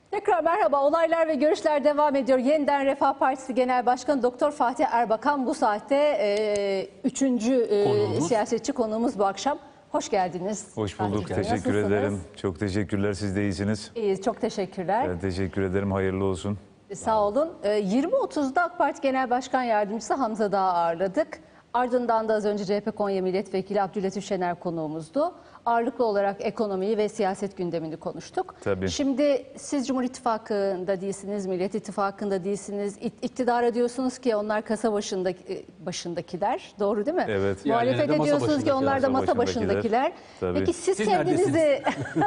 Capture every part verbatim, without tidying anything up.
Tekrar merhaba. Olaylar ve görüşler devam ediyor. Yeniden Refah Partisi Genel Başkanı Doktor Fatih Erbakan bu saatte e, üçüncü e, siyasetçi konuğumuz bu akşam. Hoş geldiniz. Hoş bulduk. Fatih, teşekkür nasılsınız? ederim. Çok teşekkürler. Siz de iyisiniz. İyiyiz. Çok teşekkürler. Ben teşekkür ederim. Hayırlı olsun. Sağ olun. yirmi otuzda AK Parti Genel Başkan Yardımcısı Hamza Dağ'ı ağırladık. Ardından da az önce C H P Konya Milletvekili Abdülatif Şener konuğumuzdu. Ağırlıklı olarak ekonomiyi ve siyaset gündemini konuştuk. Tabii. Şimdi siz Cumhur İttifakı'nda değilsiniz, Millet İttifakı'nda değilsiniz. İktidara diyorsunuz ki onlar kasa başındaki, başındakiler. Doğru değil mi? Evet. Muhalefete Yani diyorsunuz ki onlar da masa başındakiler. başındakiler. Tabii. Peki siz, Siz kendinizi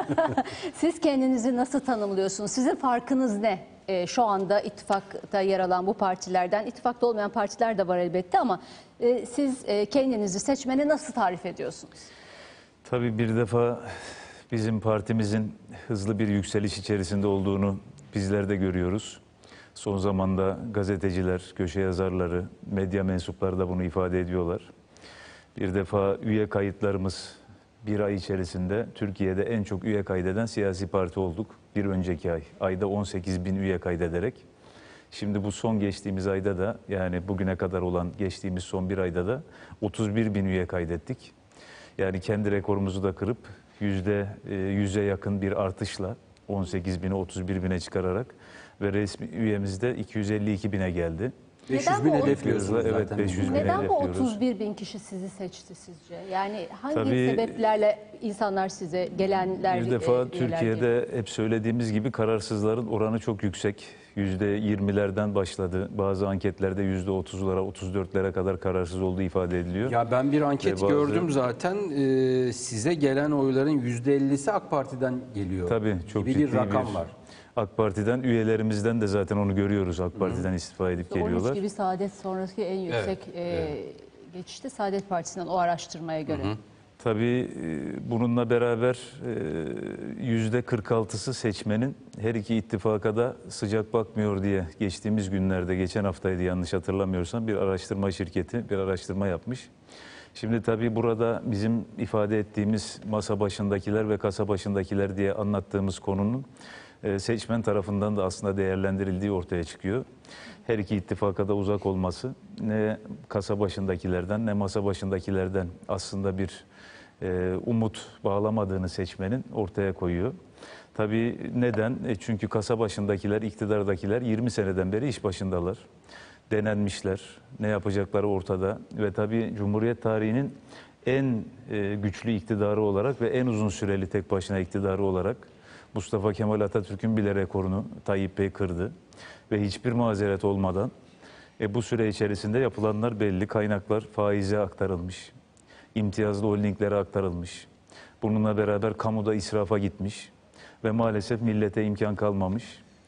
siz kendinizi nasıl tanımlıyorsunuz? Sizin farkınız ne? E, şu anda ittifakta yer alan bu partilerden, ittifakta olmayan partiler de var elbette ama e, siz e, kendinizi seçmeni nasıl tarif ediyorsunuz? Tabii bir defa bizim partimizin hızlı bir yükseliş içerisinde olduğunu bizler de görüyoruz. Son zamanda gazeteciler, köşe yazarları, medya mensupları da bunu ifade ediyorlar. Bir defa üye kayıtlarımız bir ay içerisinde Türkiye'de en çok üye kaydeden siyasi parti olduk. Bir önceki ay, ayda on sekiz bin üye kaydederek. Şimdi bu son geçtiğimiz ayda da, yani bugüne kadar olan geçtiğimiz son bir ayda da otuz bir bin üye kaydettik. Yani kendi rekorumuzu da kırıp yüzde yüze yakın bir artışla on sekiz bini otuz bir bine çıkararak ve resmi üyemiz de iki yüz elli iki bine geldi. beş yüz bin Neden bu hedefliyorsunuz Evet, zaten. beş yüz bin Neden bu hedefliyoruz. otuz bir bin kişi sizi seçti sizce? Yani hangi Tabii, sebeplerle insanlar size gelenler? Bir defa e, Türkiye'de hep söylediğimiz gibi kararsızların oranı çok yüksek. yüzde yirmilerden başladı. Bazı anketlerde yüzde otuzlara, otuz dörtlere kadar kararsız olduğu ifade ediliyor. Ya ben bir anket Ve bazı- gördüm zaten. Ee, size gelen oyların yüzde ellisi AK Parti'den geliyor. Tabii çok gibi ciddi bir rakam var. AK Parti'den, üyelerimizden de zaten onu görüyoruz. AK Parti'den istifa edip on üç geliyorlar. gibi Saadet sonraki en yüksek Evet, e, geçişte Saadet Partisi'nden o araştırmaya göre. Hı hı. Tabii e, bununla beraber e, yüzde kırk altısı seçmenin her iki ittifaka da sıcak bakmıyor diye geçtiğimiz günlerde, geçen haftaydı yanlış hatırlamıyorsam, bir araştırma şirketi bir araştırma yapmış. Şimdi tabii burada bizim ifade ettiğimiz masa başındakiler ve kasa başındakiler diye anlattığımız konunun e, seçmen tarafından da aslında değerlendirildiği ortaya çıkıyor. Her iki ittifaka da uzak olması ne kasa başındakilerden ne masa başındakilerden aslında bir e, umut bağlamadığını seçmenin ortaya koyuyor. Tabii neden? E çünkü kasa başındakiler, iktidardakiler yirmi seneden beri iş başındalar. Denenmişler, ne yapacakları ortada ve tabii Cumhuriyet tarihinin en e, güçlü iktidarı olarak ve en uzun süreli tek başına iktidarı olarak Mustafa Kemal Atatürk'ün bile rekorunu Tayyip Bey kırdı. Ve hiçbir mazeret olmadan e, bu süre içerisinde yapılanlar belli. Kaynaklar faize aktarılmış, imtiyazlı holdinglere aktarılmış. Bununla beraber kamuda israfa gitmiş ve maalesef millete imkan kalmamış.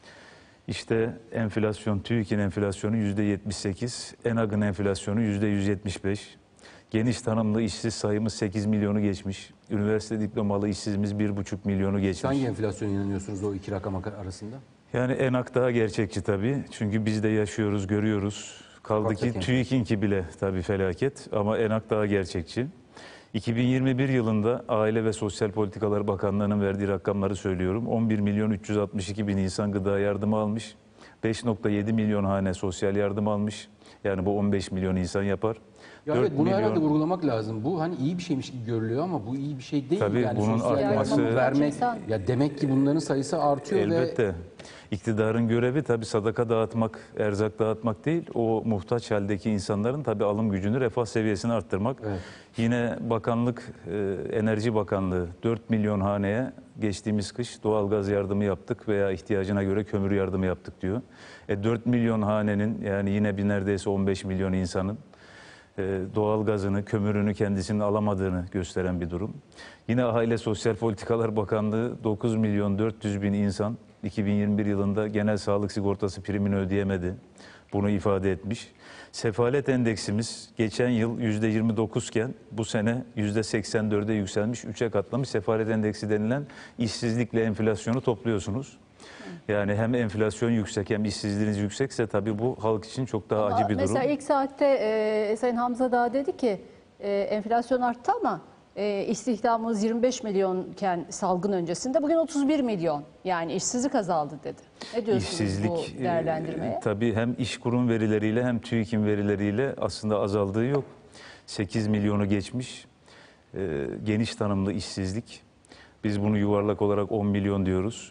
İşte enflasyon, TÜİK'in enflasyonu yüzde yetmiş sekiz, ENAG'ın enflasyonu yüzde yüz yetmiş beş. Geniş tanımlı işsiz sayımız sekiz milyonu geçmiş. Üniversite diplomalı işsizimiz bir buçuk milyonu geçmiş. Hangi enflasyona inanıyorsunuz o iki rakam arasında? Yani ENAG daha gerçekçi tabii. Çünkü biz de yaşıyoruz, görüyoruz. Kaldı ki Hakikaten. TÜİK'inki bile tabii felaket ama ENAG daha gerçekçi. iki bin yirmi bir yılında Aile ve Sosyal Politikalar Bakanlığı'nın verdiği rakamları söylüyorum. on bir milyon üç yüz altmış iki bin insan gıda yardımı almış. beş nokta yedi milyon hane sosyal yardım almış. Yani bu on beş milyon insan yapar. Ya evet, bunu herhalde vurgulamak lazım. Bu hani iyi bir şeymiş gibi görülüyor ama bu iyi bir şey değil. Tabii yani bunun sosyal artması- yardım vermek, İnsan- ya demek ki bunların sayısı artıyor Elbette. ve İktidarın görevi tabii sadaka dağıtmak, erzak dağıtmak değil. O muhtaç haldeki insanların tabii alım gücünü, refah seviyesini arttırmak. Evet. Yine bakanlık, e, Enerji Bakanlığı dört milyon haneye geçtiğimiz kış doğalgaz yardımı yaptık veya ihtiyacına göre kömür yardımı yaptık diyor. E, dört milyon hanenin, yani yine bir neredeyse on beş milyon insanın e, doğalgazını, kömürünü kendisinin alamadığını gösteren bir durum. Yine Aile Sosyal Politikalar Bakanlığı dokuz milyon dört yüz bin insan iki bin yirmi bir yılında genel sağlık sigortası primini ödeyemedi. Bunu ifade etmiş. Sefalet endeksimiz geçen yıl yüzde yirmi dokuz iken bu sene yüzde seksen dörde yükselmiş, üçe katlamış. Sefalet endeksi denilen işsizlikle enflasyonu topluyorsunuz. Yani hem enflasyon yüksek hem işsizliğiniz yüksekse tabii bu halk için çok daha acı bir durum. Mesela ilk saatte e, Sayın Hamza Dağ dedi ki e, enflasyon arttı ama e, istihdamımız yirmi beş milyonken salgın öncesinde bugün otuz bir milyon. Yani işsizlik azaldı dedi. Ne diyorsunuz İşsizlik bu değerlendirmeye? e, tabii hem İşkur'un verileriyle hem TÜİK'in verileriyle aslında azaldığı yok. sekiz milyonu geçmiş e, geniş tanımlı işsizlik. Biz bunu yuvarlak olarak on milyon diyoruz.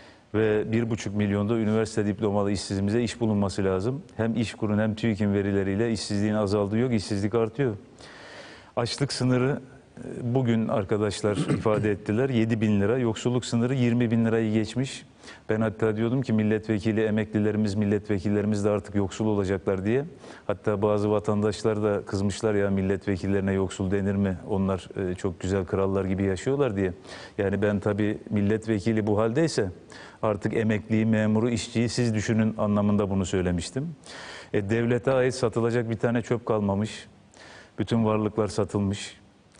Ve bir buçuk milyonda üniversite diplomalı işsizimize iş bulunması lazım. Hem İşkur'un hem TÜİK'in verileriyle işsizliğin azaldığı yok, işsizlik artıyor. Açlık sınırı e, bugün arkadaşlar ifade ettiler yedi bin lira, yoksulluk sınırı yirmi bin lirayı geçmiş. Ben hatta diyordum ki milletvekili, emeklilerimiz, milletvekillerimiz de artık yoksul olacaklar diye. Hatta bazı vatandaşlar da kızmışlar ya milletvekillerine yoksul denir mi? Onlar e, çok güzel krallar gibi yaşıyorlar diye. Yani ben tabii milletvekili bu haldeyse artık emekliyi, memuru, işçiyi siz düşünün anlamında bunu söylemiştim. E, devlete ait satılacak bir tane çöp kalmamış. Bütün varlıklar satılmış.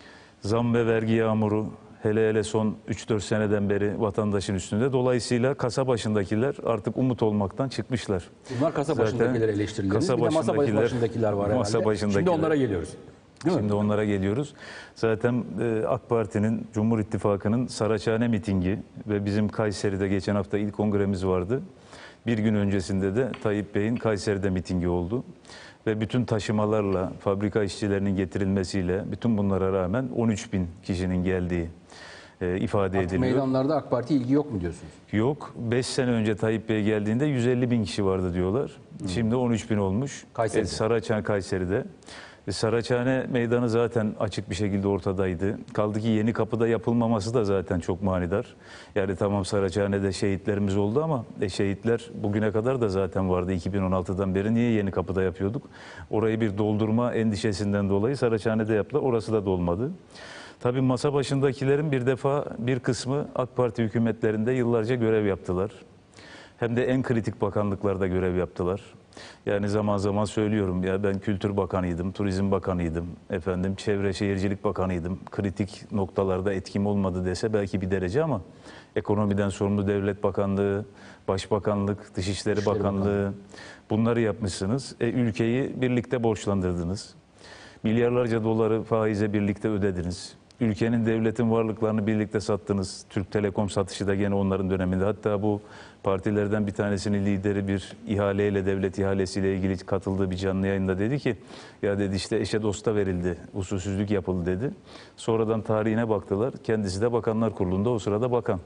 Zam ve vergi yağmuru hele hele son üç dört seneden beri vatandaşın üstünde. Dolayısıyla kasa başındakiler artık umut olmaktan çıkmışlar. Bunlar kasa Zaten başındakiler eleştirileriniz. kasa Bir de masa başındakiler- başındakiler var herhalde. masa başındakiler. Şimdi onlara geliyoruz. Değil mi? Şimdi onlara geliyoruz. Zaten e, AK Parti'nin, Cumhur İttifakı'nın Saraçhane mitingi ve bizim Kayseri'de geçen hafta ilk kongremiz vardı. Bir gün öncesinde de Tayyip Bey'in Kayseri'de mitingi oldu. Ve bütün taşımalarla, fabrika işçilerinin getirilmesiyle, bütün bunlara rağmen on üç bin kişinin geldiği e, ifade Artık ediliyor. meydanlarda AK Parti ilgi yok mu diyorsunuz? Yok. beş sene önce Tayyip Bey geldiğinde yüz elli bin kişi vardı diyorlar. Şimdi on üç bin olmuş. Kayseri'de. E, Saraçhane Kayseri'de. E, Saraçhane meydanı zaten açık bir şekilde ortadaydı. Kaldı ki yeni kapıda yapılmaması da zaten çok manidar. Yani tamam Saraçhane'de şehitlerimiz oldu ama e, şehitler bugüne kadar da zaten vardı iki bin on altıdan beri. Niye yeni kapıda yapıyorduk? Orayı bir doldurma endişesinden dolayı Saraçhane'de yaptılar. Orası da dolmadı. Tabii masa başındakilerin bir defa bir kısmı AK Parti hükümetlerinde yıllarca görev yaptılar. Hem de en kritik bakanlıklarda görev yaptılar. Yani zaman zaman söylüyorum ya ben Kültür Bakanıydım, Turizm Bakanıydım, efendim Çevre Şehircilik Bakanıydım. Kritik noktalarda etkim olmadı dese belki bir derece ama ekonomiden sorumlu Devlet Bakanlığı, Başbakanlık, Dışişleri Dışişleri Bakanlığı Bakanlığı. bunları yapmışsınız. E, ülkeyi birlikte borçlandırdınız. Milyarlarca doları faize birlikte ödediniz. Ülkenin, devletin varlıklarını birlikte sattınız. Türk Telekom satışı da gene onların döneminde. Hatta bu partilerden bir tanesinin lideri bir ihaleyle, devlet ihalesiyle ilgili katıldığı bir canlı yayında dedi ki ya dedi işte eşe dosta verildi, usulsüzlük yapıldı dedi. Sonradan tarihine baktılar. Kendisi de Bakanlar Kurulu'nda o sırada bakan.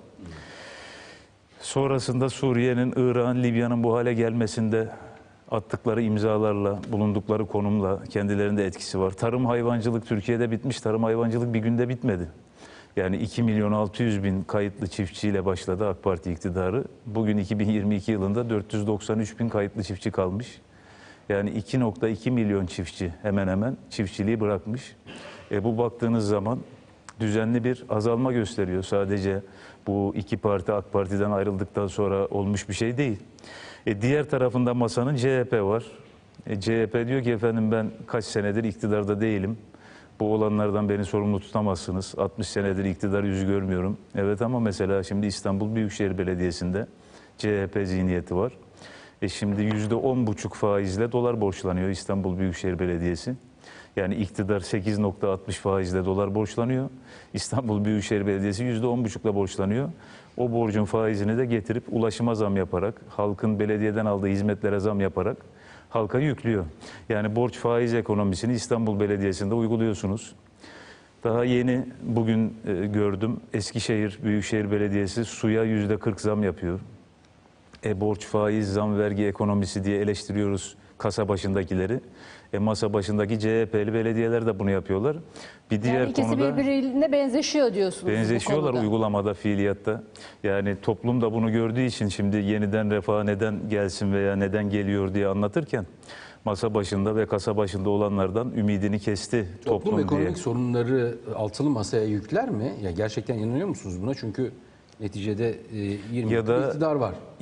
Sonrasında Suriye'nin, Irak'ın, Libya'nın bu hale gelmesinde attıkları imzalarla, bulundukları konumla kendilerinde etkisi var. Tarım hayvancılık Türkiye'de bitmiş. Tarım hayvancılık bir günde bitmedi. Yani iki milyon altı yüz bin kayıtlı çiftçiyle başladı AK Parti iktidarı. Bugün iki bin yirmi iki yılında dört yüz doksan üç bin kayıtlı çiftçi kalmış. Yani iki nokta iki milyon çiftçi hemen hemen çiftçiliği bırakmış. E bu baktığınız zaman düzenli bir azalma gösteriyor. Sadece bu iki parti AK Parti'den ayrıldıktan sonra olmuş bir şey değil. E diğer tarafında masanın C H P var. E C H P diyor ki efendim ben kaç senedir iktidarda değilim. Bu olanlardan beni sorumlu tutamazsınız. altmış senedir iktidar yüzü görmüyorum. Evet ama mesela şimdi İstanbul Büyükşehir Belediyesi'nde C H P zihniyeti var. E şimdi yüzde on buçuk faizle dolar borçlanıyor İstanbul Büyükşehir Belediyesi. Yani iktidar sekiz nokta altmış faizle dolar borçlanıyor. İstanbul Büyükşehir Belediyesi yüzde on buçukla borçlanıyor. O borcun faizini de getirip ulaşıma zam yaparak, halkın belediyeden aldığı hizmetlere zam yaparak halka yüklüyor. Yani borç faiz ekonomisini İstanbul Belediyesi'nde uyguluyorsunuz. Daha yeni bugün e, gördüm Eskişehir Büyükşehir Belediyesi suya yüzde kırk zam yapıyor. E, borç faiz zam vergi ekonomisi diye eleştiriyoruz kasa başındakileri. E, masa başındaki C H P'li belediyeler de bunu yapıyorlar. Bir diğer Yani ikisi konuda birbirine benzeşiyor diyorsunuz bu benzeşiyorlar konuda. uygulamada, fiiliyatta. Yani toplum da bunu gördüğü için şimdi yeniden refah neden gelsin veya neden geliyor diye anlatırken masa başında ve kasa başında olanlardan ümidini kesti Toplum, toplum ekonomik diye. sorunları altılı masaya yükler mi? Ya gerçekten inanıyor musunuz buna? Çünkü neticede e, yirmi Ya yıldır da iktidar var.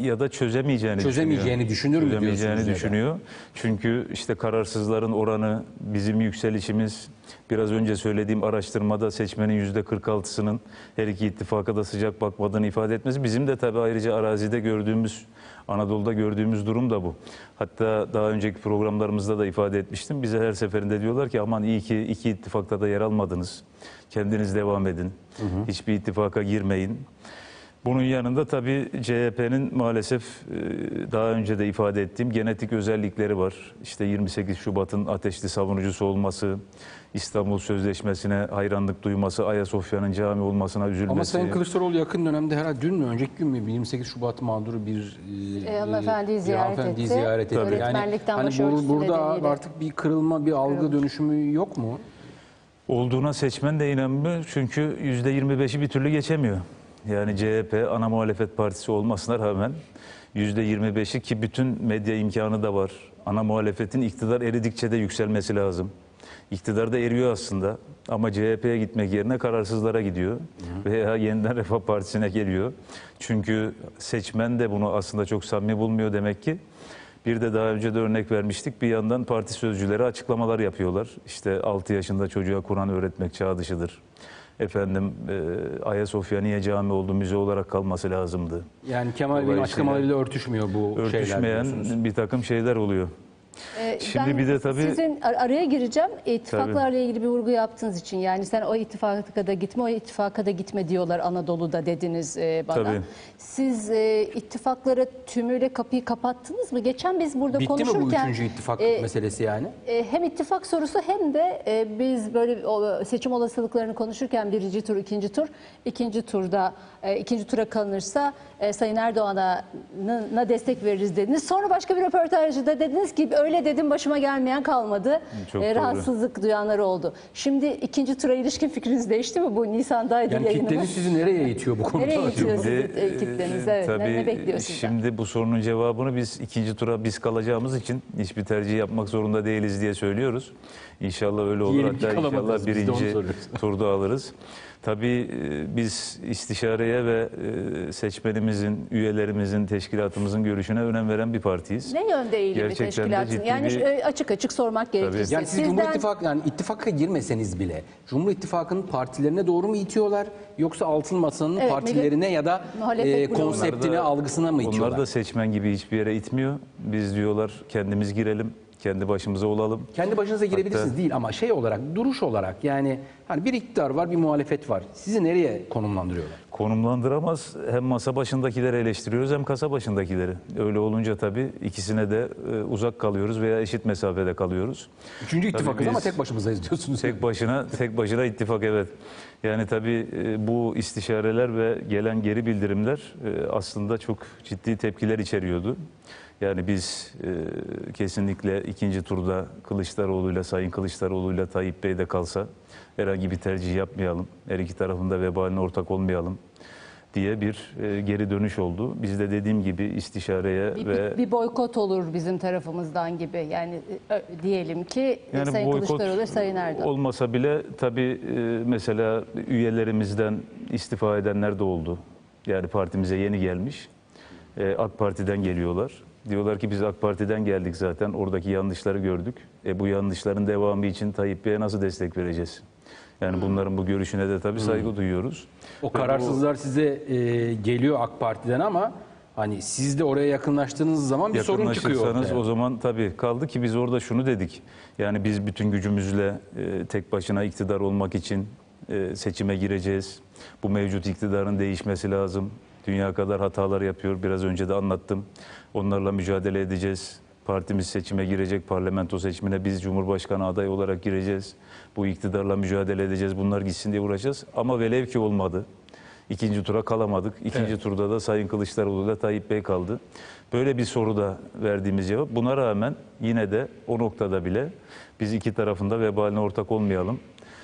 ya da çözemeyeceğini, Çözemeyeceğini düşünür mü çözemeyeceğini diyorsunuz ya da? düşünüyor. Çünkü işte kararsızların oranı, bizim yükselişimiz, biraz önce söylediğim araştırmada seçmenin yüzde kırk altısının her iki ittifaka da sıcak bakmadığını ifade etmesi. Bizim de tabii ayrıca arazide gördüğümüz, Anadolu'da gördüğümüz durum da bu. Hatta daha önceki programlarımızda da ifade etmiştim. Bize her seferinde diyorlar ki aman iyi ki iki ittifakta da yer almadınız. Kendiniz devam edin. Hı hı. Hiçbir ittifaka girmeyin. Bunun yanında tabii C H P'nin maalesef daha önce de ifade ettiğim genetik özellikleri var. İşte yirmi sekiz Şubat'ın ateşli savunucusu olması, İstanbul Sözleşmesi'ne hayranlık duyması, Ayasofya'nın cami olmasına üzülmesi. Ama Sayın Kılıçdaroğlu yakın dönemde herhalde dün mü, önceki gün mü yirmi sekiz Şubat mağduru bir e, hanımefendiyi e, ziyaret hanımefendiyi etti. ziyaret etti. Yani Öğretmenlikten hani başörtüsü bu, burada nedeniyle. artık bir kırılma, bir algı Kırılmış. dönüşümü yok mu? Olduğuna seçmen de inanmıyor çünkü yüzde yirmi beşi bir türlü geçemiyor. Yani C H P ana muhalefet partisi olmasına rağmen yüzde yirmi beşi, ki bütün medya imkanı da var. Ana muhalefetin iktidar eridikçe de yükselmesi lazım. İktidar da eriyor aslında ama C H P'ye gitmek yerine kararsızlara gidiyor. Hı. Veya yeniden Refah Partisi'ne geliyor. Çünkü seçmen de bunu aslında çok samimi bulmuyor demek ki. Bir de daha önce de örnek vermiştik. Bir yandan parti sözcüleri açıklamalar yapıyorlar. İşte altı yaşında çocuğa Kur'an öğretmek çağ dışıdır. Efendim e, Ayasofya niye cami oldu, müze olarak kalması lazımdı. Yani Kemal Bey'in Dolayısıyla açıklamalarıyla örtüşmüyor bu şeyler. Örtüşmeyen diyorsunuz. bir takım şeyler oluyor. Ee, Şimdi ben bir de tabii- sizin ar- araya gireceğim. İttifaklarla ilgili bir vurgu yaptığınız için, yani sen o ittifaka da gitme, o ittifaka da gitme diyorlar Anadolu'da dediniz e, bana. Tabii. Siz e, ittifaklara tümüyle kapıyı kapattınız mı? Geçen biz burada Bitti mi konuşurken bu üçüncü ittifak e, meselesi yani? e, hem ittifak sorusu hem de e, biz böyle o, seçim olasılıklarını konuşurken birinci tur, ikinci tur, ikinci turda e, ikinci tura kalınırsa e, Sayın Erdoğan'a na destek veririz dediniz. Sonra başka bir röportajda dediniz ki öyle dedim, başıma gelmeyen kalmadı. Çok E, doğru. rahatsızlık duyanlar oldu. Şimdi ikinci tura ilişkin fikriniz değişti mi? Bu Nisan'daydı Yani yayınımız. kitleniz sizi nereye itiyor bu konuda? Nereye itiyor Şimdi, sizi e, kitleniz? Evet. tabii Ne, ne bekliyor sizden? şimdi bu sorunun cevabını biz ikinci tura biz kalacağımız için hiçbir tercih yapmak zorunda değiliz diye söylüyoruz. İnşallah öyle olur. Diyelim ki Hatta inşallah kalamadınız, biz de onu birinci soruyoruz. turda alırız. Tabii e, biz istişareye ve e, seçmenimizin, üyelerimizin, teşkilatımızın görüşüne önem veren bir partiyiz. Ne yönde eğilimi Gerçekten de teşkilatın? ciddi Yani bir- şu- e, açık açık sormak gerekirse. Yani siz Sizden- Cumhur İttifakı, yani ittifaka girmeseniz bile Cumhur İttifakı'nın partilerine doğru mu itiyorlar, yoksa Altılı Masa'nın Evet, partilerine ya da muhalefet e, bloğuna. konseptine, Onlar da- algısına mı itiyorlar? Onlar da seçmen gibi hiçbir yere itmiyor. Biz diyorlar kendimiz girelim, kendi başımıza olalım. Kendi başınıza girebilirsiniz Hatta- değil ama şey olarak, duruş olarak, yani hani bir iktidar var, bir muhalefet var. Sizi nereye konumlandırıyorlar? Konumlandıramaz. Hem masa başındakileri eleştiriyoruz hem kasa başındakileri. Öyle olunca tabii ikisine de e, uzak kalıyoruz veya eşit mesafede kalıyoruz. Üçüncü ittifakız biz- ama tek başımızdayız diyorsunuz. Tek başına tek başına ittifak, evet. Yani tabii e, bu istişareler ve gelen geri bildirimler e, aslında çok ciddi tepkiler içeriyordu. Yani biz e, kesinlikle ikinci turda Kılıçdaroğlu'yla, Sayın Kılıçdaroğlu'yla Tayyip Bey de kalsa herhangi bir tercih yapmayalım. Her iki tarafında vebaline ortak olmayalım diye bir e, geri dönüş oldu. Biz de dediğim gibi istişareye Bir, ve bir, bir boykot olur bizim tarafımızdan gibi. Yani e, diyelim ki Yani Sayın boykot Kılıçdaroğlu, Sayın Erdoğan. olmasa bile tabii e, mesela üyelerimizden istifa edenler de oldu. Yani partimize yeni gelmiş. E, AK Parti'den geliyorlar. Diyorlar ki biz AK Parti'den geldik zaten. Oradaki yanlışları gördük. E, bu yanlışların devamı için Tayyip Bey'e nasıl destek vereceğiz? Yani bunların bu görüşüne de tabii saygı duyuyoruz. O Ve bu- kararsızlar size e, geliyor AK Parti'den ama hani siz de oraya yakınlaştığınız zaman bir sorun çıkıyor Yakınlaşırsanız ortaya. o zaman tabii kaldı ki biz orada şunu dedik. Yani biz bütün gücümüzle e, tek başına iktidar olmak için e, seçime gireceğiz. Bu mevcut iktidarın değişmesi lazım. Dünya kadar hatalar yapıyor. Biraz önce de anlattım. Onlarla mücadele edeceğiz. Partimiz seçime girecek. Parlamento seçimine biz Cumhurbaşkanı adayı olarak gireceğiz. Bu iktidarla mücadele edeceğiz. Bunlar gitsin diye uğraşacağız. Ama velev ki olmadı. İkinci tura kalamadık. İkinci Evet. turda da Sayın Kılıçdaroğlu ile Tayyip Bey kaldı. Böyle bir soruda verdiğimiz cevap. Buna rağmen yine de o noktada bile biz iki tarafında vebaline ortak olmayalım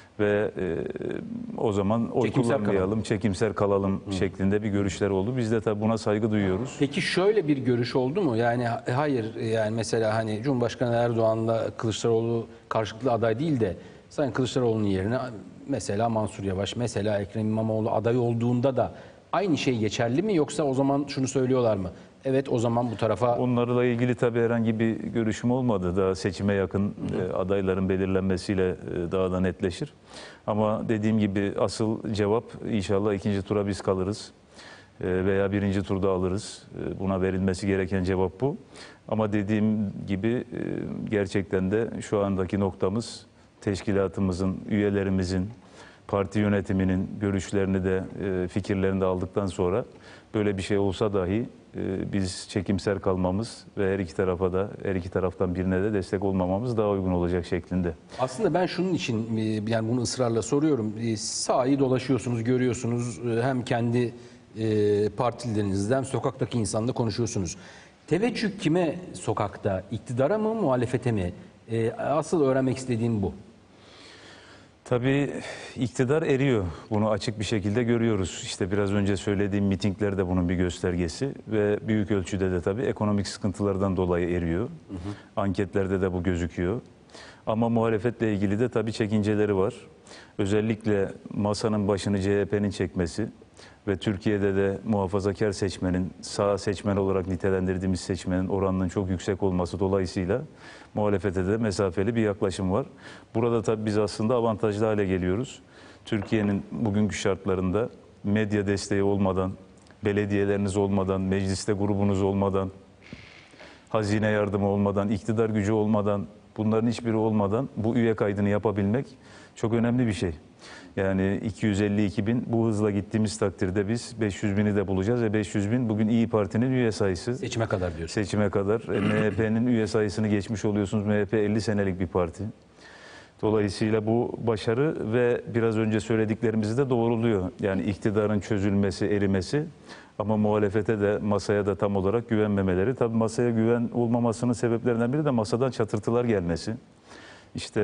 ve e, o zaman oy Çekimser kullanmayalım, kalalım. çekimser kalalım şeklinde bir görüşler oldu. Biz de tabii buna saygı duyuyoruz. Peki şöyle bir görüş oldu mu? Yani ha- hayır, yani mesela hani Cumhurbaşkanı Erdoğan'la Kılıçdaroğlu karşılıklı aday değil de Sayın Kılıçdaroğlu'nun yerine mesela Mansur Yavaş, mesela Ekrem İmamoğlu aday olduğunda da aynı şey geçerli mi, yoksa o zaman şunu söylüyorlar mı? Evet, o zaman bu tarafa... Onlarla ilgili tabii herhangi bir görüşüm olmadı. Daha seçime yakın e, adayların belirlenmesiyle e, daha da netleşir. Ama dediğim gibi asıl cevap inşallah ikinci tura biz kalırız e, veya birinci turda alırız. E, buna verilmesi gereken cevap bu. Ama dediğim gibi e, gerçekten de şu andaki noktamız teşkilatımızın, üyelerimizin, parti yönetiminin görüşlerini de e, fikirlerini de aldıktan sonra böyle bir şey olsa dahi e, biz çekimser kalmamız ve her iki tarafa da her iki taraftan birine de destek olmamamız daha uygun olacak şeklinde. Aslında ben şunun için, e, yani bunu ısrarla soruyorum. E, Sahayı dolaşıyorsunuz, görüyorsunuz. E, Hem kendi e, partilerinizden, sokaktaki insanla konuşuyorsunuz. Teveccüh kime sokakta? İktidara mı, muhalefete mi? E, Asıl öğrenmek istediğim bu. Tabii iktidar eriyor. Bunu açık bir şekilde görüyoruz. İşte biraz önce söylediğim mitingler de bunun bir göstergesi ve büyük ölçüde de tabii ekonomik sıkıntılardan dolayı eriyor. Hı hı. Anketlerde de bu gözüküyor. Ama muhalefetle ilgili de tabii çekinceleri var. Özellikle masanın başını C H P'nin çekmesi ve Türkiye'de de muhafazakar seçmenin, sağ seçmen olarak nitelendirdiğimiz seçmenin oranının çok yüksek olması dolayısıyla muhalefete de mesafeli bir yaklaşım var. Burada tabii biz aslında avantajlı hale geliyoruz. Türkiye'nin bugünkü şartlarında medya desteği olmadan, belediyeleriniz olmadan, mecliste grubunuz olmadan, hazine yardımı olmadan, iktidar gücü olmadan, bunların hiçbiri olmadan bu üye kaydını yapabilmek çok önemli bir şey. Yani iki yüz elli iki bin, bu hızla gittiğimiz takdirde biz beş yüz bini de bulacağız ve beş yüz bin bugün İyi Parti'nin üye sayısı. Seçime kadar diyorsun. Seçime kadar. E, M H P'nin üye sayısını geçmiş oluyorsunuz. M H P elli senelik bir parti. Dolayısıyla bu başarı ve biraz önce söylediklerimizi de doğruluyor. Yani iktidarın çözülmesi, erimesi ama muhalefete de masaya da tam olarak güvenmemeleri. Tabii masaya güven olmamasının sebeplerinden biri de masadan çatırtılar gelmesi. İşte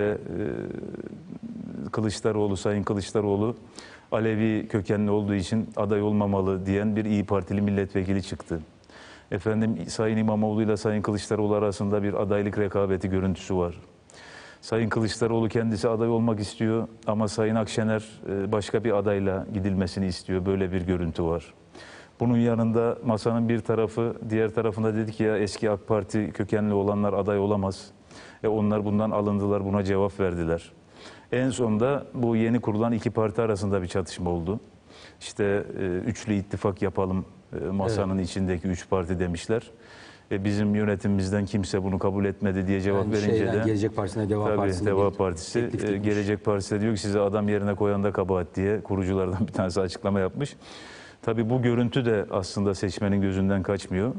e, Kılıçdaroğlu, Sayın Kılıçdaroğlu Alevi kökenli olduğu için aday olmamalı diyen bir İyi Partili milletvekili çıktı. Efendim Sayın İmamoğlu ile Sayın Kılıçdaroğlu arasında bir adaylık rekabeti görüntüsü var. Sayın Kılıçdaroğlu kendisi aday olmak istiyor ama Sayın Akşener e, başka bir adayla gidilmesini istiyor. Böyle bir görüntü var. Bunun yanında masanın bir tarafı, diğer tarafında dedi ki ya eski AK Parti kökenli olanlar aday olamaz. E onlar bundan alındılar, buna cevap verdiler. En sonunda bu yeni kurulan iki parti arasında bir çatışma oldu. İşte e, üçlü ittifak yapalım e, masanın evet. içindeki üç parti demişler. E, bizim yönetimimizden kimse bunu kabul etmedi diye cevap yani verince şeyden, de Gelecek Partisi'ne Deva tabii, Partisi'ne Deva Partisi e, Gelecek Partisi de diyor ki size adam yerine koyan da kabahat diye kuruculardan bir tanesi açıklama yapmış. Tabii bu görüntü de aslında seçmenin gözünden kaçmıyor.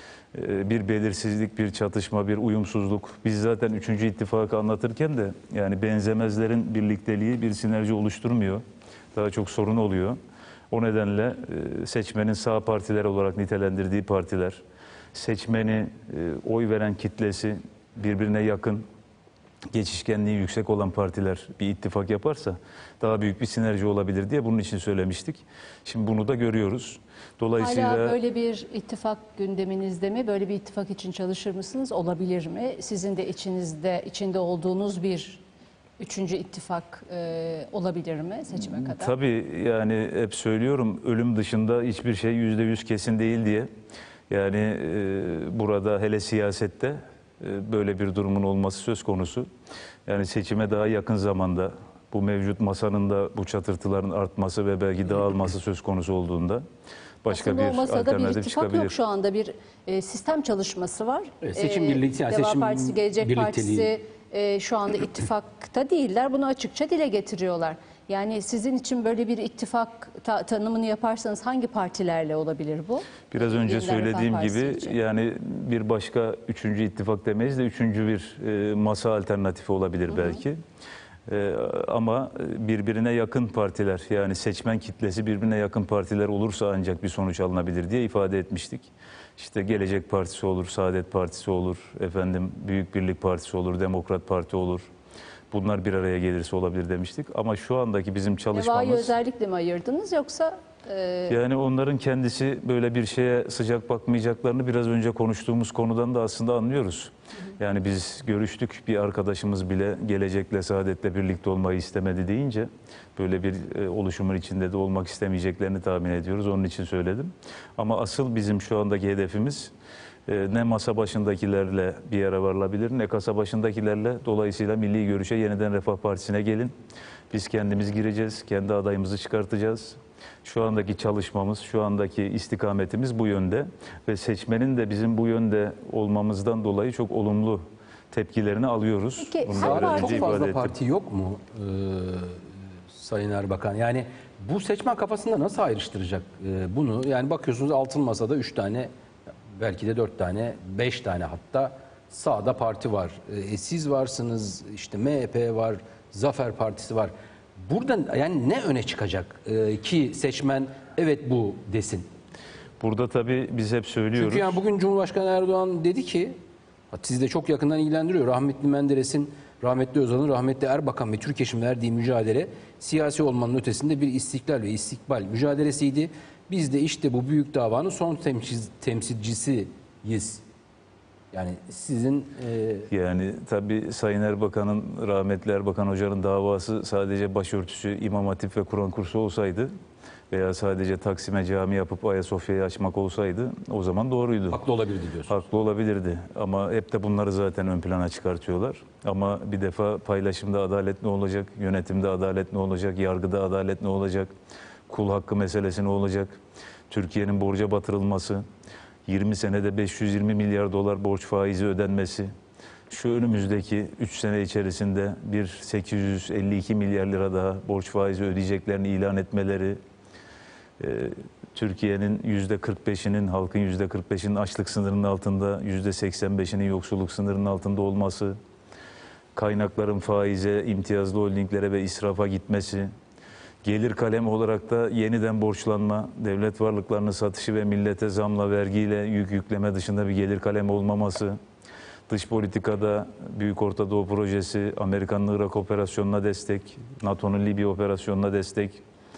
Bir belirsizlik, bir çatışma, bir uyumsuzluk. Biz zaten üçüncü ittifakı anlatırken de yani benzemezlerin birlikteliği bir sinerji oluşturmuyor. Daha çok sorun oluyor. O nedenle seçmenin sağ partiler olarak nitelendirdiği partiler, seçmeni oy veren kitlesi birbirine yakın, geçişkenliği yüksek olan partiler bir ittifak yaparsa daha büyük bir sinerji olabilir diye bunun için söylemiştik. Şimdi bunu da görüyoruz. Dolayısıyla hala böyle bir ittifak gündeminizde mi? Böyle bir ittifak için çalışır mısınız? Olabilir mi? Sizin de içinizde içinde olduğunuz bir üçüncü ittifak e, olabilir mi seçime kadar? Tabii yani hep söylüyorum ölüm dışında hiçbir şey yüzde yüz kesin değil diye. Yani e, burada hele siyasette e, böyle bir durumun olması söz konusu. Yani seçime daha yakın zamanda bu mevcut masanın da bu çatırtıların artması ve belki dağılması söz konusu olduğunda başka aslında bir o masada alternatif bir ittifak çıkabilir. Yok şu anda bir e, sistem çalışması var. Evet, seçim e, birlikte yani Deva seçim Partisi, Gelecek birlikteliği. Partisi e, şu anda ittifakta değiller. Bunu açıkça dile getiriyorlar. Yani sizin için böyle bir ittifak ta tanımını yaparsanız hangi partilerle olabilir bu? Biraz önce Yeniden söylediğim Refah Partisi gibi için. yani bir başka üçüncü ittifak demeyiz de üçüncü bir e, masa alternatifi olabilir Hı-hı. belki. E, ama birbirine yakın partiler yani seçmen kitlesi birbirine yakın partiler olursa ancak bir sonuç alınabilir diye ifade etmiştik. İşte Gelecek Partisi olur, Saadet Partisi olur, efendim Büyük Birlik Partisi olur, Demokrat Parti olur. Bunlar bir araya gelirse olabilir demiştik. Ama şu andaki bizim çalışmamız... Deva'yı özellikle mi ayırdınız yoksa Yani onların kendisi böyle bir şeye sıcak bakmayacaklarını biraz önce konuştuğumuz konudan da aslında anlıyoruz. Yani biz görüştük, bir arkadaşımız bile gelecekle, Saadet'le birlikte olmayı istemedi deyince böyle bir e, oluşumun içinde de olmak istemeyeceklerini tahmin ediyoruz. Onun için söyledim. Ama asıl bizim şu andaki hedefimiz e, ne masa başındakilerle bir yere varılabilir, ne kasa başındakilerle. Dolayısıyla Milli Görüş'e, Yeniden Refah Partisi'ne gelin. Biz kendimiz gireceğiz, kendi adayımızı çıkartacağız. Şu andaki çalışmamız, şu andaki istikametimiz bu yönde ve seçmenin de bizim bu yönde olmamızdan dolayı çok olumlu tepkilerini alıyoruz. Peki, Bunu her da biraz parti- önce Çok fazla ifade ettim. parti yok mu e, Sayın Erbakan? Yani bu seçmen kafasında nasıl ayrıştıracak e, bunu? Yani bakıyorsunuz Altın Masa'da üç tane, belki de dört tane, beş tane hatta sağda parti var. E, siz varsınız, işte M H P var, Zafer Partisi var. Buradan yani ne öne çıkacak e, ki seçmen evet bu desin? Burada tabii biz hep söylüyoruz. Çünkü yani bugün Cumhurbaşkanı Erdoğan dedi ki, sizi de çok yakından ilgilendiriyor. Rahmetli Menderes'in, rahmetli Özal'ın, rahmetli Erbakan ve Türkeş'in verdiği mücadele siyasi olmanın ötesinde bir istiklal ve istikbal mücadelesiydi. Biz de işte bu büyük davanın son temsil, temsilcisiyiz. Yani sizin e, Yani tabii Sayın Erbakan'ın, rahmetli Erbakan Hoca'nın davası sadece başörtüsü, İmam Hatip ve Kur'an kursu olsaydı veya sadece Taksim'e cami yapıp Ayasofya'yı açmak olsaydı o zaman doğruydu. haklı olabilirdi diyorsunuz. Haklı olabilirdi ama hep de bunları zaten ön plana çıkartıyorlar. Ama bir defa paylaşımda adalet ne olacak, yönetimde adalet ne olacak, yargıda adalet ne olacak, kul hakkı meselesi ne olacak, Türkiye'nin borca batırılması, yirmi senede beş yüz yirmi milyar dolar borç faizi ödenmesi, şu önümüzdeki üç sene içerisinde bir sekiz yüz elli iki milyar lira daha borç faizi ödeyeceklerini ilan etmeleri, e, Türkiye'nin yüzde kırk beşinin, halkın yüzde kırk beşinin açlık sınırının altında, yüzde seksen beşinin yoksulluk sınırının altında olması, kaynakların faize, imtiyazlı holdinglere ve israfa gitmesi, gelir kalemi olarak da yeniden borçlanma, devlet varlıklarının satışı ve millete zamla, vergiyle yük yükleme dışında bir gelir kalemi olmaması, dış politikada Büyük Orta Doğu Projesi, Amerika'nın Irak operasyonuna destek, NATO'nun Libya operasyonuna destek.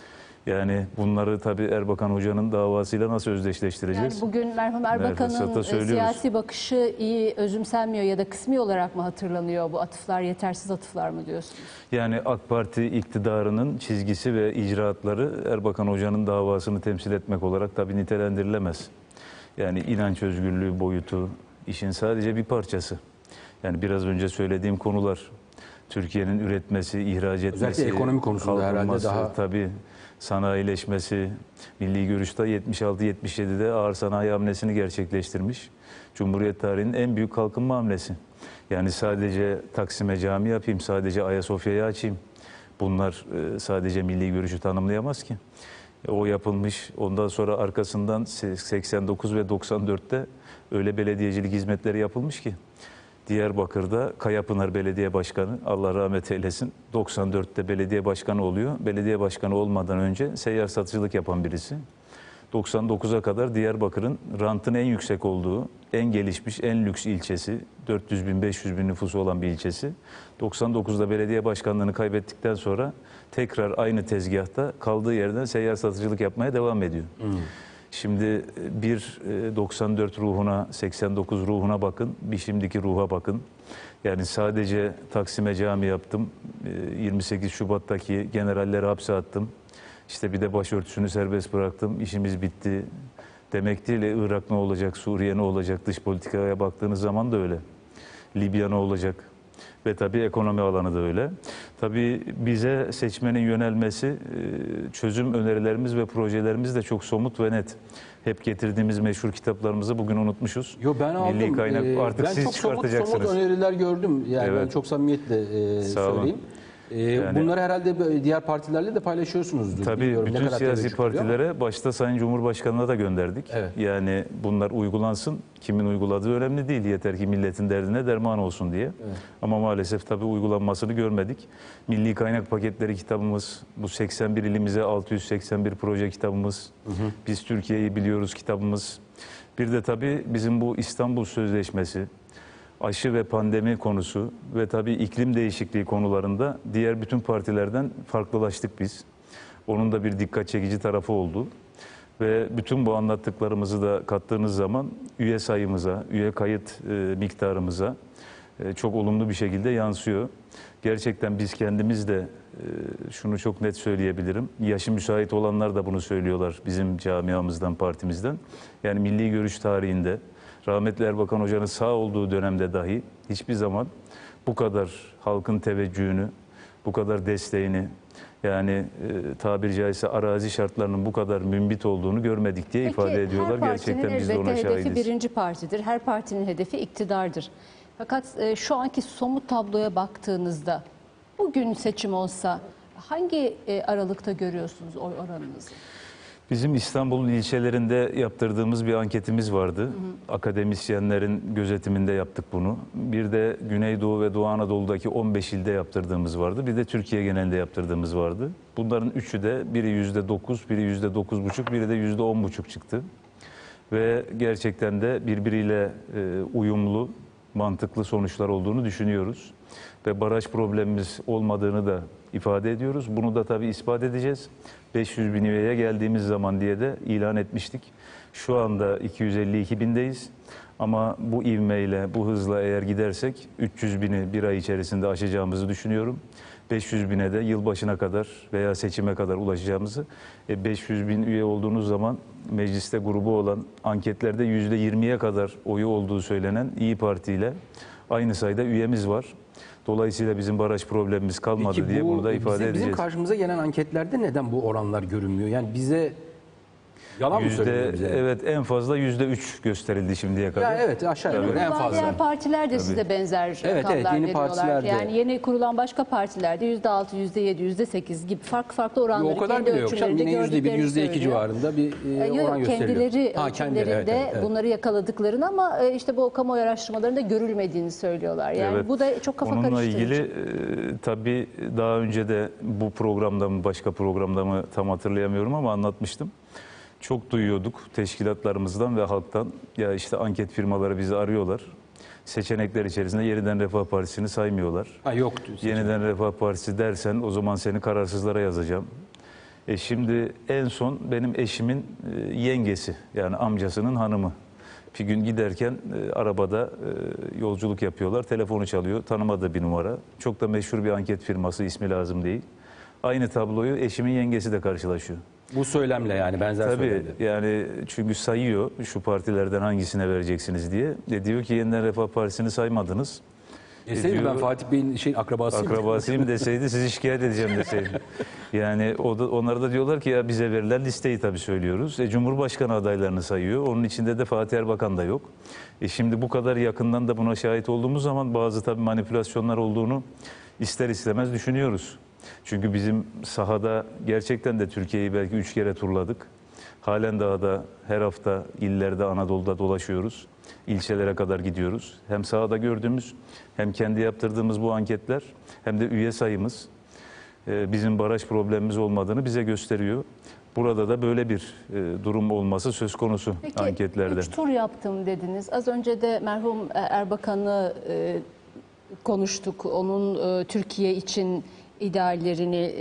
Yani bunları tabii Erbakan Hoca'nın davasıyla nasıl özdeşleştireceğiz? Yani bugün merhum fırsata Erbakan'ın e, söylüyoruz. siyasi bakışı iyi özümsenmiyor ya da kısmi olarak mı hatırlanıyor? Bu atıflar yetersiz atıflar mı diyorsunuz? Yani AK Parti iktidarının çizgisi ve icraatları Erbakan Hoca'nın davasını temsil etmek olarak tabii nitelendirilemez. Yani inanç özgürlüğü boyutu işin sadece bir parçası. Yani biraz önce söylediğim konular, Türkiye'nin üretmesi, ihraç etmesi, Özellikle ekonomi konusunda herhalde kalkınması, daha- tabii sanayileşmesi, Milli Görüş'te yetmiş altı yetmiş yedi'de ağır sanayi hamlesini gerçekleştirmiş. Cumhuriyet tarihinin en büyük kalkınma hamlesi. Yani sadece Taksim'e cami yapayım, sadece Ayasofya'yı açayım. Bunlar e, sadece Milli Görüş'ü tanımlayamaz ki. E, o yapılmış. Ondan sonra arkasından seksen dokuz ve doksan dört'te öyle belediyecilik hizmetleri yapılmış ki. Diyarbakır'da Kayapınar Belediye Başkanı, Allah rahmet eylesin, doksan dört'te belediye başkanı oluyor. Belediye başkanı olmadan önce seyyar satıcılık yapan birisi. doksan dokuz'a kadar Diyarbakır'ın rantın en yüksek olduğu, en gelişmiş, en lüks ilçesi, dört yüz bin beş yüz bin nüfusu olan bir ilçesi. doksan dokuz'da belediye başkanlığını kaybettikten sonra tekrar aynı tezgahta kaldığı yerden seyyar satıcılık yapmaya devam ediyor. Hmm. Şimdi bir doksan dört ruhuna, seksen dokuz ruhuna bakın, bir şimdiki ruha bakın. Yani sadece Taksim'e cami yaptım, yirmi sekiz Şubat'taki generalleri hapse attım. İşte bir de başörtüsünü serbest bıraktım, işimiz bitti demek değil. Irak ne olacak, Suriye ne olacak, dış politikaya baktığınız zaman da öyle. Libya ne olacak? Ve tabii ekonomi alanı da öyle. Tabii bize seçmenin yönelmesi, çözüm önerilerimiz ve projelerimiz de çok somut ve net. Hep getirdiğimiz meşhur kitaplarımızı bugün unutmuşuz. Yo ben aldım. Milli kaynak Ee, artık ben siz çok somut, çıkartacaksınız. somut öneriler gördüm. Yani Evet. ben çok samimiyetle e, Sağ olun. söyleyeyim. E, Yani- bunları herhalde böyle diğer partilerle de paylaşıyorsunuzdur. Tabii Bilmiyorum ne bütün kadar siyasi teveccüh görüyor ama. partilere, başta Sayın Cumhurbaşkanı'na da gönderdik. Evet. Yani bunlar uygulansın. Kimin uyguladığı önemli değil. Yeter ki milletin derdine derman olsun diye. Evet. Ama maalesef tabii uygulanmasını görmedik. Milli kaynak paketleri kitabımız, bu seksen bir ilimize altı yüz seksen bir proje kitabımız, hı hı. Biz Türkiye'yi biliyoruz kitabımız. Bir de tabii bizim bu İstanbul Sözleşmesi, aşı ve pandemi konusu ve tabii iklim değişikliği konularında diğer bütün partilerden farklılaştık biz. Onun da bir dikkat çekici tarafı oldu. Ve bütün bu anlattıklarımızı da kattığınız zaman üye sayımıza, üye kayıt e, miktarımıza e, çok olumlu bir şekilde yansıyor. Gerçekten biz kendimiz de e, şunu çok net söyleyebilirim. Yaşı müsait olanlar da bunu söylüyorlar bizim camiamızdan, partimizden. Yani milli görüş tarihinde rahmetli Erbakan Hoca'nın sağ olduğu dönemde dahi hiçbir zaman bu kadar halkın teveccühünü, bu kadar desteğini, yani e, tabiri caizse arazi şartlarının bu kadar mümbit olduğunu görmedik diye Peki, ifade ediyorlar. her Gerçekten partinin biz de ona elbette hedefi şahidiz. birinci partidir. Her partinin hedefi iktidardır. Fakat e, şu anki somut tabloya baktığınızda bugün seçim olsa hangi e, aralıkta görüyorsunuz oy oranınızı? Bizim İstanbul'un ilçelerinde yaptırdığımız bir anketimiz vardı. Hı hı. Akademisyenlerin gözetiminde yaptık bunu. Bir de Güneydoğu ve Doğu Anadolu'daki on beş ilde yaptırdığımız vardı. Bir de Türkiye genelinde yaptırdığımız vardı. Bunların üçü de biri yüzde dokuz, biri yüzde dokuz buçuk, biri de yüzde on buçuk çıktı. Ve gerçekten de birbiriyle e, uyumlu, mantıklı sonuçlar olduğunu düşünüyoruz. Ve baraj problemimiz olmadığını da ifade ediyoruz. Bunu da tabii ispat edeceğiz. beş yüz bin üyeye geldiğimiz zaman diye de ilan etmiştik. Şu anda iki yüz elli iki bindeyiz. Ama bu ivmeyle, bu hızla eğer gidersek üç yüz bini bir ay içerisinde aşacağımızı düşünüyorum. beş yüz bine de yılbaşına kadar veya seçime kadar ulaşacağımızı. E beş yüz bin üye olduğunuz zaman mecliste grubu olan anketlerde yüzde yirmiye kadar oyu olduğu söylenen İyi Parti ile aynı sayıda üyemiz var. Dolayısıyla bizim baraj problemimiz kalmadı Peki diye bu, bunu da ifade bize, edeceğiz. Bizim karşımıza gelen anketlerde neden bu oranlar görünmüyor? Yani bize yalan mı söylüyor Yüzde, bize? evet, en fazla yüzde üç gösterildi şimdiye kadar. Ya evet, aşağı yukarı en Kurulan fazla. diğer partiler de size benzer evet, rakamlar yeni veriyorlar. partiler de. Yani yeni kurulan başka partilerde yüzde altı, yüzde yedi, yüzde sekiz gibi farklı farklı oranları O kadar kendi bile yok. Canım, ölçümlerinde yine yüzde bir, gördüklerini yüzde iki söylüyor. civarında bir e, E, yok, oran gösteriliyor. kendileri Ha, kendileri, ölçümlerinde evet, evet, evet. bunları yakaladıklarını ama e, işte bu kamuoyu araştırmalarında görülmediğini söylüyorlar. Yani Evet. bu da çok kafa Onunla karıştırıcı. ilgili e, tabii daha önce de bu programda mı başka programda mı tam hatırlayamıyorum ama anlatmıştım. Çok duyuyorduk teşkilatlarımızdan ve halktan. Ya işte anket firmaları bizi arıyorlar. Seçenekler içerisinde Yeniden Refah Partisi'ni saymıyorlar. Ha, yoktu. Yeniden Refah Partisi dersen o zaman seni kararsızlara yazacağım. E şimdi en son benim eşimin e, yengesi, yani amcasının hanımı. Bir gün giderken e, arabada e, yolculuk yapıyorlar. Telefonu çalıyor. Tanımadığı bir numara. Çok da meşhur bir anket firması, ismi lazım değil. Aynı tabloyu eşimin yengesi de karşılaşıyor. Bu söylemle yani benzer Tabii söylemle. yani çünkü sayıyor şu partilerden hangisine vereceksiniz diye. E diyor ki Yeniden Refah Partisi'ni saymadınız. Deseydim diyor- ben Fatih Bey'in şey akrabasıyım. Akrabasıyım deseydi sizi şikayet edeceğim deseydi. Yani o da, onlar da diyorlar ki ya bize verilen listeyi tabii söylüyoruz. E, Cumhurbaşkanı adaylarını sayıyor. Onun içinde de Fatih Erbakan da yok. E, şimdi bu kadar yakından da buna şahit olduğumuz zaman bazı tabii manipülasyonlar olduğunu ister istemez düşünüyoruz. Çünkü bizim sahada gerçekten de Türkiye'yi belki üç kere turladık. Halen daha da her hafta illerde, Anadolu'da dolaşıyoruz. İlçelere kadar gidiyoruz. Hem sahada gördüğümüz hem kendi yaptırdığımız bu anketler hem de üye sayımız e, bizim baraj problemimiz olmadığını bize gösteriyor. Burada da böyle bir e, durum olması söz konusu Peki, anketlerde. üç tur yaptım dediniz. Az önce de merhum Erbakan'ı e, konuştuk. Onun e, Türkiye için ideallerini, e,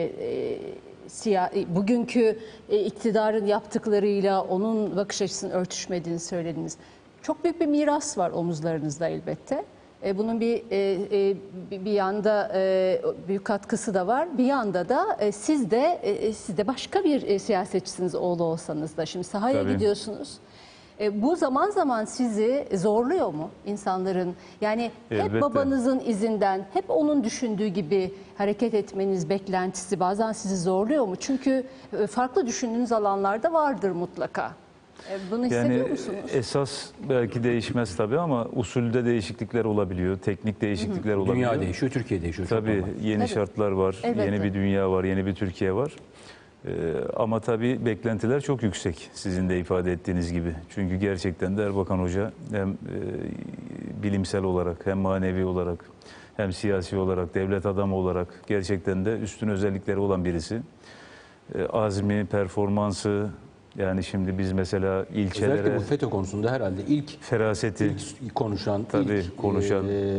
e, siya, bugünkü e, iktidarın yaptıklarıyla onun bakış açısının örtüşmediğini söylediniz. Çok büyük bir miras var omuzlarınızda elbette. E, bunun bir e, e, bir yanda e, büyük katkısı da var. Bir yanda da e, siz de e, siz de başka bir e, siyasetçisiniz oğlu olsanız da. Şimdi sahaya Tabii. gidiyorsunuz. E, bu zaman zaman sizi zorluyor mu insanların? Yani hep Elbette. babanızın izinden, hep onun düşündüğü gibi hareket etmeniz beklentisi bazen sizi zorluyor mu? Çünkü e, farklı düşündüğünüz alanlarda vardır mutlaka. E, bunu hissediyor Yani musunuz? esas belki değişmez tabii ama usulde değişiklikler olabiliyor, teknik değişiklikler olabiliyor. Dünya değişiyor, Türkiye değişiyor. Çok Tabii normal. yeni Tabii. şartlar var, Elbette. yeni bir dünya var, yeni bir Türkiye var. Ee, ama tabii beklentiler çok yüksek sizin de ifade ettiğiniz gibi. Çünkü gerçekten de Erbakan Hoca hem e, bilimsel olarak hem manevi olarak hem siyasi olarak, devlet adamı olarak gerçekten de üstün özellikleri olan birisi. E, azmi, performansı, yani şimdi biz mesela ilçelere Özellikle bu FETÖ konusunda herhalde ilk feraseti, ilk konuşan, Tabii, ilk konuşan. e,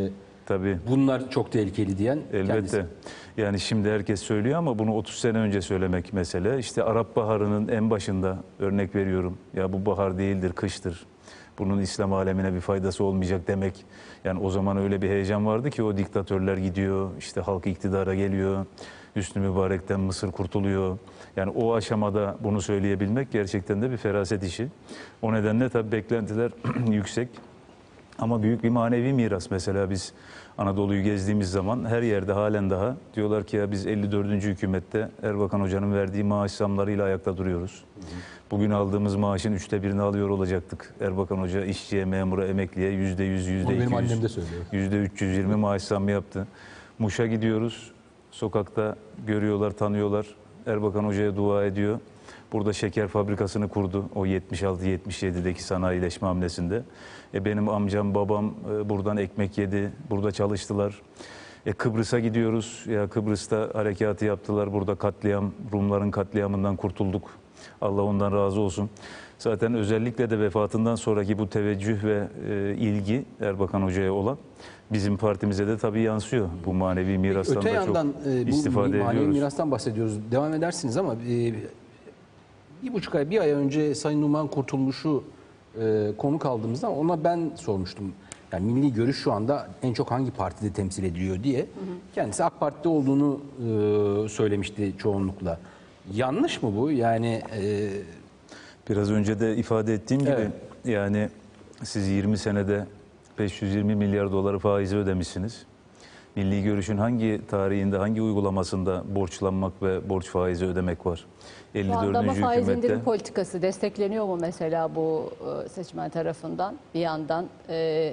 Tabii. Bunlar çok tehlikeli diyen Elbette. kendisi. Yani şimdi herkes söylüyor ama bunu otuz sene önce söylemek mesele. İşte Arap Baharı'nın en başında örnek veriyorum. Ya bu bahar değildir, kıştır. Bunun İslam alemine bir faydası olmayacak demek. Yani o zaman öyle bir heyecan vardı ki o diktatörler gidiyor, işte halk iktidara geliyor. Hüsnü Mübarek'ten Mısır kurtuluyor. Yani o aşamada bunu söyleyebilmek gerçekten de bir feraset işi. O nedenle tabii beklentiler yüksek. Ama büyük bir manevi miras. Mesela biz Anadolu'yu gezdiğimiz zaman her yerde halen daha diyorlar ki ya biz elli dördüncü hükümette Erbakan Hoca'nın verdiği maaş zamlarıyla ayakta duruyoruz. Bugün aldığımız maaşın üçte birini alıyor olacaktık. Erbakan Hoca işçiye, memura, emekliye yüzde yüz, yüzde iki yüz, benim annem de söylüyor. yüzde üç yüz yirmi maaş zammı yaptı. Muş'a gidiyoruz. Sokakta görüyorlar, tanıyorlar. Erbakan Hoca'ya dua ediyor. Burada şeker fabrikasını kurdu o yetmiş altı yetmiş yedideki sanayileşme hamlesinde. E benim amcam, babam e, buradan ekmek yedi, burada çalıştılar. E Kıbrıs'a gidiyoruz. Ya Kıbrıs'ta harekatı yaptılar. Burada katliam, Rumların katliamından kurtulduk. Allah ondan razı olsun. Zaten özellikle de vefatından sonraki bu teveccüh ve e, ilgi Erbakan Hoca'ya olan bizim partimize de tabii yansıyor. Bu manevi mirastan Öte da yandan çok e, bu istifade manevi ediyoruz. mirastan bahsediyoruz. Devam edersiniz ama e, bir buçuk ay, bir ay önce Sayın Numan Kurtulmuş'u e, konuk aldığımızda ona ben sormuştum. Yani Milli Görüş şu anda en çok hangi partide temsil ediliyor diye. Hı hı. Kendisi AK Parti'de olduğunu e, söylemişti çoğunlukla. Yanlış mı bu? Yani e, Biraz önce de ifade ettiğim gibi Evet. yani siz yirmi senede beş yüz yirmi milyar doları faizi ödemişsiniz. Milli Görüş'ün hangi tarihinde, hangi uygulamasında borçlanmak ve borç faizi ödemek var? Şu anda ama elli dördüncü faiz hükümette indirim politikası destekleniyor mu mesela bu e, seçmen tarafından bir yandan? E,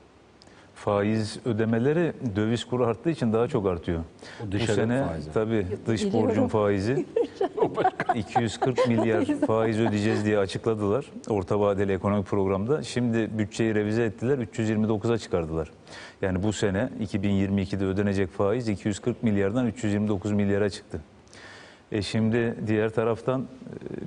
faiz ödemeleri döviz kuru arttığı için daha çok artıyor. O Bu dışarı sene faizi. tabii dış Biliyorum. borcun faizi iki yüz kırk milyar faiz ödeyeceğiz diye açıkladılar orta vadeli ekonomik programda. Şimdi bütçeyi revize ettiler, üç yüz yirmi dokuza çıkardılar. Yani bu sene iki bin yirmi ikide ödenecek faiz iki yüz kırk milyardan üç yüz yirmi dokuz milyara çıktı. E şimdi diğer taraftan e,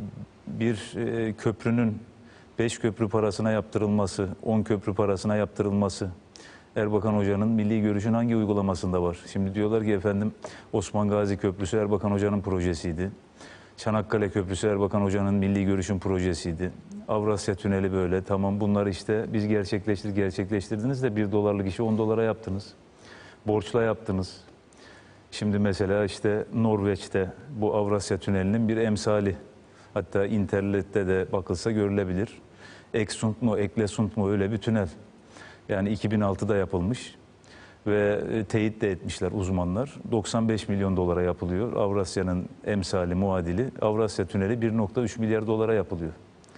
bir e, köprünün beş köprü parasına yaptırılması, on köprü parasına yaptırılması Erbakan Hoca'nın Milli Görüş'ün hangi uygulamasında var? Şimdi diyorlar ki efendim Osman Gazi Köprüsü Erbakan Hoca'nın projesiydi. Çanakkale Köprüsü Erbakan Hoca'nın Milli Görüş'ün projesiydi. Avrasya Tüneli böyle. Tamam bunları işte biz gerçekleştir gerçekleştirdiniz de bir dolarlık işi on dolara yaptınız. Borçla yaptınız. Şimdi mesela işte Norveç'te bu Avrasya Tüneli'nin bir emsali. Hatta internette de bakılsa görülebilir. Eksund mu, Eklesund mu öyle bir tünel. Yani iki bin altıda yapılmış ve teyit de etmişler uzmanlar. doksan beş milyon dolara yapılıyor. Avrasya'nın emsali, muadili. Avrasya Tüneli bir nokta üç milyar dolara yapılıyor.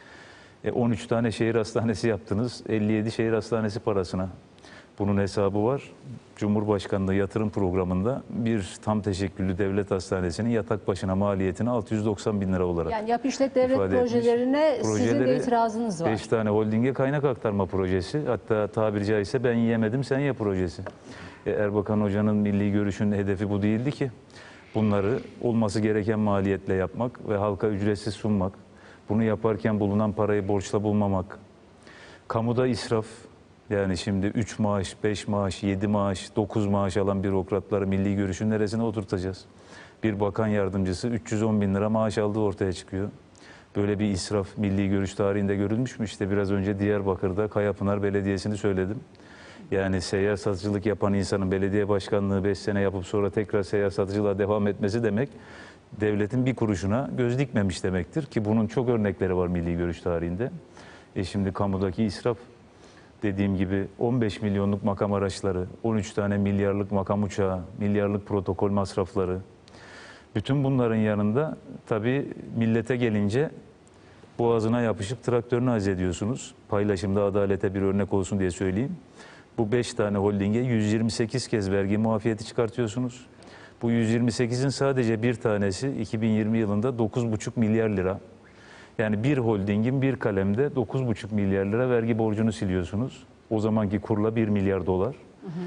E on üç tane şehir hastanesi yaptınız. elli yedi şehir hastanesi parasına. Bunun hesabı var. Cumhurbaşkanlığı yatırım programında bir tam teşekküllü devlet hastanesinin yatak başına maliyetini altı yüz doksan bin lira olarak yani yap işlet devlet ifade etmiş. projelerine sizin de Projeleri itirazınız var. beş tane holdinge kaynak aktarma projesi. Hatta tabiri caizse ben yiyemedim sen ye projesi. E, Erbakan Hoca'nın Milli Görüş'ün hedefi bu değildi ki. Bunları olması gereken maliyetle yapmak ve halka ücretsiz sunmak. Bunu yaparken bulunan parayı borçla bulmamak. Kamuda israf. Yani şimdi üç maaş, beş maaş, yedi maaş, dokuz maaş alan bürokratları Milli Görüş'ün neresine oturtacağız? Bir bakan yardımcısı üç yüz on bin lira maaş aldığı ortaya çıkıyor. Böyle bir israf Milli Görüş tarihinde görülmüş mü? İşte biraz önce Diyarbakır'da Kayapınar Belediyesi'ni söyledim. Yani seyyar satıcılık yapan insanın belediye başkanlığı beş sene yapıp sonra tekrar seyyar satıcılığa devam etmesi demek devletin bir kuruşuna göz dikmemiş demektir ki bunun çok örnekleri var Milli Görüş tarihinde. E şimdi kamudaki israf dediğim gibi on beş milyonluk makam araçları, on üç tane milyarlık makam uçağı, milyarlık protokol masrafları. Bütün bunların yanında tabii millete gelince boğazına yapışıp traktörünü haz ediyorsunuz. Paylaşımda adalete bir örnek olsun diye söyleyeyim. Bu beş tane holdinge yüz yirmi sekiz kez vergi muafiyeti çıkartıyorsunuz. Bu yüz yirmi sekizin sadece bir tanesi iki bin yirmi yılında dokuz buçuk milyar lira. Yani bir holdingin bir kalemde dokuz buçuk milyar lira vergi borcunu siliyorsunuz. O zamanki kurla bir milyar dolar. Hı hı.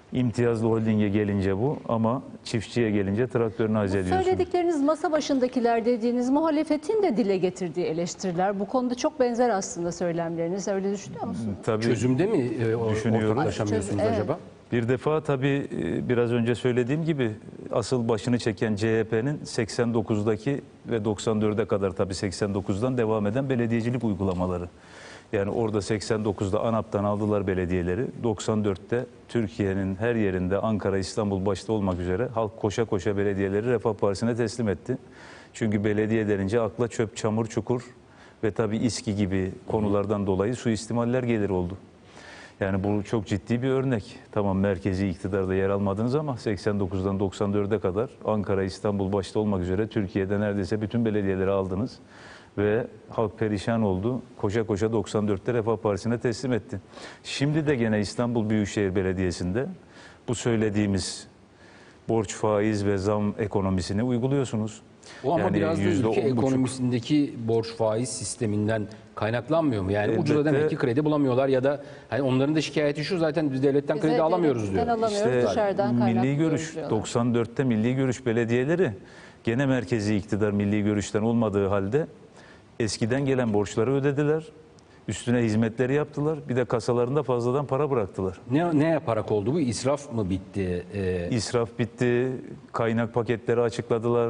İmtiyazlı holdinge gelince bu ama çiftçiye gelince traktörünü haz ediyorsun. Söyledikleriniz masa başındakiler dediğiniz muhalefetin de dile getirdiği eleştiriler. Bu konuda çok benzer aslında söylemleriniz. Öyle düşünüyor musunuz? Tabii Çözümde mi e, o- Düşünüyoruz. ortaklaşamıyorsunuz Evet. acaba? bir defa tabii e, biraz önce söylediğim gibi asıl başını çeken C H P'nin seksen dokuzdaki ve doksan dörde kadar tabii seksen dokuzdan devam eden belediyecilik uygulamaları. Yani orada seksen dokuzda ANAP'tan aldılar belediyeleri. doksan dörtte Türkiye'nin her yerinde Ankara, İstanbul başta olmak üzere halk koşa koşa belediyeleri Refah Partisi'ne teslim etti. Çünkü belediye denince akla çöp, çamur, çukur ve tabii İSKİ gibi konulardan dolayı suistimaller gelir oldu. Yani bu çok ciddi bir örnek. Tamam merkezi iktidarda yer almadınız ama seksen dokuzdan doksan dörde kadar Ankara, İstanbul başta olmak üzere Türkiye'de neredeyse bütün belediyeleri aldınız. Ve halk perişan oldu. Koşa koşa doksan dörtte Refah Partisi'ne teslim etti. Şimdi de gene İstanbul Büyükşehir Belediyesi'nde bu söylediğimiz borç, faiz ve zam ekonomisini uyguluyorsunuz. O ama Yani biraz da yüzde ülke on buçuk. ekonomisindeki borç faiz sisteminden kaynaklanmıyor mu? Yani ucuza Elbette. demek ki kredi bulamıyorlar ya da hani onların da şikayeti şu zaten biz devletten Bize kredi alamıyoruz diyor. devletten alamıyoruz, İşte dışarıdan Milli kaynaklıyoruz Görüş, diyorlar. doksan dörtte Milli Görüş belediyeleri gene merkezi iktidar Milli Görüş'ten olmadığı halde eskiden gelen borçları ödediler. Üstüne hizmetleri yaptılar. Bir de kasalarında fazladan para bıraktılar. Ne, ne yaparak oldu bu? İsraf mı bitti? Ee, İsraf bitti, kaynak paketleri açıkladılar.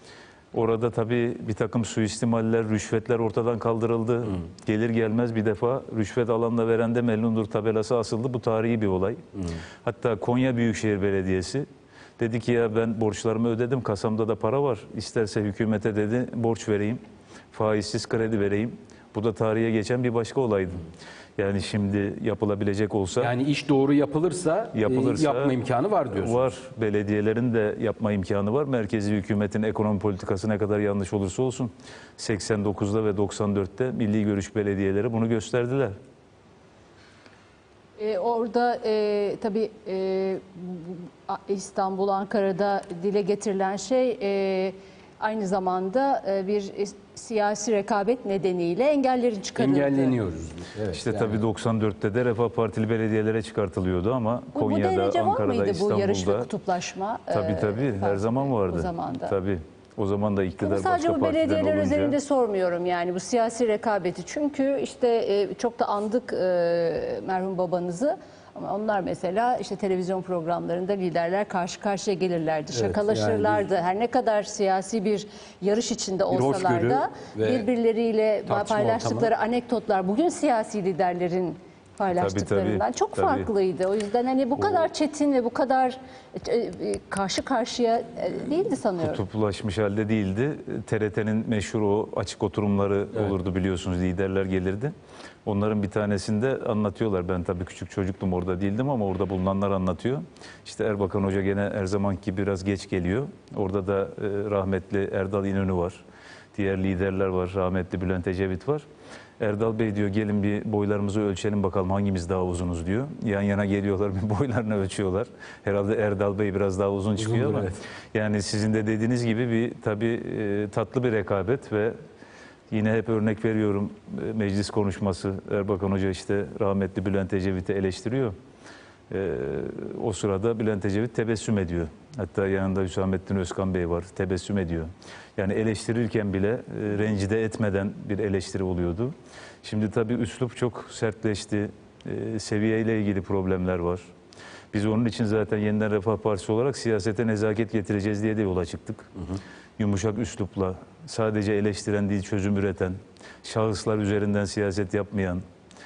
Orada tabii bir takım suistimaller, rüşvetler ortadan kaldırıldı. Gelir gelmez bir defa rüşvet alanla veren de memnundur tabelası asıldı. Bu tarihi bir olay. Hatta Konya Büyükşehir Belediyesi dedi ki ya ben borçlarımı ödedim, kasamda da para var. İsterse hükümete dedi borç vereyim, faizsiz kredi vereyim. Bu da tarihe geçen bir başka olaydı. Yani şimdi yapılabilecek olsa... yani iş doğru yapılırsa, e, Yapılırsa yapma imkanı var diyorsunuz. Var. Belediyelerin de yapma imkanı var. Merkezi hükümetin ekonomi politikası ne kadar yanlış olursa olsun seksen dokuzda ve doksan dörtte Milli Görüş belediyeleri bunu gösterdiler. Ee, orada e, tabii e, bu- bu- İstanbul, Ankara'da dile getirilen şey e, aynı zamanda e, bir siyasi rekabet nedeniyle engellerin çıkarıldığı. Engelleniyoruz. Evet, İşte yani. tabii doksan dörtte de Refah Partili belediyelere çıkartılıyordu ama Bu, bu Konya'da, derece var Ankara'da, mıydı bu yarış ve İstanbul'da kutuplaşma? tabii e, tabii her Fatih zaman Bey, vardı. O zaman da. Tabii. O zaman da iktidar Bunu sadece başka bu partiden belediyeler olunca üzerinde sormuyorum yani bu siyasi rekabeti. Çünkü işte e, çok da andık e, merhum babanızı. Ama onlar mesela işte televizyon programlarında liderler karşı karşıya gelirlerdi. Şakalaşırlardı. Her ne kadar siyasi bir yarış içinde olsalar hoşgörü da ve birbirleriyle tartışma paylaştıkları anekdotlar bugün siyasi liderlerin paylaştıklarından Tabii, tabii, çok tabii. farklıydı. O yüzden hani bu kadar çetin ve bu kadar e, e, karşı karşıya e, değildi sanıyorum. kutuplaşmış halde değildi. T R T'nin meşhur o açık oturumları olurdu biliyorsunuz, liderler gelirdi. Onların bir tanesinde anlatıyorlar. Ben tabii küçük çocuktum, orada değildim ama orada bulunanlar anlatıyor. İşte Erbakan Hoca gene her zamanki gibi biraz geç geliyor. Orada da e, rahmetli Erdal İnönü var. Diğer liderler var. Rahmetli Bülent Ecevit var. Erdal Bey diyor gelin bir boylarımızı ölçelim bakalım hangimiz daha uzunuz diyor. Yan yana geliyorlar bir boylarını ölçüyorlar. Herhalde Erdal Bey biraz daha uzun çıkıyor Uzundur, ama evet. yani sizin de dediğiniz gibi bir tabii e, tatlı bir rekabet ve yine hep örnek veriyorum e, meclis konuşması Erbakan Hoca işte rahmetli Bülent Ecevit'i eleştiriyor. E, o sırada Bülent Ecevit tebessüm ediyor. Hatta yanında Hüsamettin Özkan Bey var, tebessüm ediyor. Yani eleştirirken bile e, rencide etmeden bir eleştiri oluyordu. Şimdi tabii üslup çok sertleşti. E, seviyeyle ilgili problemler var. Biz onun için zaten Yeniden Refah Partisi olarak siyasete nezaket getireceğiz diye de yola çıktık. Hı hı. Yumuşak üslupla, sadece eleştiren değil çözüm üreten, şahıslar üzerinden siyaset yapmayan,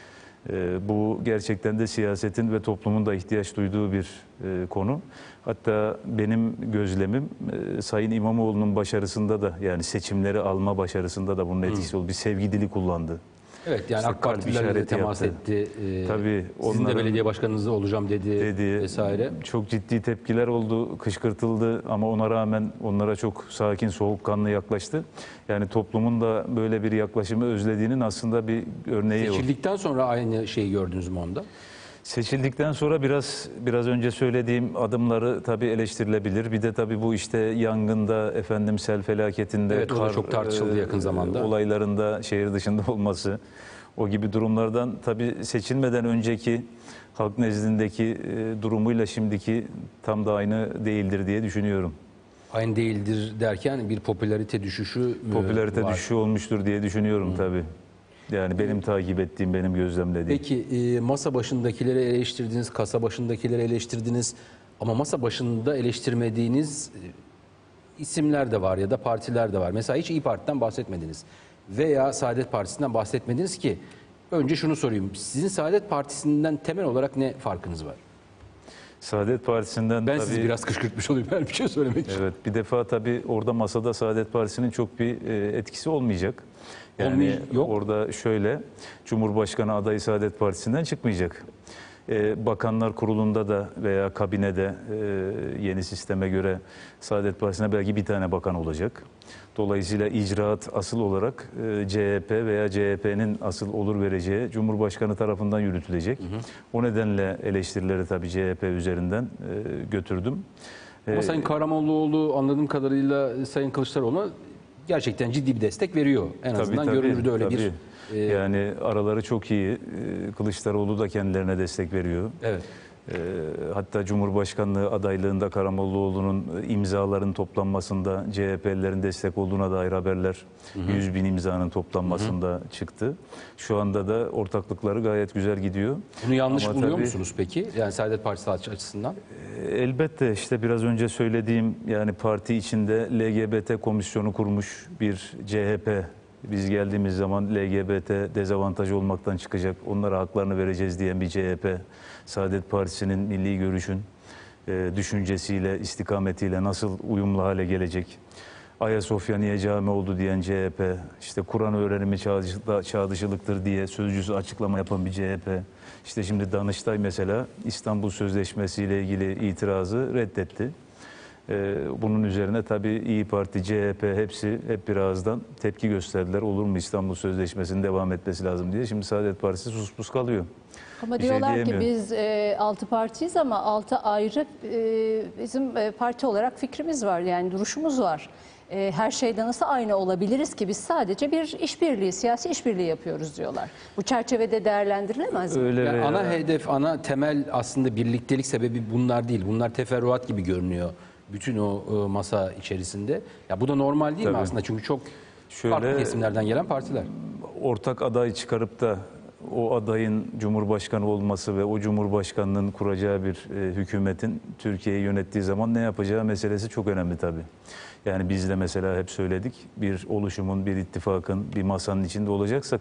e, bu gerçekten de siyasetin ve toplumun da ihtiyaç duyduğu bir e, konu. Hatta benim gözlemim e, Sayın İmamoğlu'nun başarısında da yani seçimleri alma başarısında da bunun etkisi oldu. Bir sevgi dili kullandı. Evet yani İşte AK kalp Partililerle de işareti temas yaptı. etti. Ee, Tabii, sizin de onların- belediye başkanınız olacağım dedi, dedi. vesaire. Çok ciddi tepkiler oldu, kışkırtıldı ama ona rağmen onlara çok sakin, soğukkanlı yaklaştı. Yani toplumun da böyle bir yaklaşımı özlediğinin aslında bir örneği o. Seçildikten sonra aynı şeyi gördünüz mü onda? Seçildikten sonra biraz biraz önce söylediğim adımları tabii eleştirilebilir. Bir de tabii bu işte yangında, efendim sel felaketinde, Evet, o da çok tartışıldı yakın zamanda. olaylarında şehir dışında olması. O gibi durumlardan tabii seçilmeden önceki halk nezdindeki e, durumuyla şimdiki tam da aynı değildir diye düşünüyorum. Aynı değildir derken bir popülarite düşüşü mü Popülarite var? düşüşü olmuştur diye düşünüyorum tabii. Yani benim takip ettiğim, benim gözlemlediğim. Peki e, masa başındakileri eleştirdiniz, kasa başındakileri eleştirdiniz ama masa başında eleştirmediğiniz e, isimler de var ya da partiler de var. Mesela hiç İYİ Parti'den bahsetmediniz veya Saadet Partisi'nden bahsetmediniz ki önce şunu sorayım. Sizin Saadet Partisi'nden temel olarak ne farkınız var? Saadet Partisi'nden Ben tabii... sizi biraz kışkırtmış olayım her bir şey söylemek için. Evet, bir defa tabii orada masada Saadet Partisi'nin çok bir e, etkisi olmayacak. Yani Olmay- yok. orada şöyle, Cumhurbaşkanı adayı Saadet Partisi'nden çıkmayacak. E, Bakanlar Kurulu'nda da veya kabinede e, yeni sisteme göre Saadet Partisi'ne belki bir tane bakan olacak. Dolayısıyla icraat asıl olarak e, C H P veya C H P'nin asıl olur vereceği Cumhurbaşkanı tarafından yürütülecek. Hı hı. O nedenle eleştirileri tabii C H P üzerinden e, götürdüm. Ama Sayın Karamollaoğlu anladığım kadarıyla Sayın Kılıçdaroğlu'na gerçekten ciddi bir destek veriyor. En Tabii, azından tabii, görünürde öyle tabii. bir... e, Yani araları çok iyi. E, Kılıçdaroğlu da kendilerine destek veriyor. Evet. E, hatta Cumhurbaşkanlığı adaylığında Karamollaoğlu'nun imzaların toplanmasında C H P'lilerin destek olduğuna dair haberler hı hı. yüz bin imzanın toplanmasında hı hı. çıktı. Şu anda da ortaklıkları gayet güzel gidiyor. Bunu yanlış Ama buluyor tabii, musunuz peki? Yani Saadet Partisi açısından? Elbette işte biraz önce söylediğim yani parti içinde L G B T komisyonu kurmuş bir C H P. Biz geldiğimiz zaman L G B T dezavantaj olmaktan çıkacak, onlara haklarını vereceğiz diyen bir C H P. Saadet Partisi'nin milli görüşün e, düşüncesiyle, istikametiyle nasıl uyumlu hale gelecek? Ayasofya niye cami oldu diyen C H P, işte Kur'an öğrenimi çağ, çağ dışılıktır diye sözcüsü açıklama yapan bir C H P. İşte şimdi Danıştay mesela İstanbul Sözleşmesi ile ilgili itirazı reddetti. Ee, bunun üzerine tabii İYİ Parti, C H P hepsi hep bir ağızdan tepki gösterdiler. Olur mu İstanbul Sözleşmesi'nin devam etmesi lazım diye. Şimdi Saadet Partisi sus pus kalıyor. Ama Bir şey diyorlar ki diyemiyor. biz e, altı partiyiz ama altı ayrı e, bizim e, parti olarak fikrimiz var, yani duruşumuz var. E, her şeyde nasıl aynı olabiliriz ki, biz sadece bir işbirliği, siyasi işbirliği yapıyoruz diyorlar. Bu çerçevede değerlendirilemez mi? Öyle Yani veya- ana hedef, ana temel aslında birliktelik sebebi bunlar değil. Bunlar teferruat gibi görünüyor bütün o e, masa içerisinde. Ya bu da normal değil mi Tabii. aslında? Çünkü çok Şöyle- farklı kesimlerden gelen partiler. ortak aday çıkarıp da o adayın Cumhurbaşkanı olması ve o Cumhurbaşkanlığının kuracağı bir e, hükümetin Türkiye'yi yönettiği zaman ne yapacağı meselesi çok önemli tabii. Yani biz de mesela hep söyledik, bir oluşumun, bir ittifakın, bir masanın içinde olacaksak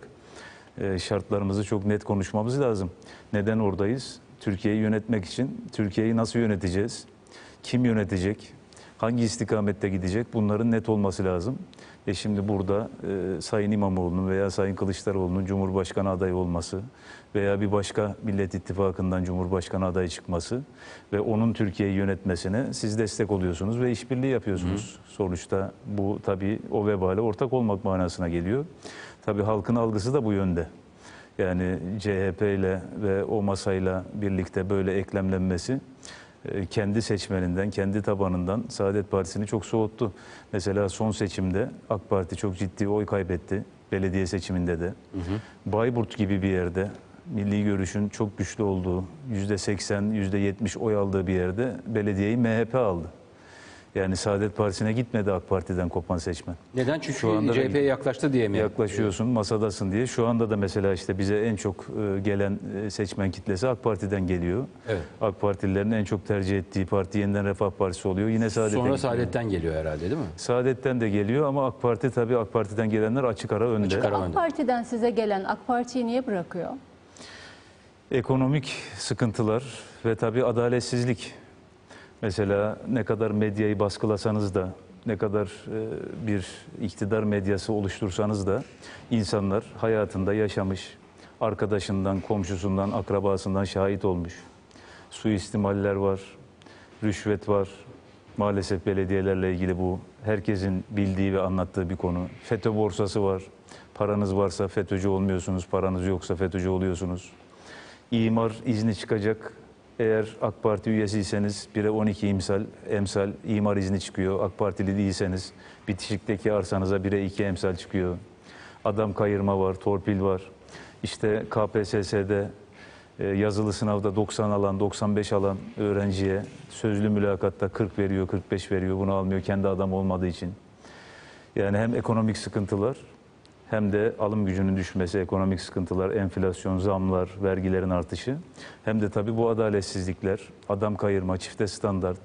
e, şartlarımızı çok net konuşmamız lazım. Neden oradayız? Türkiye'yi yönetmek için. Türkiye'yi nasıl yöneteceğiz? Kim yönetecek? Hangi istikamette gidecek? Bunların net olması lazım. E şimdi burada e, Sayın İmamoğlu'nun veya Sayın Kılıçdaroğlu'nun Cumhurbaşkanı adayı olması veya bir başka Millet İttifakı'ndan Cumhurbaşkanı adayı çıkması ve onun Türkiye'yi yönetmesine siz destek oluyorsunuz ve işbirliği yapıyorsunuz. Hı. Sonuçta bu tabii o vebale ortak olmak manasına geliyor. Tabii halkın algısı da bu yönde. Yani C H P ile ve o masayla birlikte böyle eklemlenmesi kendi seçmeninden, kendi tabanından Saadet Partisi'ni çok soğuttu. Mesela son seçimde AK Parti çok ciddi oy kaybetti. Belediye seçiminde de. Hı hı. Bayburt gibi bir yerde milli görüşün çok güçlü olduğu, yüzde seksen, yüzde yetmiş oy aldığı bir yerde belediyeyi M H P aldı. Yani Saadet Partisi'ne gitmedi AK Parti'den kopan seçmen. Neden? Çünkü Şu anda C H P'ye yaklaştı diye mi? yaklaşıyorsun, masadasın diye. Şu anda da mesela işte bize en çok e, gelen e, seçmen kitlesi AK Parti'den geliyor. Evet. AK Partililerin en çok tercih ettiği parti Yeniden Refah Partisi oluyor. Yine Saadet'ten Sonra gidiyor. Saadet'ten geliyor herhalde değil mi? Saadet'ten de geliyor ama AK Parti tabii AK Parti'den gelenler açık ara önde. Açık ara. AK Parti'den size gelen AK Parti'yi niye bırakıyor? Ekonomik sıkıntılar ve tabii adaletsizlik. Mesela ne kadar medyayı baskılasanız da, ne kadar e, bir iktidar medyası oluştursanız da insanlar hayatında yaşamış, arkadaşından, komşusundan, akrabasından şahit olmuş. Suistimaller var, rüşvet var. Maalesef belediyelerle ilgili bu herkesin bildiği ve anlattığı bir konu. FETÖ borsası var. Paranız varsa FETÖ'cü olmuyorsunuz, paranız yoksa FETÖ'cü oluyorsunuz. İmar izni çıkacak. Eğer AK Parti üyesiyseniz bire on iki emsal, emsal imar izni çıkıyor. AK Partili değilseniz bitişikteki arsanıza bire iki emsal çıkıyor. Adam kayırma var, torpil var. İşte K P S S'de e, yazılı sınavda doksan alan, doksan beş alan öğrenciye sözlü mülakatta kırk veriyor, kırk beş veriyor. Bunu almıyor kendi adam olmadığı için. Yani hem ekonomik sıkıntılar hem de alım gücünün düşmesi, ekonomik sıkıntılar, enflasyon, zamlar, vergilerin artışı. Hem de tabii bu adaletsizlikler, adam kayırma, çifte standart,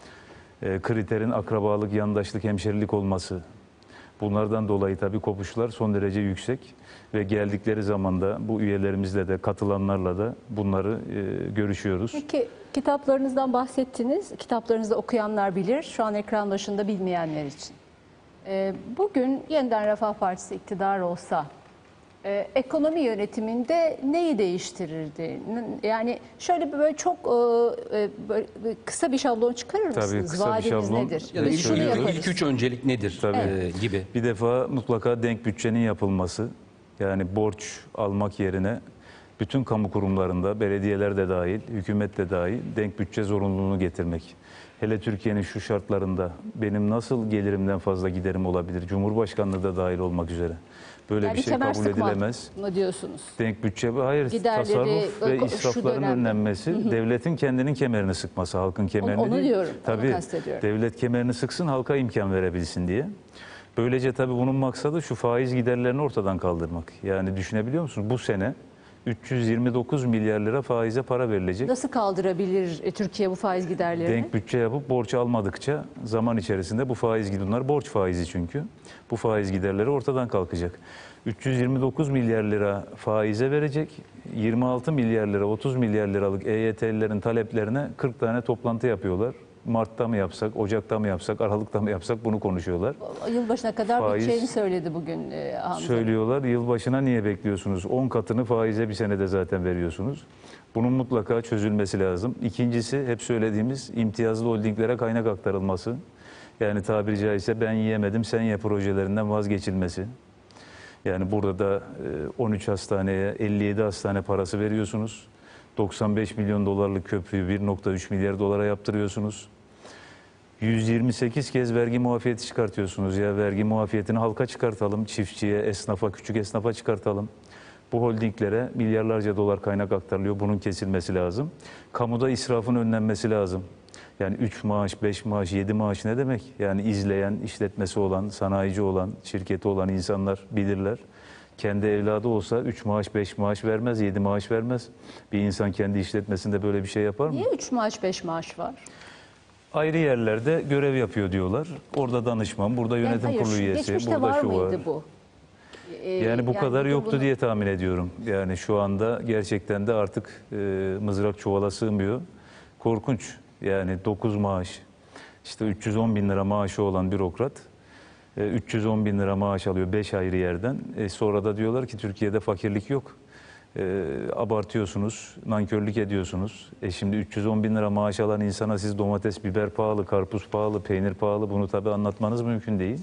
e, kriterin akrabalık, yandaşlık, hemşerilik olması. Bunlardan dolayı tabii kopuşlar son derece yüksek ve geldikleri zaman da bu üyelerimizle de katılanlarla da bunları e, görüşüyoruz. Peki kitaplarınızdan bahsettiniz. Kitaplarınızı okuyanlar bilir. Şu an ekran başında bilmeyenler için. Ee, bugün Yeniden Refah Partisi iktidar olsa e, ekonomi yönetiminde neyi değiştirirdi? N- Yani şöyle bir böyle çok e, e, böyle bir kısa bir şablon çıkarır mısınız? Tabii, kısa bir Vaadiniz şablon. nedir? Ya da Biz ilk, şunu söylüyorum. yaparız. ilk üç öncelik nedir Tabii. e, gibi. Bir defa mutlaka denk bütçenin yapılması, yani borç almak yerine bütün kamu kurumlarında, belediyeler de dahil, hükümet de dahil denk bütçe zorunluluğunu getirmek. Hele Türkiye'nin şu şartlarında benim nasıl gelirimden fazla giderim olabilir? Cumhurbaşkanlığı da dahil olmak üzere. Böyle Yani bir şey kemer kabul sıkma edilemez. mı diyorsunuz? Denk bütçe, hayır, Giderleri, tasarruf ve şu israfların dönemde. önlenmesi, devletin kendinin kemerini sıkması, halkın kemerini onu değil. diyorum, onu Tabii kastediyorum. devlet kemerini sıksın, halka imkan verebilsin diye. Böylece tabii bunun maksadı şu faiz giderlerini ortadan kaldırmak. Yani düşünebiliyor musunuz? Bu sene üç yüz yirmi dokuz milyar lira faize para verilecek. Nasıl kaldırabilir e, Türkiye bu faiz giderlerini? Denk bütçe yapıp borç almadıkça zaman içerisinde bu faiz giderleri, bunlar borç faizi çünkü. Bu faiz giderleri ortadan kalkacak. üç yüz yirmi dokuz milyar lira faize verecek. yirmi altı milyar lira, otuz milyar liralık E Y T'lilerin taleplerine kırk tane toplantı yapıyorlar. Mart'ta mı yapsak, Ocak'ta mı yapsak, Aralık'ta mı yapsak bunu konuşuyorlar. Yılbaşına kadar Faiz- biteceğini söyledi bugün e, Hamza. Söylüyorlar. Yılbaşına niye bekliyorsunuz? on katını faize bir senede zaten veriyorsunuz. Bunun mutlaka çözülmesi lazım. İkincisi hep söylediğimiz imtiyazlı holdinglere kaynak aktarılması. Yani tabiri caizse ben yiyemedim sen ye projelerinden vazgeçilmesi. Yani burada da on üç hastaneye elli yedi hastane parası veriyorsunuz. doksan beş milyon dolarlık köprüyü bir nokta üç milyar dolara yaptırıyorsunuz. yüz yirmi sekiz kez vergi muafiyeti çıkartıyorsunuz. Ya vergi muafiyetini halka çıkartalım, çiftçiye, esnafa, küçük esnafa çıkartalım. Bu holdinglere milyarlarca dolar kaynak aktarılıyor. Bunun kesilmesi lazım. Kamuda israfın önlenmesi lazım. Yani üç maaş, beş maaş, yedi maaş ne demek? Yani izleyen, işletmesi olan, sanayici olan, şirketi olan insanlar bilirler. Kendi evladı olsa üç maaş, beş maaş vermez, yedi maaş vermez. Bir insan kendi işletmesinde böyle bir şey yapar mı? Niye üç maaş beş maaş var? Ayrı yerlerde görev yapıyor diyorlar. Orada danışman, burada Yani yönetim hayır, kurulu şu üyesi, geçmişte burada var şu var. mıydı bu? Ee, Yani bu kadar bugün yoktu bunu- diye tahmin ediyorum. Yani şu anda gerçekten de artık e, mızrak çuvala sığmıyor. Korkunç. Yani dokuz maaş, işte üç yüz on bin lira maaşı olan bürokrat e, üç yüz on bin lira maaş alıyor beş ayrı yerden. E, sonra da diyorlar ki Türkiye'de fakirlik yok. E, abartıyorsunuz, nankörlük ediyorsunuz. E şimdi üç yüz on bin lira maaş alan insana siz domates, biber pahalı, karpuz pahalı, peynir pahalı bunu tabii anlatmanız mümkün değil.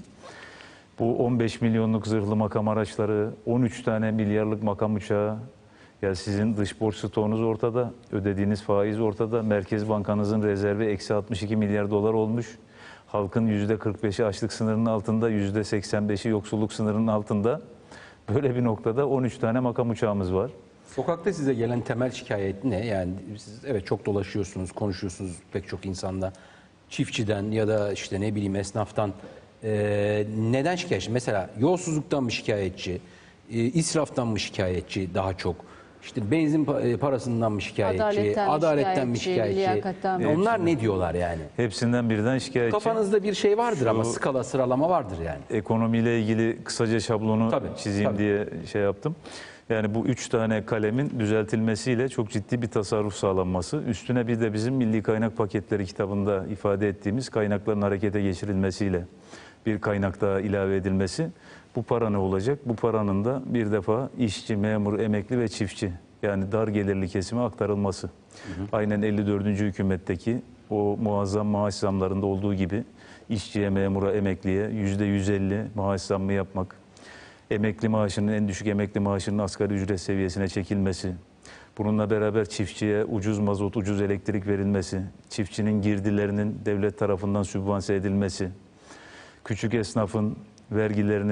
Bu on beş milyonluk zırhlı makam araçları, on üç tane milyarlık makam uçağı, ya sizin dış borç stoğunuz ortada, ödediğiniz faiz ortada, Merkez Bankanızın rezervi eksi altmış iki milyar dolar olmuş. Halkın yüzde kırk beşi açlık sınırının altında, yüzde seksen beşi yoksulluk sınırının altında. Böyle bir noktada on üç tane makam uçağımız var. Sokakta size gelen temel şikayet ne? Yani siz evet çok dolaşıyorsunuz, konuşuyorsunuz pek çok insanda. Çiftçiden ya da işte ne bileyim esnaftan Ee, neden şikayetçi? Mesela yolsuzluktan mı şikayetçi? Ee, israftan mı şikayetçi daha çok? İşte benzin pa- parasından mı şikayetçi? Adaletten mi Adaletten mi şikayetçi, şikayetçi? liyakatten mi? Onlar ne diyorlar yani? Hepsinden birden şikayetçi. Kafanızda bir şey vardır Şu- ama skala sıralama vardır yani. Ekonomiyle ilgili kısaca şablonu Tabii, çizeyim tabii. diye şey yaptım. Yani bu üç tane kalemin düzeltilmesiyle çok ciddi bir tasarruf sağlanması. Üstüne bir de bizim Milli Kaynak Paketleri kitabında ifade ettiğimiz kaynakların harekete geçirilmesiyle bir kaynak daha ilave edilmesi. Bu para ne olacak? Bu paranın da bir defa işçi, memur, emekli ve çiftçi yani dar gelirli kesime aktarılması. Hı hı. Aynen elli dördüncü hükümetteki o muazzam maaş zamlarında olduğu gibi işçiye, memura, emekliye yüzde yüz elli maaş zammı yapmak. Emekli maaşının, en düşük emekli maaşının asgari ücret seviyesine çekilmesi. Bununla beraber çiftçiye ucuz mazot, ucuz elektrik verilmesi. Çiftçinin girdilerinin devlet tarafından sübvanse edilmesi. Küçük esnafın vergilerinin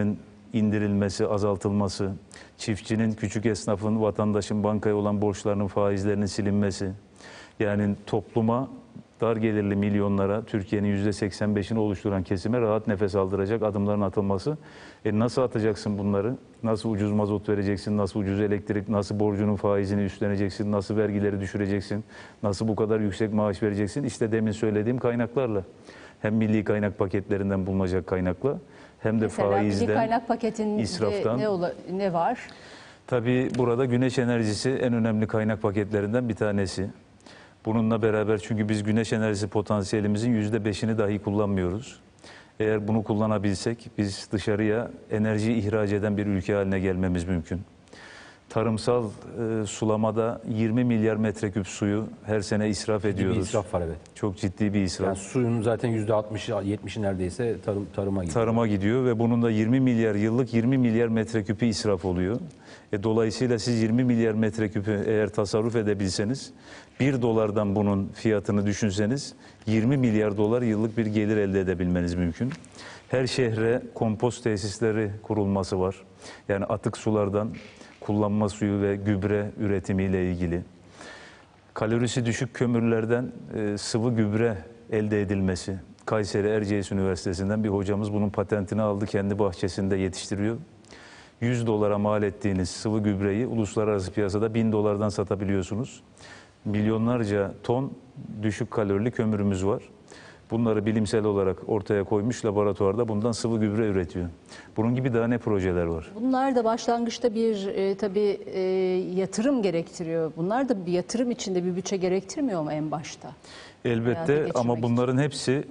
indirilmesi, azaltılması, çiftçinin, küçük esnafın, vatandaşın bankaya olan borçlarının faizlerinin silinmesi, yani topluma, dar gelirli milyonlara, Türkiye'nin yüzde seksen beşini oluşturan kesime rahat nefes aldıracak adımların atılması. E nasıl atacaksın bunları? Nasıl ucuz mazot vereceksin? Nasıl ucuz elektrik? Nasıl borcunun faizini üstleneceksin? Nasıl vergileri düşüreceksin? Nasıl bu kadar yüksek maaş vereceksin? İşte demin söylediğim kaynaklarla. Hem milli kaynak paketlerinden bulunacak kaynakla, hem de Mesela faizden, milli kaynak paketinde israftan. ne, ola- ne var? Tabii burada güneş enerjisi en önemli kaynak paketlerinden bir tanesi. Bununla beraber, çünkü biz güneş enerjisi potansiyelimizin yüzde beşini dahi kullanmıyoruz. Eğer bunu kullanabilsek biz dışarıya enerji ihraç eden bir ülke haline gelmemiz mümkün. Tarımsal e, sulamada yirmi milyar metreküp suyu her sene israf Bir ediyoruz. israf var, evet. Çok ciddi bir israf. Yani suyun zaten yüzde altmışı yetmişi neredeyse tarım, tarıma gidiyor. Tarıma gidiyor ve bunun da yirmi milyar yıllık yirmi milyar metreküpü israf oluyor. E, dolayısıyla siz yirmi milyar metreküpü eğer tasarruf edebilseniz, bir dolardan bunun fiyatını düşünseniz yirmi milyar dolar yıllık bir gelir elde edebilmeniz mümkün. Her şehre kompost tesisleri kurulması var. Yani atık sulardan kullanma suyu ve gübre üretimiyle ilgili. Kalorisi düşük kömürlerden e, sıvı gübre elde edilmesi. Kayseri Erciyes Üniversitesi'nden bir hocamız bunun patentini aldı, kendi bahçesinde yetiştiriyor. yüz dolara mal ettiğiniz sıvı gübreyi uluslararası piyasada bin dolardan satabiliyorsunuz. Milyonlarca ton düşük kalorili kömürümüz var. Bunları bilimsel olarak ortaya koymuş, laboratuvarda bundan sıvı gübre üretiyor. Bunun gibi daha ne projeler var? Bunlar da başlangıçta bir e, tabii e, yatırım gerektiriyor. Bunlar da bir yatırım içinde bir bütçe gerektirmiyor mu en başta? Hayata Elbette, geçirmek ama bunların hepsi e,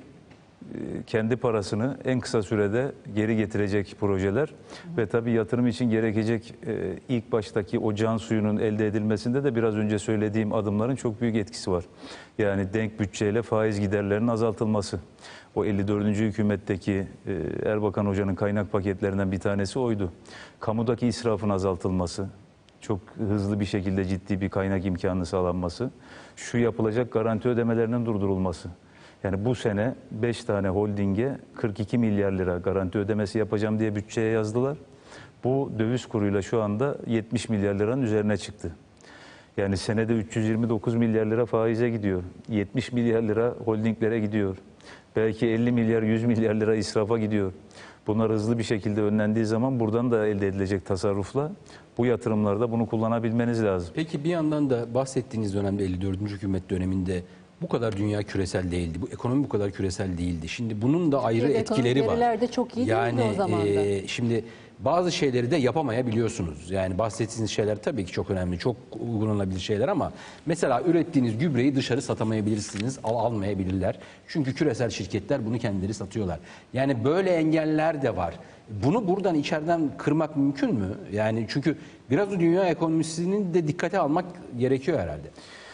kendi parasını en kısa sürede geri getirecek projeler. Hı hı. Ve tabii yatırım için gerekecek e, ilk baştaki o can suyunun elde edilmesinde de biraz önce söylediğim adımların çok büyük etkisi var. Yani denk bütçeyle faiz giderlerinin azaltılması. O elli dördüncü hükümetteki e, Erbakan Hoca'nın kaynak paketlerinden bir tanesi oydu. Kamudaki israfın azaltılması, çok hızlı bir şekilde ciddi bir kaynak imkanı sağlanması, şu yapılacak garanti ödemelerinin durdurulması. Yani bu sene beş tane holdinge kırk iki milyar lira garanti ödemesi yapacağım diye bütçeye yazdılar. Bu döviz kuruyla şu anda yetmiş milyar liranın üzerine çıktı. Yani senede üç yüz yirmi dokuz milyar lira faize gidiyor. yetmiş milyar lira holdinglere gidiyor. Belki elli milyar, yüz milyar lira israfa gidiyor. Bunlar hızlı bir şekilde önlendiği zaman buradan da elde edilecek tasarrufla bu yatırımlarda bunu kullanabilmeniz lazım. Peki bir yandan da bahsettiğiniz dönemde elli dördüncü hükümet döneminde bu kadar dünya küresel değildi. Bu ekonomi bu kadar küresel değildi. Şimdi bunun da ayrı Türkiye'de etkileri ekonomik var. veriler de çok iyi yani, değildi o zaman da. e, şimdi bazı şeyleri de yapamayabiliyorsunuz. Yani bahsettiğiniz şeyler tabii ki çok önemli, çok uygulanabilir şeyler ama mesela ürettiğiniz gübreyi dışarı satamayabilirsiniz, al almayabilirler. Çünkü küresel şirketler bunu kendileri satıyorlar. Yani böyle engeller de var. Bunu buradan içeriden kırmak mümkün mü? Yani çünkü biraz da dünya ekonomisinin de dikkate almak gerekiyor herhalde.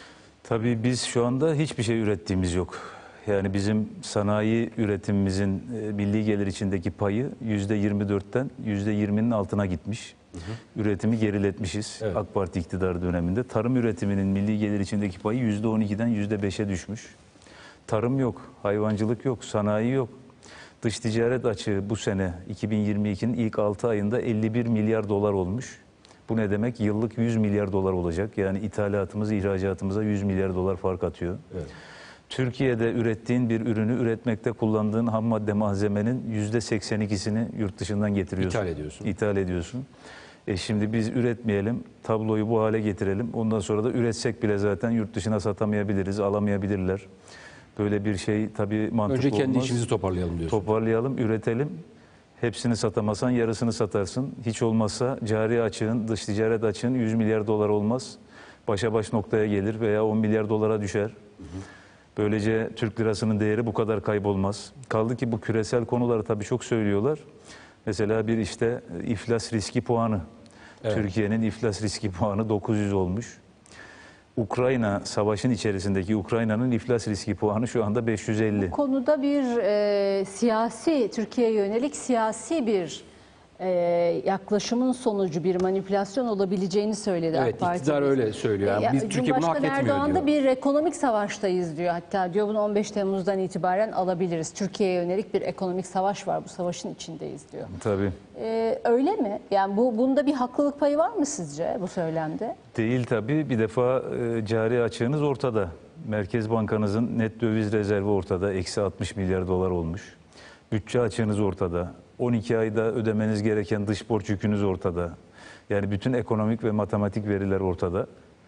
Tabii biz şu anda hiçbir şey ürettiğimiz yok. Yani bizim sanayi üretimimizin e, milli gelir içindeki payı yüzde yirmi dörtten yüzde yirminin altına gitmiş. Hı hı. Üretimi geriletmişiz, evet. AK Parti iktidarı döneminde. Tarım üretiminin milli gelir içindeki payı yüzde on ikiden yüzde beşe düşmüş. Tarım yok, hayvancılık yok, sanayi yok. Dış ticaret açığı bu sene iki bin yirmi ikinin ilk altı ayında elli bir milyar dolar olmuş. Bu ne demek? Yıllık yüz milyar dolar olacak. Yani ithalatımız ihracatımıza yüz milyar dolar fark atıyor. Evet. Türkiye'de ürettiğin bir ürünü üretmekte kullandığın ham madde malzemenin yüzde seksen ikisini yurt dışından getiriyorsun. İthal ediyorsun. İthal ediyorsun. E şimdi biz üretmeyelim, tabloyu bu hale getirelim. Ondan sonra da üretsek bile zaten yurt dışına satamayabiliriz, alamayabilirler. Böyle bir şey tabii mantıklı olmaz. Önce kendi olmaz. işimizi toparlayalım diyorsun. Toparlayalım, üretelim. Hepsini satamasan yarısını satarsın. Hiç olmazsa cari açığın, dış ticaret açığın yüz milyar dolar olmaz. Başa baş noktaya gelir veya on milyar dolara düşer. Hı hı. Böylece Türk lirasının değeri bu kadar kaybolmaz. Kaldı ki bu küresel konuları tabii çok söylüyorlar. Mesela bir işte iflas riski puanı. Evet. Türkiye'nin iflas riski puanı dokuz yüz olmuş. Ukrayna savaşın içerisindeki Ukrayna'nın iflas riski puanı şu anda beş yüz elli. Bu konuda bir e, siyasi, Türkiye'ye yönelik siyasi bir e, yaklaşımın sonucu bir manipülasyon olabileceğini söyledi Evet, AK Parti. iktidar öyle söylüyor. Yani Ya, biz Türkiye bunu hak Cumhurbaşkanı etmiyor Erdoğan da diyor. bir ekonomik savaştayız diyor. Hatta diyor bunu on beş Temmuz'dan itibaren alabiliriz. Türkiye'ye yönelik bir ekonomik savaş var. Bu savaşın içindeyiz diyor. Tabii. Ee, öyle mi? Yani bu bunda bir haklılık payı var mı sizce bu söylemde? Değil tabii. Bir defa e, cari açığınız ortada. Merkez Bankanızın net döviz rezervi ortada. Eksi altmış milyar dolar olmuş. Bütçe açığınız ortada. on iki ayda ödemeniz gereken dış borç yükünüz ortada. Yani bütün ekonomik ve matematik veriler ortada.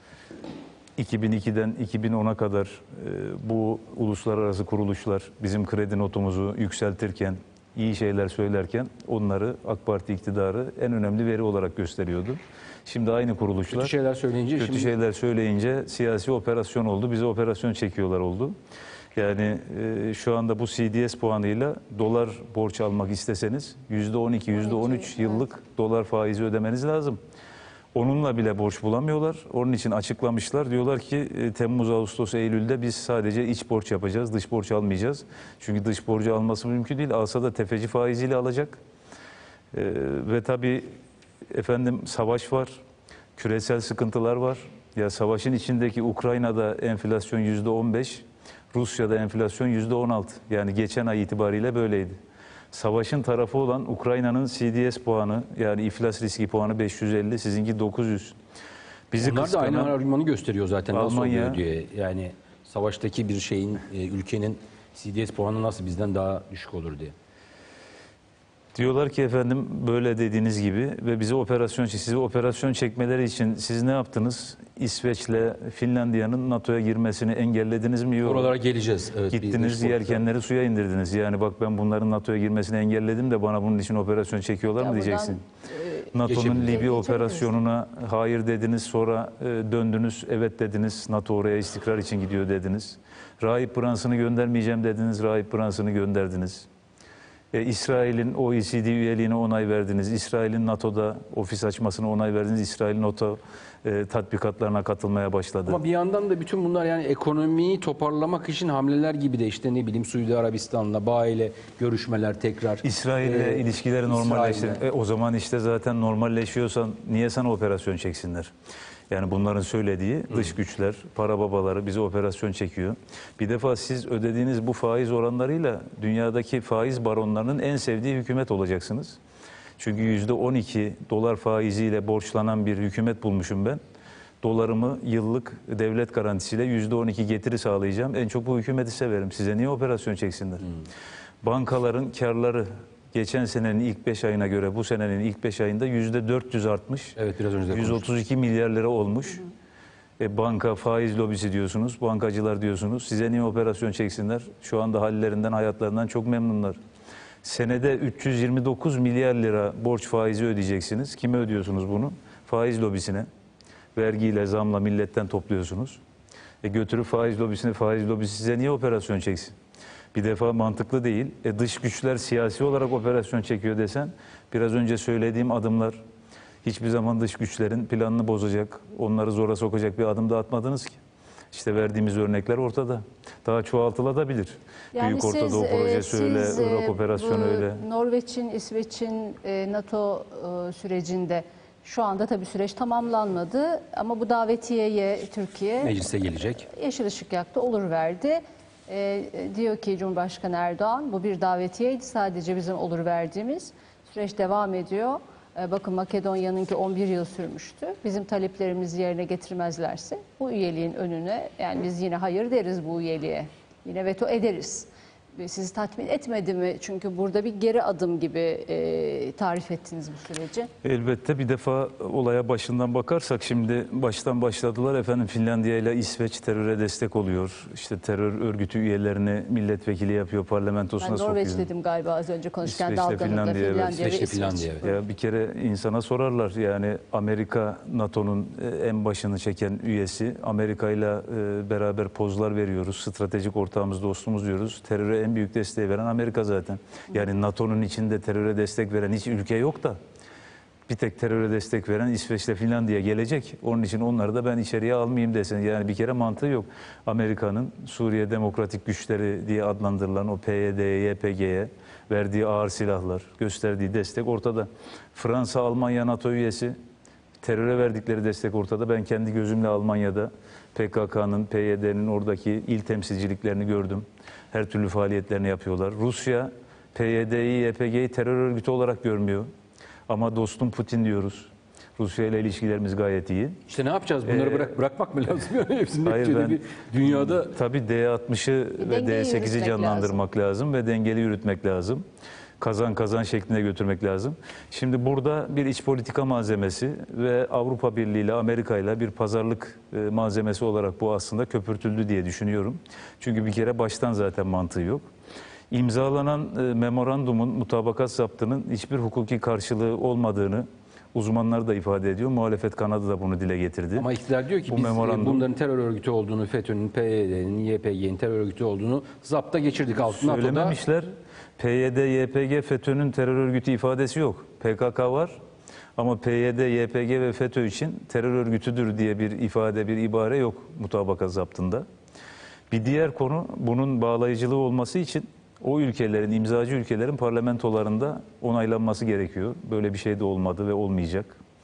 iki bin ikiden iki bin ona kadar e, bu uluslararası kuruluşlar bizim kredi notumuzu yükseltirken, iyi şeyler söylerken onları AK Parti iktidarı en önemli veri olarak gösteriyordu. Şimdi aynı kuruluşlar Kötü şeyler söyleyince kötü şimdi şeyler söyleyince siyasi operasyon oldu. Bize operasyon çekiyorlar oldu. Yani e, şu anda bu C D S puanıyla dolar borç almak isteseniz yüzde on iki, yüzde on üç yıllık dolar faizi ödemeniz lazım. Onunla bile borç bulamıyorlar. Onun için açıklamışlar. Diyorlar ki e, Temmuz, Ağustos, Eylül'de biz sadece iç borç yapacağız. Dış borç almayacağız. Çünkü dış borcu alması mümkün değil. Alsa da tefeci faiziyle alacak. E, ve tabii efendim savaş var. Küresel sıkıntılar var. Ya savaşın içindeki Ukrayna'da enflasyon yüzde on beş, Rusya'da enflasyon yüzde on altı. Yani geçen ay itibariyle böyleydi. Savaşın tarafı olan Ukrayna'nın C D S puanı yani iflas riski puanı beş yüz elli, sizinki dokuz yüz. Bizi onlar da aynı kıskanan- argümanı gösteriyor zaten nasıl Almanya- oluyor diye. Yani savaştaki bir şeyin, e, ülkenin C D S puanı nasıl bizden daha düşük olur diye. Diyorlar ki efendim böyle dediğiniz gibi ve bize operasyon sizi operasyon çekmeleri için siz ne yaptınız? İsveç'le Finlandiya'nın NATO'ya girmesini engellediniz mi? Yok. Oralara geleceğiz. Evet, bir Gittiniz dış politika. yelkenleri suya indirdiniz. Yani bak ben bunların NATO'ya girmesini engelledim de bana bunun için operasyon çekiyorlar Ya mı buradan, diyeceksin. e, NATO'nun geçebiliriz. Libya Geçebiliriz. operasyonuna hayır dediniz, sonra e, döndünüz, evet dediniz, NATO oraya istikrar için gidiyor dediniz. Rahip Brunsson'ı göndermeyeceğim dediniz, Rahip Brunsson'ı gönderdiniz. E, İsrail'in O E C D üyeliğine onay verdiniz, İsrail'in NATO'da ofis açmasına onay verdiniz, İsrail NATO e, tatbikatlarına katılmaya başladı. Ama bir yandan da bütün bunlar yani ekonomiyi toparlamak için hamleler gibi de işte ne bileyim Suudi Arabistan'la, Bağ ile görüşmeler tekrar. İsrail'le Ee, ilişkileri normalleştir. İsrail'le. E, o zaman işte zaten normalleşiyorsan niye sana operasyon çeksinler? Yani bunların söylediği dış güçler, para babaları bize operasyon çekiyor. Bir defa siz ödediğiniz bu faiz oranlarıyla dünyadaki faiz baronlarının en sevdiği hükümet olacaksınız. Çünkü yüzde on iki dolar faiziyle borçlanan bir hükümet bulmuşum ben. Dolarımı yıllık devlet garantisiyle yüzde on iki getiri sağlayacağım. En çok bu hükümeti severim. Size niye operasyon çeksinler? Bankaların karları geçen senenin ilk beş ayına göre bu senenin ilk beş ayında yüzde dört yüz artmış. Evet, biraz önce de yüz otuz iki milyar lira olmuş. E, banka faiz lobisi diyorsunuz, bankacılar diyorsunuz. Size niye operasyon çeksinler? Şu anda hallerinden, hayatlarından çok memnunlar. Senede üç yüz yirmi dokuz milyar lira borç faizi ödeyeceksiniz. Kime ödüyorsunuz bunu? Faiz lobisine. Vergiyle, zamla milletten topluyorsunuz. E götürüp faiz lobisine, faiz lobisi size niye operasyon çeksin? Bir defa mantıklı değil. E dış güçler siyasi olarak operasyon çekiyor desen, biraz önce söylediğim adımlar hiçbir zaman dış güçlerin planını bozacak, onları zora sokacak bir adım da atmadınız ki. İşte verdiğimiz örnekler ortada. Daha çoğaltılabilir. Büyük Orta Doğu e, projesi öyle, siz, e, Irak operasyonu bu öyle. Norveç'in, İsveç'in e, NATO e, sürecinde şu anda tabii süreç tamamlanmadı ama bu davetiyeye Türkiye Meclise gelecek. yeşil ışık yaktı, olur verdi. E, diyor ki Cumhurbaşkanı Erdoğan bu bir davetiyeydi, sadece bizim olur verdiğimiz. Süreç devam ediyor. E, bakın Makedonya'nınki on bir yıl sürmüştü. Bizim taleplerimizi yerine getirmezlerse bu üyeliğin önüne, yani biz yine hayır deriz bu üyeliğe. Yine veto ederiz. Sizi tatmin etmedi mi? Çünkü burada bir geri adım gibi e, tarif ettiniz bu süreci. Elbette bir defa olaya başından bakarsak şimdi baştan başladılar efendim Finlandiya ile İsveç teröre destek oluyor. İşte terör örgütü üyelerini milletvekili yapıyor, parlamentosuna Ben Norveç sokuyor. dedim galiba az önce konuşurken İsveç'te, dalganında Finlandiya, evet. Finlandiya ve İsveç'te, İsveç. Finlandiya, evet. Ya bir kere insana sorarlar yani Amerika NATO'nun e, en başını çeken üyesi. Amerika ile e, beraber pozlar veriyoruz. Stratejik ortağımız, dostumuz diyoruz. Teröre en büyük desteği veren Amerika zaten. Yani NATO'nun içinde teröre destek veren hiç ülke yok da bir tek teröre destek veren İsveç'le Finlandiya gelecek. Onun için onları da ben içeriye almayayım desin. Yani bir kere mantığı yok. Amerika'nın Suriye Demokratik Güçleri diye adlandırılan o P Y D'ye, Y P G'ye verdiği ağır silahlar, gösterdiği destek ortada. Fransa, Almanya NATO üyesi, teröre verdikleri destek ortada. Ben kendi gözümle Almanya'da P K K'nın, P Y D'nin oradaki il temsilciliklerini gördüm. Her türlü faaliyetlerini yapıyorlar. Rusya, P Y D'yi, Y P G'yi terör örgütü olarak görmüyor. Ama dostum Putin diyoruz. Rusya ile ilişkilerimiz gayet iyi. İşte ne yapacağız? Bunları Ee, bırak bırakmak mı lazım? Yani hepsinin Hayır, neticede ben- bir dünyada Tabii D altmışı ve dengeyi D sekizi yürütmek canlandırmak lazım. ve dengeli yürütmek lazım. Kazan kazan şeklinde götürmek lazım. Şimdi burada bir iç politika malzemesi ve Avrupa Birliği ile Amerika ile bir pazarlık e, malzemesi olarak bu aslında köpürtüldü diye düşünüyorum. Çünkü bir kere baştan zaten mantığı yok. İmzalanan e, memorandumun, mutabakat zaptının hiçbir hukuki karşılığı olmadığını uzmanlar da ifade ediyor. Muhalefet kanadı da bunu dile getirdi. ama iktidar diyor ki Bu biz e, memorandum- bunların terör örgütü olduğunu, FETÖ'nün, P Y D'nin, Y P G'nin terör örgütü olduğunu zapta geçirdik altına. NATO'da Söylememişler. P Y D, Y P G, FETÖ'nün terör örgütü ifadesi yok. P K K var ama P Y D, Y P G ve FETÖ için terör örgütüdür diye bir ifade, bir ibare yok mutabakat zaptında. Bir diğer konu, bunun bağlayıcılığı olması için o ülkelerin, imzacı ülkelerin parlamentolarında onaylanması gerekiyor. Böyle bir şey de olmadı ve olmayacak.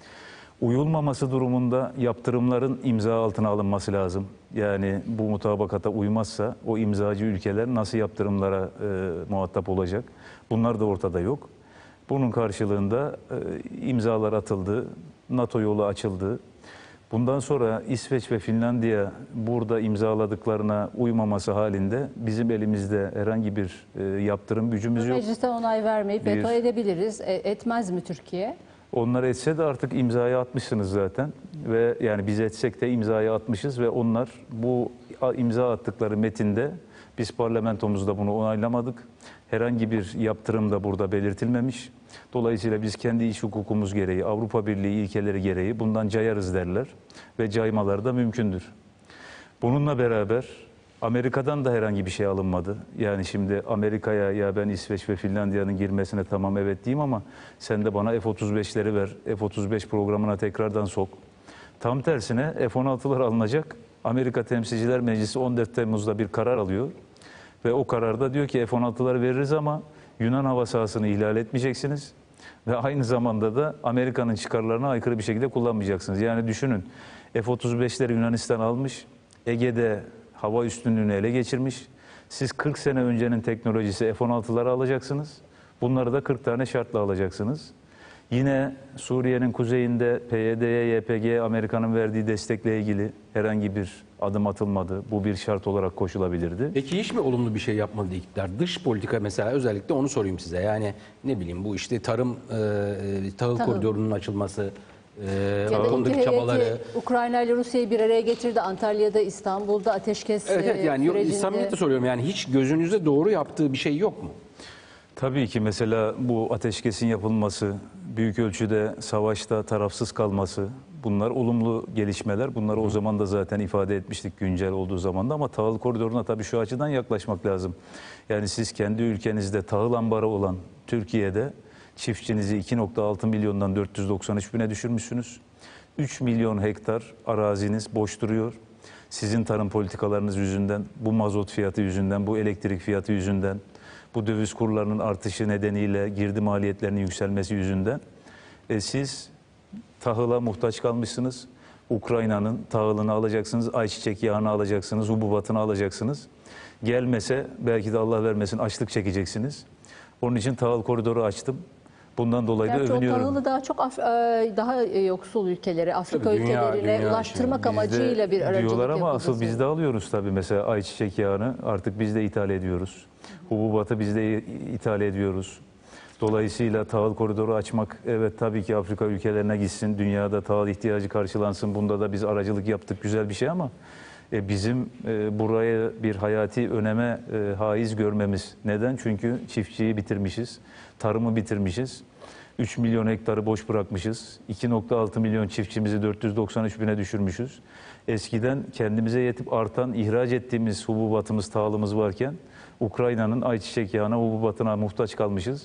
Uyulmaması durumunda yaptırımların imza altına alınması lazım. Yani bu mutabakata uymazsa o imzacı ülkeler nasıl yaptırımlara e, muhatap olacak? Bunlar da ortada yok. Bunun karşılığında e, imzalar atıldı, NATO yolu açıldı. Bundan sonra İsveç ve Finlandiya burada imzaladıklarına uymaması halinde bizim elimizde herhangi bir e, yaptırım gücümüz yok. Meclisten onay vermeyip Bir- veto edebiliriz. E, etmez mi Türkiye? Onlar etse de artık imzayı atmışsınız zaten ve yani biz etsek de imzayı atmışız ve onlar bu imza attıkları metinde biz parlamentomuzda bunu onaylamadık. Herhangi bir yaptırım da burada belirtilmemiş. Dolayısıyla biz kendi iç hukukumuz gereği, Avrupa Birliği ilkeleri gereği bundan cayarız derler ve caymaları da mümkündür. Bununla beraber Amerika'dan da herhangi bir şey alınmadı. Yani şimdi Amerika'ya ya ben İsveç ve Finlandiya'nın girmesine tamam evet diyeyim ama sen de bana F otuz beşleri ver, F otuz beş programına tekrardan sok. Tam tersine F on altılar alınacak. Amerika Temsilciler Meclisi on dört Temmuz'da bir karar alıyor. Ve o kararda diyor ki F on altıları veririz ama Yunan hava sahasını ihlal etmeyeceksiniz. Ve aynı zamanda da Amerika'nın çıkarlarına aykırı bir şekilde kullanmayacaksınız. Yani düşünün F otuz beşleri Yunanistan almış, Ege'de hava üstünlüğünü ele geçirmiş. Siz kırk sene öncenin teknolojisi F on altıları alacaksınız. Bunları da kırk tane şartla alacaksınız. Yine Suriye'nin kuzeyinde P Y D'ye, Y P G'ye Amerika'nın verdiği destekle ilgili herhangi bir adım atılmadı. Bu bir şart olarak koşulabilirdi. Peki hiç mi olumlu bir şey yapmadı iktidar? Dış politika mesela özellikle onu sorayım size. Yani ne bileyim bu işte tarım, e, tahıl Tahıl. koridorunun açılması, e, Ya o da konudaki iki çabaları. heyeti Ukrayna ile Rusya'yı bir araya getirdi. Antalya'da, İstanbul'da ateşkes Evet, evet e, yani yok, sürecinde. samimiyetle soruyorum yani hiç gözünüzde doğru yaptığı bir şey yok mu? Tabii ki mesela bu ateşkesin yapılması, büyük ölçüde savaşta tarafsız kalması, bunlar olumlu gelişmeler. Bunları o zaman da zaten ifade etmiştik güncel olduğu zaman da ama tahıl koridoruna tabii şu açıdan yaklaşmak lazım. Yani siz kendi ülkenizde tahıl ambarı olan Türkiye'de çiftçinizi iki nokta altı milyondan dört yüz doksan üç bine düşürmüşsünüz. üç milyon hektar araziniz boş duruyor. Sizin tarım politikalarınız yüzünden, bu mazot fiyatı yüzünden, bu elektrik fiyatı yüzünden, bu döviz kurlarının artışı nedeniyle girdi maliyetlerinin yükselmesi yüzünden e, siz tahıla muhtaç kalmışsınız. Ukrayna'nın tahılını alacaksınız, ayçiçek yağını alacaksınız, hububatını alacaksınız. Gelmese belki de Allah vermesin açlık çekeceksiniz. Onun için tahıl koridoru açtım. Bundan dolayı da Gerçi o övünüyorum. tahılı daha çok Af- e, daha e, yoksul ülkelere, Afrika Tabii dünya- ülkelerine dünya ulaştırmak için. amacıyla bir aracılık diyorlar ama yapılması. asıl biz de alıyoruz tabii. Mesela ayçiçek yağını artık biz de ithal ediyoruz. Hububatı biz de ithal ediyoruz. Dolayısıyla tahıl koridoru açmak evet tabii ki Afrika ülkelerine gitsin. Dünyada tahıl ihtiyacı karşılansın. Bunda da biz aracılık yaptık. Güzel bir şey ama e, bizim e, buraya bir hayati öneme e, haiz görmemiz. Neden? Çünkü çiftçiyi bitirmişiz. Tarımı bitirmişiz. üç milyon hektarı boş bırakmışız. iki nokta altı milyon çiftçimizi dört yüz doksan üç bine düşürmüşüz. Eskiden kendimize yetip artan ihraç ettiğimiz hububatımız, tahılımız varken Ukrayna'nın ayçiçek yağına, hububatına muhtaç kalmışız.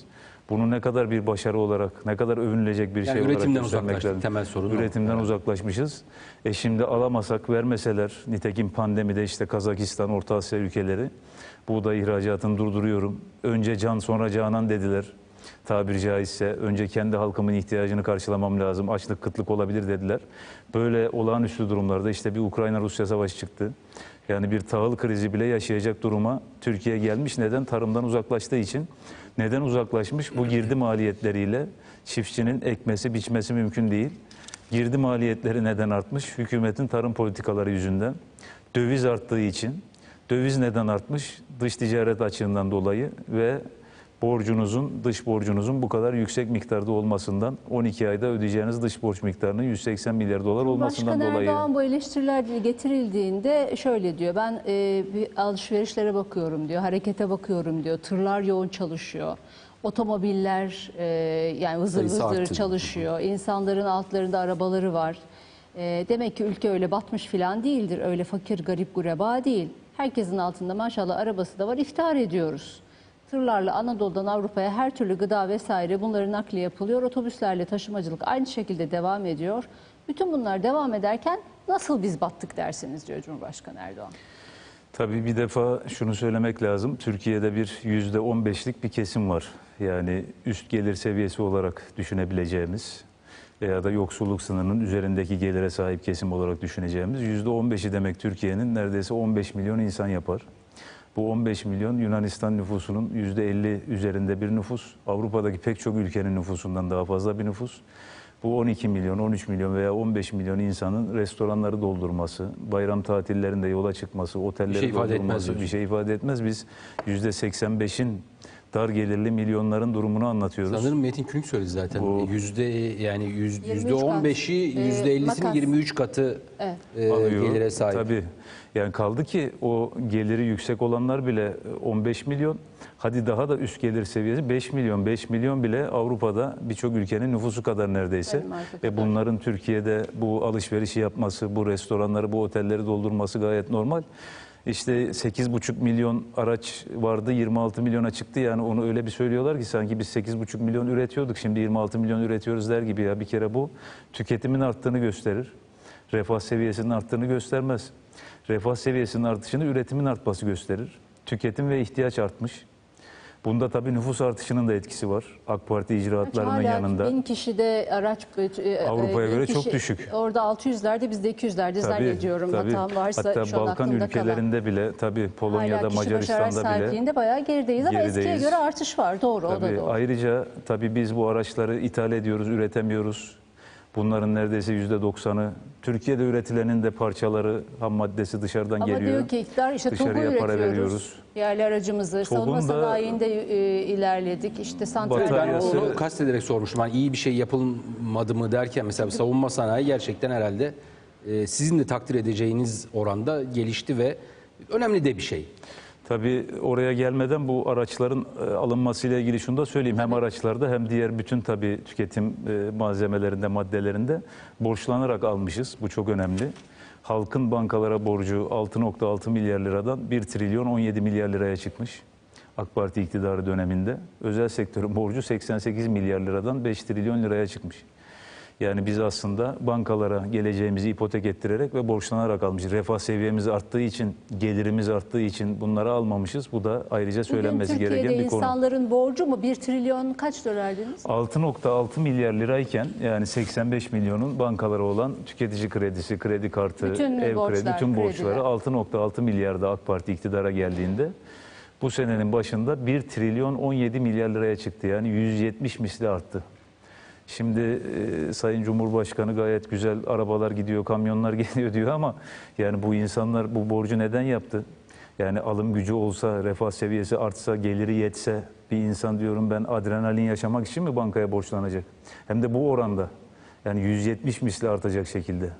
Bunu ne kadar bir başarı olarak, ne kadar övünülecek bir Yani şey olarak üretimden göstermek uzaklaştık, lazım. temel sorun o. Üretimden Evet. uzaklaşmışız. E şimdi alamasak, vermeseler, nitekim pandemide işte Kazakistan, Orta Asya ülkeleri buğday ihracatını durduruyorum. Önce can sonra canan dediler. Tabiri caizse önce kendi halkımın ihtiyacını karşılamam lazım. Açlık, kıtlık olabilir dediler. Böyle olağanüstü durumlarda işte bir Ukrayna-Rusya savaşı çıktı. Yani bir tahıl krizi bile yaşayacak duruma Türkiye gelmiş. Neden? Tarımdan uzaklaştığı için. Neden uzaklaşmış? Bu girdi maliyetleriyle çiftçinin ekmesi, biçmesi mümkün değil. Girdi maliyetleri neden artmış? Hükümetin tarım politikaları yüzünden. Döviz arttığı için. Döviz neden artmış? Dış ticaret açığından dolayı ve borcunuzun, dış borcunuzun bu kadar yüksek miktarda olmasından, on iki ayda ödeyeceğiniz dış borç miktarının yüz seksen milyar dolar olmasından Başkan dolayı. Erdoğan bu eleştiriler dile getirildiğinde şöyle diyor. Ben e, bir alışverişlere bakıyorum diyor, harekete bakıyorum diyor. Tırlar yoğun çalışıyor. Otomobiller e, yani vızır Sayısı vızır arttı. çalışıyor. İnsanların altlarında arabaları var. E, demek ki ülke öyle batmış falan değildir. Öyle fakir, garip, gureba değil. Herkesin altında maşallah arabası da var. İftihar ediyoruz. Tırlarla Anadolu'dan Avrupa'ya her türlü gıda vesaire bunların nakli yapılıyor. Otobüslerle taşımacılık aynı şekilde devam ediyor. Bütün bunlar devam ederken nasıl biz battık dersiniz diyor Cumhurbaşkanı Erdoğan. Tabii bir defa şunu söylemek lazım. Türkiye'de bir yüzde on beşlik bir kesim var. Yani üst gelir seviyesi olarak düşünebileceğimiz veya da yoksulluk sınırının üzerindeki gelire sahip kesim olarak düşüneceğimiz yüzde on beşi demek Türkiye'nin neredeyse on beş milyon insan yapar. Bu on beş milyon Yunanistan nüfusunun yüzde elli üzerinde bir nüfus. Avrupa'daki pek çok ülkenin nüfusundan daha fazla bir nüfus. Bu on iki milyon, on üç milyon veya on beş milyon insanın restoranları doldurması, bayram tatillerinde yola çıkması, otelleri Bir şey ifade etmez doldurması diyorsun. bir şey ifade etmez. Biz yüzde seksen beşin dar gelirli milyonların durumunu anlatıyoruz. Sanırım Metin Külünk söyledi zaten. Bu- Yüzde yani yüz- yirmi üç yüzde on beşi, kat. yüzde Ee, ellisinin makas. yirmi üç katı Evet. e, alıyor. gelire sahip. Tabii. Yani kaldı ki o geliri yüksek olanlar bile on beş milyon. Hadi daha da üst gelir seviyesi beş milyon. beş milyon bile Avrupa'da birçok ülkenin nüfusu kadar neredeyse. Danimarka Ve kadar. bunların Türkiye'de bu alışverişi yapması, bu restoranları, bu otelleri doldurması gayet normal. İşte sekiz buçuk milyon araç vardı, yirmi altı milyona çıktı. Yani onu öyle bir söylüyorlar ki sanki biz sekiz buçuk milyon üretiyorduk, şimdi yirmi altı milyon üretiyoruz der gibi. Ya bir kere bu tüketimin arttığını gösterir. Refah seviyesinin arttığını göstermez. Refah seviyesinin artışını üretimin artması gösterir. Tüketim ve ihtiyaç artmış. Bunda tabii nüfus artışının da etkisi var. AK Parti icraatlarının Hala yanında. bin kişide araç e, Avrupa'ya bin göre kişi- çok düşük. Orada altı yüzlerde bizde iki yüzlerde Tabii, zannediyorum. tabii. Hatam varsa Hatta şu an Balkan aklımda kalan. ülkelerinde bile, tabii Polonya'da, Hala kişi başı araç Macaristan'da bile. sahipliğinde bayağı gerideyiz ama eskiye gerideyiz. göre artış var. Doğru, o da Tabii, doğru. ayrıca tabii biz bu araçları ithal ediyoruz, üretemiyoruz. Bunların neredeyse yüzde doksanı Türkiye'de üretilenin de parçaları, ham maddesi dışarıdan Ama geliyor. diyor ki iktidar işte TOG'u Dışarıya para üretiyoruz. veriyoruz. Yerli aracımızı, savunma TOG'un da- sanayinde e, ilerledik. İşte Ben santraller Bataryası- onu kastederek sormuştum. Yani iyi bir şey yapılmadı mı derken mesela savunma sanayi gerçekten herhalde e, sizin de takdir edeceğiniz oranda gelişti ve önemli de bir şey. Tabii oraya gelmeden bu araçların e, alınmasıyla ilgili şunu da söyleyeyim. Hem araçlarda hem diğer bütün tabii tüketim e, malzemelerinde, maddelerinde borçlanarak almışız. Bu çok önemli. Halkın bankalara borcu altı nokta altı milyar liradan bir trilyon on yedi milyar liraya çıkmış. AK Parti iktidarı döneminde. Özel sektörün borcu seksen sekiz milyar liradan beş trilyon liraya çıkmış. Yani biz aslında bankalara geleceğimizi ipotek ettirerek ve borçlanarak almışız. Refah seviyemiz arttığı için, gelirimiz arttığı için bunları almamışız. Bu da ayrıca söylenmesi Bugün gereken Türkiye'de bir konu. insanların borcu mu bir trilyon kaç dolar dediniz? altı nokta altı milyar lirayken yani seksen beş milyonun bankalara olan tüketici kredisi, kredi kartı, Bütün ev borçlar, kredi, bütün borçları krediler. altı nokta altı milyarda AK Parti iktidara geldiğinde bu senenin başında bir trilyon on yedi milyar liraya çıktı. Yani yüz yetmiş misli arttı. Şimdi e, Sayın Cumhurbaşkanı gayet güzel arabalar gidiyor, kamyonlar geliyor diyor ama yani bu insanlar bu borcu neden yaptı? Yani alım gücü olsa, refah seviyesi artsa, geliri yetse bir insan diyorum ben adrenalin yaşamak için mi bankaya borçlanacak? Hem de bu oranda. Yani yüz yetmiş misli artacak şekilde.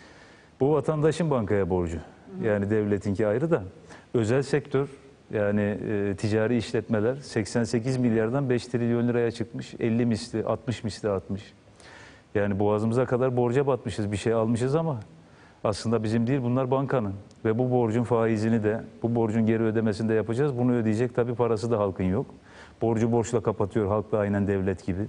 Bu vatandaşın bankaya borcu. Yani devletinki ayrı da. Özel sektör yani e, ticari işletmeler seksen sekiz milyardan beş trilyon liraya çıkmış. elli misli, altmış misli artmış. Yani boğazımıza kadar borca batmışız. Bir şey almışız ama aslında bizim değil, bunlar bankanın. Ve bu borcun faizini de, bu borcun geri ödemesini de yapacağız. Bunu ödeyecek tabii parası da halkın yok. Borcu borçla kapatıyor, halk da aynen devlet gibi.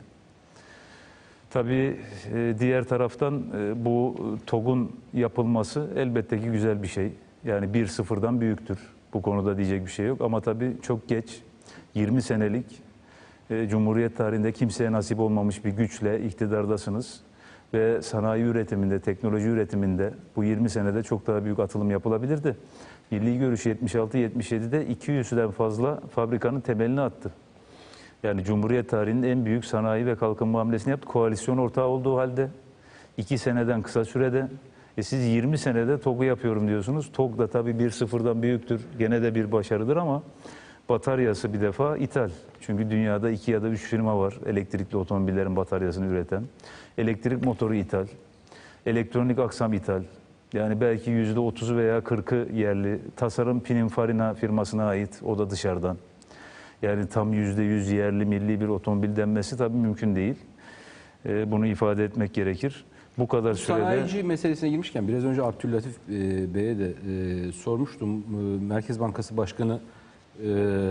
Tabii e, diğer taraftan e, bu TOG'un yapılması elbette ki güzel bir şey. Yani bir sıfırdan büyüktür. Bu konuda diyecek bir şey yok. Ama tabii çok geç, yirmi senelik e, Cumhuriyet tarihinde kimseye nasip olmamış bir güçle iktidardasınız. Ve sanayi üretiminde, teknoloji üretiminde bu yirmi senede çok daha büyük atılım yapılabilirdi. Milli Görüş yetmiş altı yetmiş yedi'de iki yüzden fazla fabrikanın temelini attı. Yani Cumhuriyet tarihinin en büyük sanayi ve kalkınma hamlesini yaptı. Koalisyon ortağı olduğu halde iki seneden kısa sürede. E siz yirmi senede TOG'u yapıyorum diyorsunuz. TOG da tabii bir sıfırdan büyüktür. Gene de bir başarıdır ama bataryası bir defa ithal. Çünkü dünyada iki ya da üç firma var elektrikli otomobillerin bataryasını üreten. Elektrik motoru ithal. Elektronik aksam ithal. Yani belki yüzde otuzu veya kırkı yerli. Tasarım Pininfarina firmasına ait. O da dışarıdan. Yani tam yüzde yüz yerli milli bir otomobil denmesi tabii mümkün değil. Ee, bunu ifade etmek gerekir. Bu kadar sürede... Sanayici meselesine girmişken biraz önce Abdüllatif e, Bey'e de e, sormuştum. E, Merkez Bankası Başkanı e,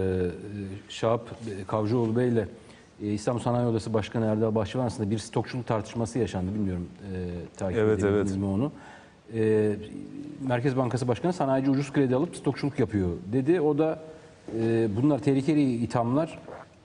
Şahap Kavcıoğlu Bey ile e, İstanbul Sanayi Odası Başkanı Erdal Bahçıvan arasında bir stokçuluk tartışması yaşandı. Bilmiyorum e, takip Evet, edebildiniz evet. mi onu? E, Merkez Bankası Başkanı sanayici ucuz kredi alıp stokçuluk yapıyor dedi. O da e, bunlar tehlikeli ithamlar.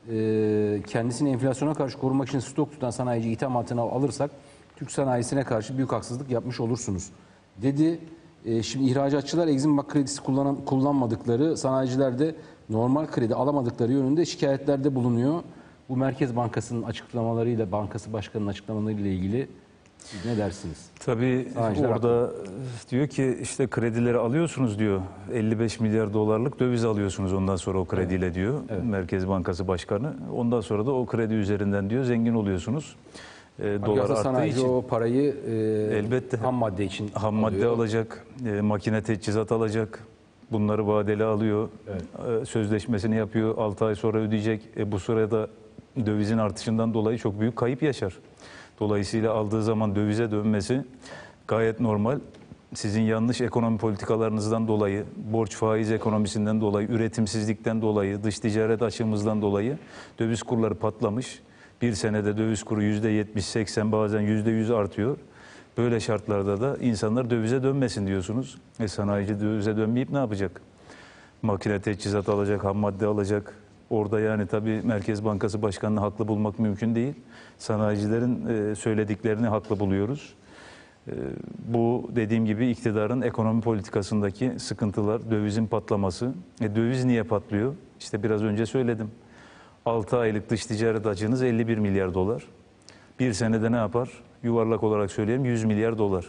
E, kendisini enflasyona karşı korumak için stok tutan sanayici itham altına alırsak Türk sanayisine karşı büyük haksızlık yapmış olursunuz dedi. E, şimdi ihracatçılar Exim Bank kredisi kullanan, kullanmadıkları, sanayiciler de normal kredi alamadıkları yönünde şikayetlerde bulunuyor. Bu Merkez Bankası'nın açıklamalarıyla, bankası başkanının açıklamalarıyla ilgili siz ne dersiniz? Tabii Sanayiciler orada diyor ki işte kredileri alıyorsunuz diyor. elli beş milyar dolarlık döviz alıyorsunuz ondan sonra o krediyle diyor. Evet. Merkez Bankası Başkanı. Ondan sonra da o kredi üzerinden diyor zengin oluyorsunuz. E, dolar Aslında arttığı sanayici için. o parayı e, Elbette. ham madde için Ham madde alıyor. alacak, e, makine teçhizat alacak. Bunları vadeli alıyor. Evet. E, sözleşmesini yapıyor. altı ay sonra ödeyecek. E, bu sırada dövizin artışından dolayı çok büyük kayıp yaşar. Dolayısıyla aldığı zaman dövize dönmesi gayet normal. Sizin yanlış ekonomi politikalarınızdan dolayı, borç faiz ekonomisinden dolayı, üretimsizlikten dolayı, dış ticaret açığımızdan dolayı döviz kurları patlamış. Bir senede döviz kuru yüzde yetmiş seksen bazen yüzde yüz artıyor. Böyle şartlarda da insanlar dövize dönmesin diyorsunuz. E sanayici dövize dönmeyip ne yapacak? Makine teçhizat alacak, ham madde alacak. Orada yani tabii Merkez Bankası Başkanı'nı haklı bulmak mümkün değil. Sanayicilerin e, söylediklerini haklı buluyoruz. E, bu dediğim gibi iktidarın ekonomi politikasındaki sıkıntılar, dövizin patlaması. E, döviz niye patlıyor? İşte biraz önce söyledim. altı aylık dış ticaret açığınız elli bir milyar dolar. Bir senede ne yapar? Yuvarlak olarak söyleyeyim yüz milyar dolar.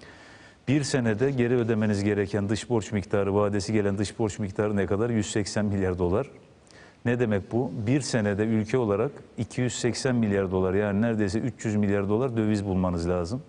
Bir senede geri ödemeniz gereken dış borç miktarı, vadesi gelen dış borç miktarı ne kadar? yüz seksen milyar dolar. Ne demek bu? Bir senede ülke olarak iki yüz seksen milyar dolar yani neredeyse üç yüz milyar dolar döviz bulmanız lazım.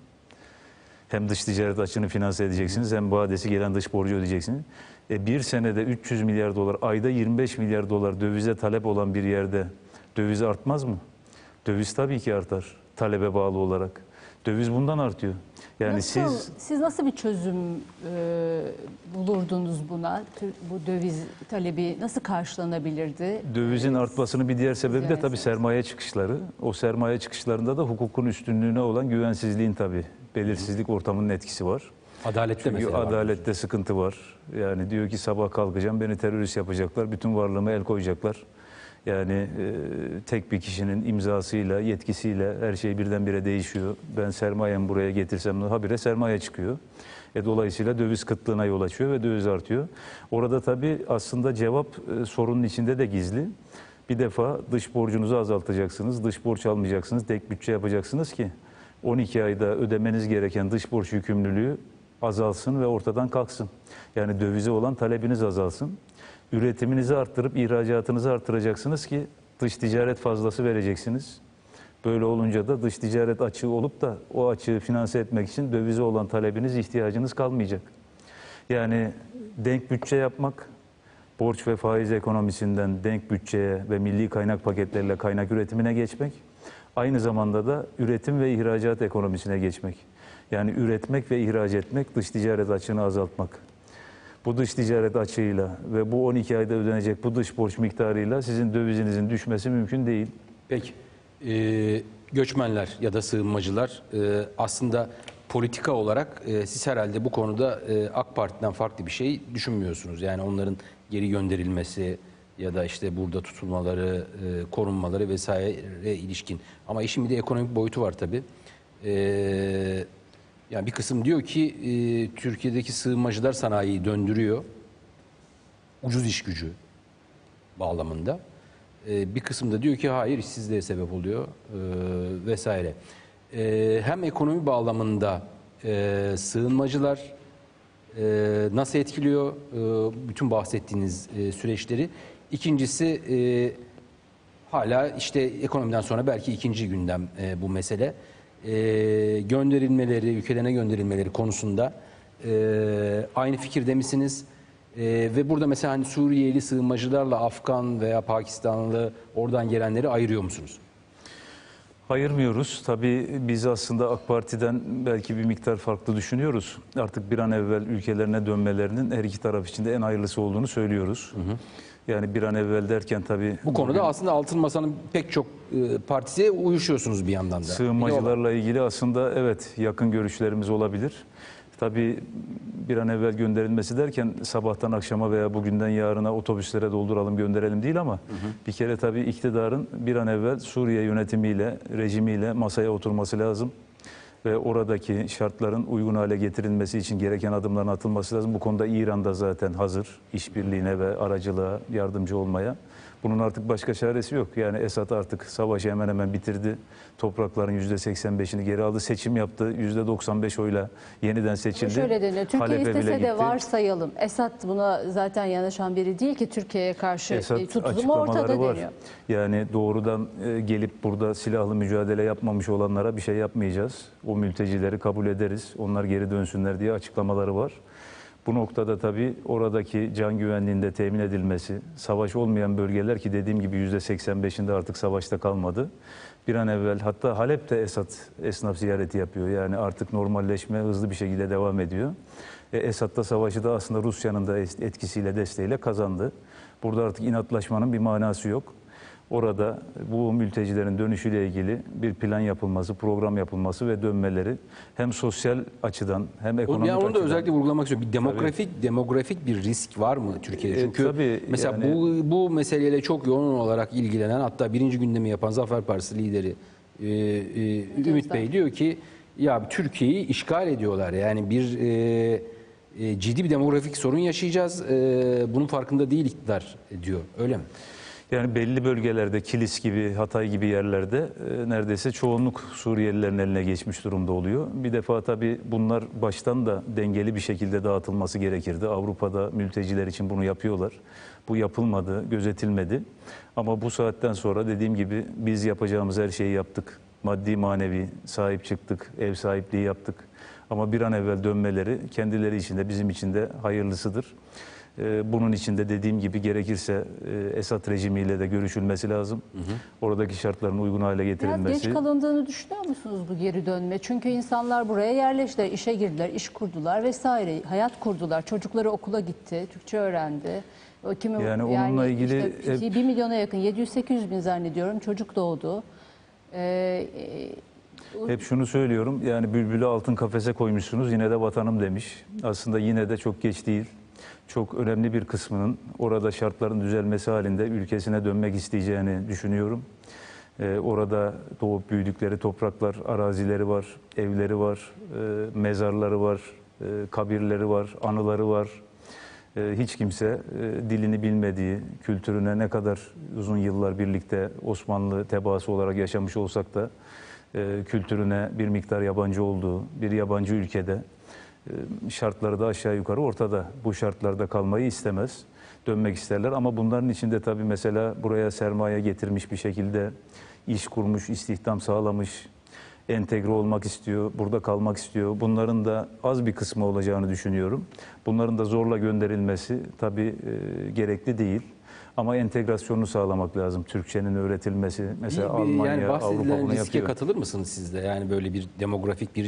Hem dış ticaret açığını finanse edeceksiniz hem vadesi gelen dış borcu ödeyeceksiniz. E bir senede üç yüz milyar dolar, ayda yirmi beş milyar dolar dövize talep olan bir yerde döviz artmaz mı? Döviz tabii ki artar talebe bağlı olarak. Döviz bundan artıyor. Yani nasıl, siz siz nasıl bir çözüm e, bulurdunuz buna? Tür- Bu döviz talebi nasıl karşılanabilirdi? dövizin artmasının bir diğer sebebi de Yani tabii sermaye çıkışları. O sermaye çıkışlarında da hukukun üstünlüğüne olan güvensizliğin tabii belirsizlik ortamının etkisi var. Adalette Çünkü mesela var. adalette sıkıntı var. Yani diyor ki sabah kalkacağım beni terörist yapacaklar, bütün varlığıma el koyacaklar. Yani e, tek bir kişinin imzasıyla, yetkisiyle her şey birdenbire değişiyor. Ben sermayemi buraya getirsem habire sermaye çıkıyor. E, dolayısıyla döviz kıtlığına yol açıyor ve döviz artıyor. Orada tabii aslında cevap e, sorunun içinde de gizli. Bir defa dış borcunuzu azaltacaksınız, dış borç almayacaksınız, tek bütçe yapacaksınız ki on iki ayda ödemeniz gereken dış borç yükümlülüğü azalsın ve ortadan kalksın. Yani dövize olan talebiniz azalsın. Üretiminizi arttırıp ihracatınızı arttıracaksınız ki dış ticaret fazlası vereceksiniz. Böyle olunca da dış ticaret açığı olup da o açığı finanse etmek için dövize olan talebiniz, ihtiyacınız kalmayacak. Yani denk bütçe yapmak, borç ve faiz ekonomisinden denk bütçeye ve milli kaynak paketleriyle kaynak üretimine geçmek, aynı zamanda da üretim ve ihracat ekonomisine geçmek. Yani üretmek ve ihraç etmek, dış ticaret açığını azaltmak. bu dış ticaret açığıyla ve bu on iki ayda ödenecek bu dış borç miktarıyla sizin dövizinizin düşmesi mümkün değil. Peki. Ee, göçmenler ya da sığınmacılar e, aslında politika olarak e, siz herhalde bu konuda e, AK Parti'den farklı bir şey düşünmüyorsunuz. Yani onların geri gönderilmesi ya da işte burada tutulmaları, e, korunmaları vesaire ilişkin. Ama işin bir de ekonomik boyutu var tabii. E, yani bir kısım diyor ki e, Türkiye'deki sığınmacılar sanayiyi döndürüyor. Ucuz iş gücü bağlamında. E, bir kısım da diyor ki hayır işsizliğe sebep oluyor e, vesaire. E, hem ekonomi bağlamında e, sığınmacılar e, nasıl etkiliyor e, bütün bahsettiğiniz e, süreçleri. İkincisi e, hala işte ekonomiden sonra belki ikinci gündem e, bu mesele. E, gönderilmeleri, ülkelerine gönderilmeleri konusunda e, aynı fikirde misiniz? E, ve burada mesela hani Suriyeli sığınmacılarla Afgan veya Pakistanlı oradan gelenleri ayırıyor musunuz? Ayırmıyoruz. Tabii biz aslında AK Parti'den belki bir miktar farklı düşünüyoruz. Artık bir an evvel ülkelerine dönmelerinin her iki taraf için de en hayırlısı olduğunu söylüyoruz. Hı hı. Yani bir an evvel derken tabii... Bu konuda bugün, aslında Altın Masa'nın pek çok e, partisiye uyuşuyorsunuz bir yandan da. Sığınmacılarla ilgili aslında evet yakın görüşlerimiz olabilir. Tabii bir an evvel gönderilmesi derken sabahtan akşama veya bugünden yarına otobüslere dolduralım gönderelim değil ama hı hı. bir kere tabii iktidarın bir an evvel Suriye yönetimiyle, rejimiyle masaya oturması lazım. Ve oradaki şartların uygun hale getirilmesi için gereken adımların atılması lazım. Bu konuda İran da zaten hazır işbirliğine ve aracılığa yardımcı olmaya. Bunun artık başka çaresi yok. Yani Esad artık savaşı hemen hemen bitirdi. Toprakların yüzde seksen beşini geri aldı. Seçim yaptı. yüzde doksan beş oyla yeniden seçildi. Şöyle deniyor. Türkiye Halep'e istese de varsayalım. Esad buna zaten yanaşan biri değil ki Türkiye'ye karşı Esad tutulumu ortada var. deniyor. Yani doğrudan gelip burada silahlı mücadele yapmamış olanlara bir şey yapmayacağız. O mültecileri kabul ederiz. Onlar geri dönsünler diye açıklamaları var. Bu noktada tabii oradaki can güvenliğinde temin edilmesi, savaş olmayan bölgeler ki dediğim gibi yüzde seksen beşinde artık savaşta kalmadı. Bir an evvel hatta Halep'te Esad esnaf ziyareti yapıyor. Yani artık normalleşme hızlı bir şekilde devam ediyor. E, Esad da savaşı da aslında Rusya'nın da etkisiyle, desteğiyle kazandı. Burada artık inatlaşmanın bir manası yok. Orada bu mültecilerin dönüşüyle ilgili bir plan yapılması, program yapılması ve dönmeleri hem sosyal açıdan hem ekonomik yani onu da açıdan. özellikle vurgulamak istiyorum. Bir demografik tabii. demografik bir risk var mı Türkiye'de? Çünkü e, tabii, mesela yani, bu bu meseleyle çok yoğun olarak ilgilenen hatta birinci gündemi yapan Zafer Partisi lideri e, e, Ümit Bey diyor ki ya Türkiye'yi işgal ediyorlar. Yani bir e, e, ciddi bir demografik sorun yaşayacağız. E, bunun farkında değil iktidar diyor. Öyle mi? Yani belli bölgelerde Kilis gibi, Hatay gibi yerlerde e, neredeyse çoğunluk Suriyelilerin eline geçmiş durumda oluyor. Bir defa tabii bunlar baştan da dengeli bir şekilde dağıtılması gerekirdi. Avrupa'da mülteciler için bunu yapıyorlar. Bu yapılmadı, gözetilmedi. Ama bu saatten sonra dediğim gibi biz yapacağımız her şeyi yaptık. Maddi manevi sahip çıktık, ev sahipliği yaptık. Ama bir an evvel dönmeleri kendileri için de bizim için de hayırlısıdır. Bunun için de dediğim gibi gerekirse Esad rejimiyle de görüşülmesi lazım. Hı hı. Oradaki şartların uygun hale getirilmesi. Biraz geç kalındığını düşünüyor musunuz bu geri dönme? Çünkü insanlar buraya yerleştiler, işe girdiler, iş kurdular vesaire. Hayat kurdular. Çocukları okula gitti, Türkçe öğrendi. Kimi, yani onunla yani ilgili işte hep, bir milyona yakın, yedi yüz sekiz yüz bin zannediyorum çocuk doğdu. Ee, Hep şunu söylüyorum, yani bülbülü altın kafese koymuşsunuz, yine de vatanım demiş. Aslında yine de çok geç değil. Çok önemli bir kısmının orada şartların düzelmesi halinde ülkesine dönmek isteyeceğini düşünüyorum. Ee, orada doğup büyüdükleri topraklar, arazileri var, evleri var, e, mezarları var, e, kabirleri var, anıları var. E, hiç kimse e, dilini bilmediği, kültürüne ne kadar uzun yıllar birlikte Osmanlı tebaası olarak yaşamış olsak da e, kültürüne bir miktar yabancı olduğu bir yabancı ülkede şartları da aşağı yukarı ortada. Bu şartlarda kalmayı istemez. Dönmek isterler ama bunların içinde tabii mesela buraya sermaye getirmiş bir şekilde iş kurmuş, istihdam sağlamış, entegre olmak istiyor, burada kalmak istiyor. Bunların da az bir kısmı olacağını düşünüyorum. Bunların da zorla gönderilmesi tabii e, gerekli değil. Ama entegrasyonunu sağlamak lazım. Türkçenin öğretilmesi. Mesela bir, Almanya, yani Avrupa bunu riske yapıyor. katılır mısınız siz de? Yani böyle bir demografik bir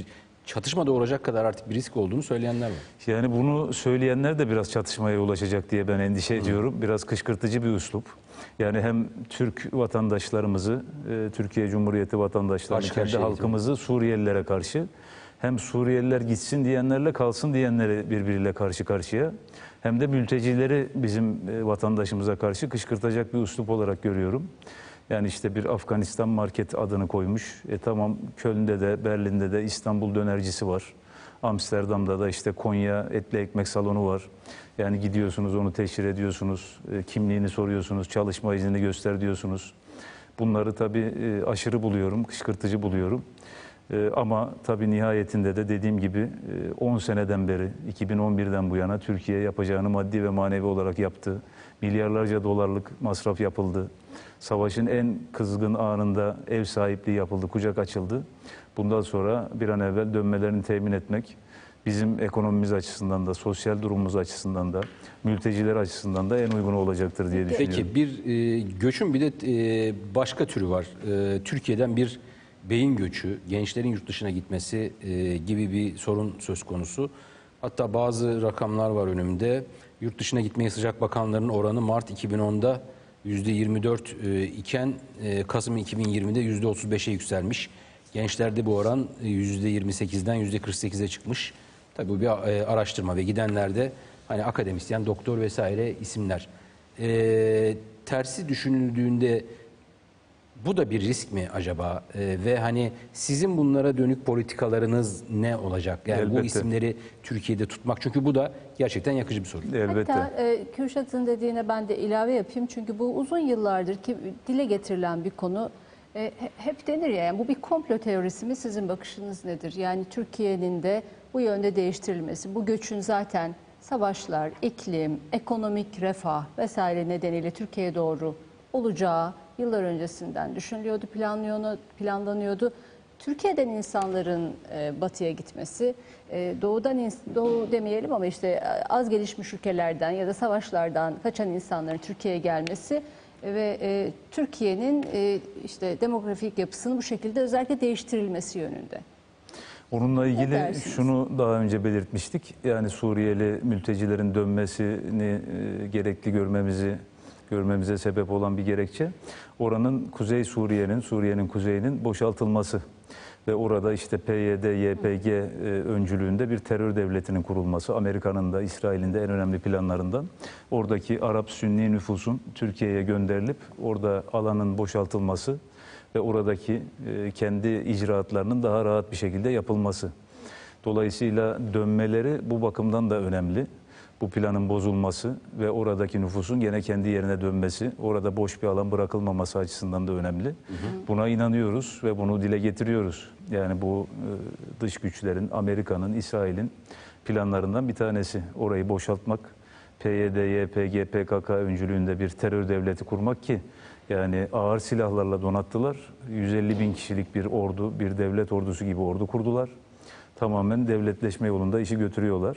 çatışma doğuracak kadar artık bir risk olduğunu söyleyenler var. Yani bunu söyleyenler de biraz çatışmaya ulaşacak diye ben endişe ediyorum. Biraz kışkırtıcı bir üslup. Yani hem Türk vatandaşlarımızı, e, Türkiye Cumhuriyeti vatandaşlarını, Karşı kendi karşıya halkımızı Suriyelilere karşı, hem Suriyeliler gitsin diyenlerle kalsın diyenleri birbiriyle karşı karşıya, hem de mültecileri bizim e, vatandaşımıza karşı kışkırtacak bir üslup olarak görüyorum. Yani işte bir Afganistan market adını koymuş. E tamam, Köln'de de, Berlin'de de İstanbul dönercisi var. Amsterdam'da da işte Konya etli ekmek salonu var. Yani gidiyorsunuz, onu teşhir ediyorsunuz, e, kimliğini soruyorsunuz, çalışma iznini göster diyorsunuz. Bunları tabii e, aşırı buluyorum, kışkırtıcı buluyorum. E, ama tabii nihayetinde de dediğim gibi e, on seneden beri, iki bin on birden bu yana Türkiye yapacağını maddi ve manevi olarak yaptı. Milyarlarca dolarlık masraf yapıldı. Savaşın en kızgın anında ev sahipliği yapıldı, kucak açıldı. Bundan sonra bir an evvel dönmelerini temin etmek bizim ekonomimiz açısından da, sosyal durumumuz açısından da, mülteciler açısından da en uygun olacaktır diye düşünüyorum. Peki bir e, göçün bir de e, başka türü var. E, Türkiye'den bir beyin göçü, gençlerin yurt dışına gitmesi e, gibi bir sorun söz konusu. Hatta bazı rakamlar var önümde. Yurt dışına gitmeye sıcak bakanların oranı Mart iki bin onda yüzde yirmi dört e, iken e, Kasım iki bin yirmide yüzde otuz beşe yükselmiş. Gençlerde bu oran yüzde yirmi sekizden yüzde kırk sekize çıkmış. Tabii bu bir e, araştırma ve gidenlerde hani akademisyen, doktor vesaire isimler. E, tersi düşünüldüğünde bu da bir risk mi acaba? E, ve hani sizin bunlara dönük politikalarınız ne olacak? Yani bu Elbette. isimleri Türkiye'de tutmak. Çünkü bu da gerçekten yakıcı bir sorun. Elbette. Hatta e, Kürşat'ın dediğine ben de ilave yapayım. Çünkü bu uzun yıllardır ki dile getirilen bir konu. E, hep denir ya, yani bu bir komplo teorisi mi? Sizin bakışınız nedir? Yani Türkiye'nin de bu yönde değiştirilmesi, bu göçün zaten savaşlar, iklim, ekonomik refah vesaire nedeniyle Türkiye'ye doğru olacağı yıllar öncesinden düşünülüyordu, planlanıyordu. planlanıyordu. Türkiye'den insanların e, batıya gitmesi, e, doğudan ins- doğu demeyelim ama işte e, az gelişmiş ülkelerden ya da savaşlardan kaçan insanların Türkiye'ye gelmesi ve e, Türkiye'nin e, işte demografik yapısının bu şekilde özellikle değiştirilmesi yönünde. Onunla ilgili dersiniz? şunu daha önce belirtmiştik. Yani Suriyeli mültecilerin dönmesini e, gerekli görmemizi görmemize sebep olan bir gerekçe. Oranın Kuzey Suriye'nin, Suriye'nin kuzeyinin boşaltılması ve orada işte P Y D, Y P G e, öncülüğünde bir terör devletinin kurulması, Amerika'nın da İsrail'in de en önemli planlarından. Oradaki Arap Sünni nüfusun Türkiye'ye gönderilip orada alanın boşaltılması ve oradaki e, kendi icraatlarının daha rahat bir şekilde yapılması. Dolayısıyla dönmeleri bu bakımdan da önemli. Bu planın bozulması ve oradaki nüfusun gene kendi yerine dönmesi, orada boş bir alan bırakılmaması açısından da önemli. Hı hı. Buna inanıyoruz ve bunu dile getiriyoruz. Yani bu e, dış güçlerin, Amerika'nın, İsrail'in planlarından bir tanesi. Orayı boşaltmak, P Y D, Y P G, P K K öncülüğünde bir terör devleti kurmak ki yani ağır silahlarla donattılar. yüz elli bin kişilik bir ordu, bir devlet ordusu gibi ordu kurdular. Tamamen devletleşme yolunda işi götürüyorlar.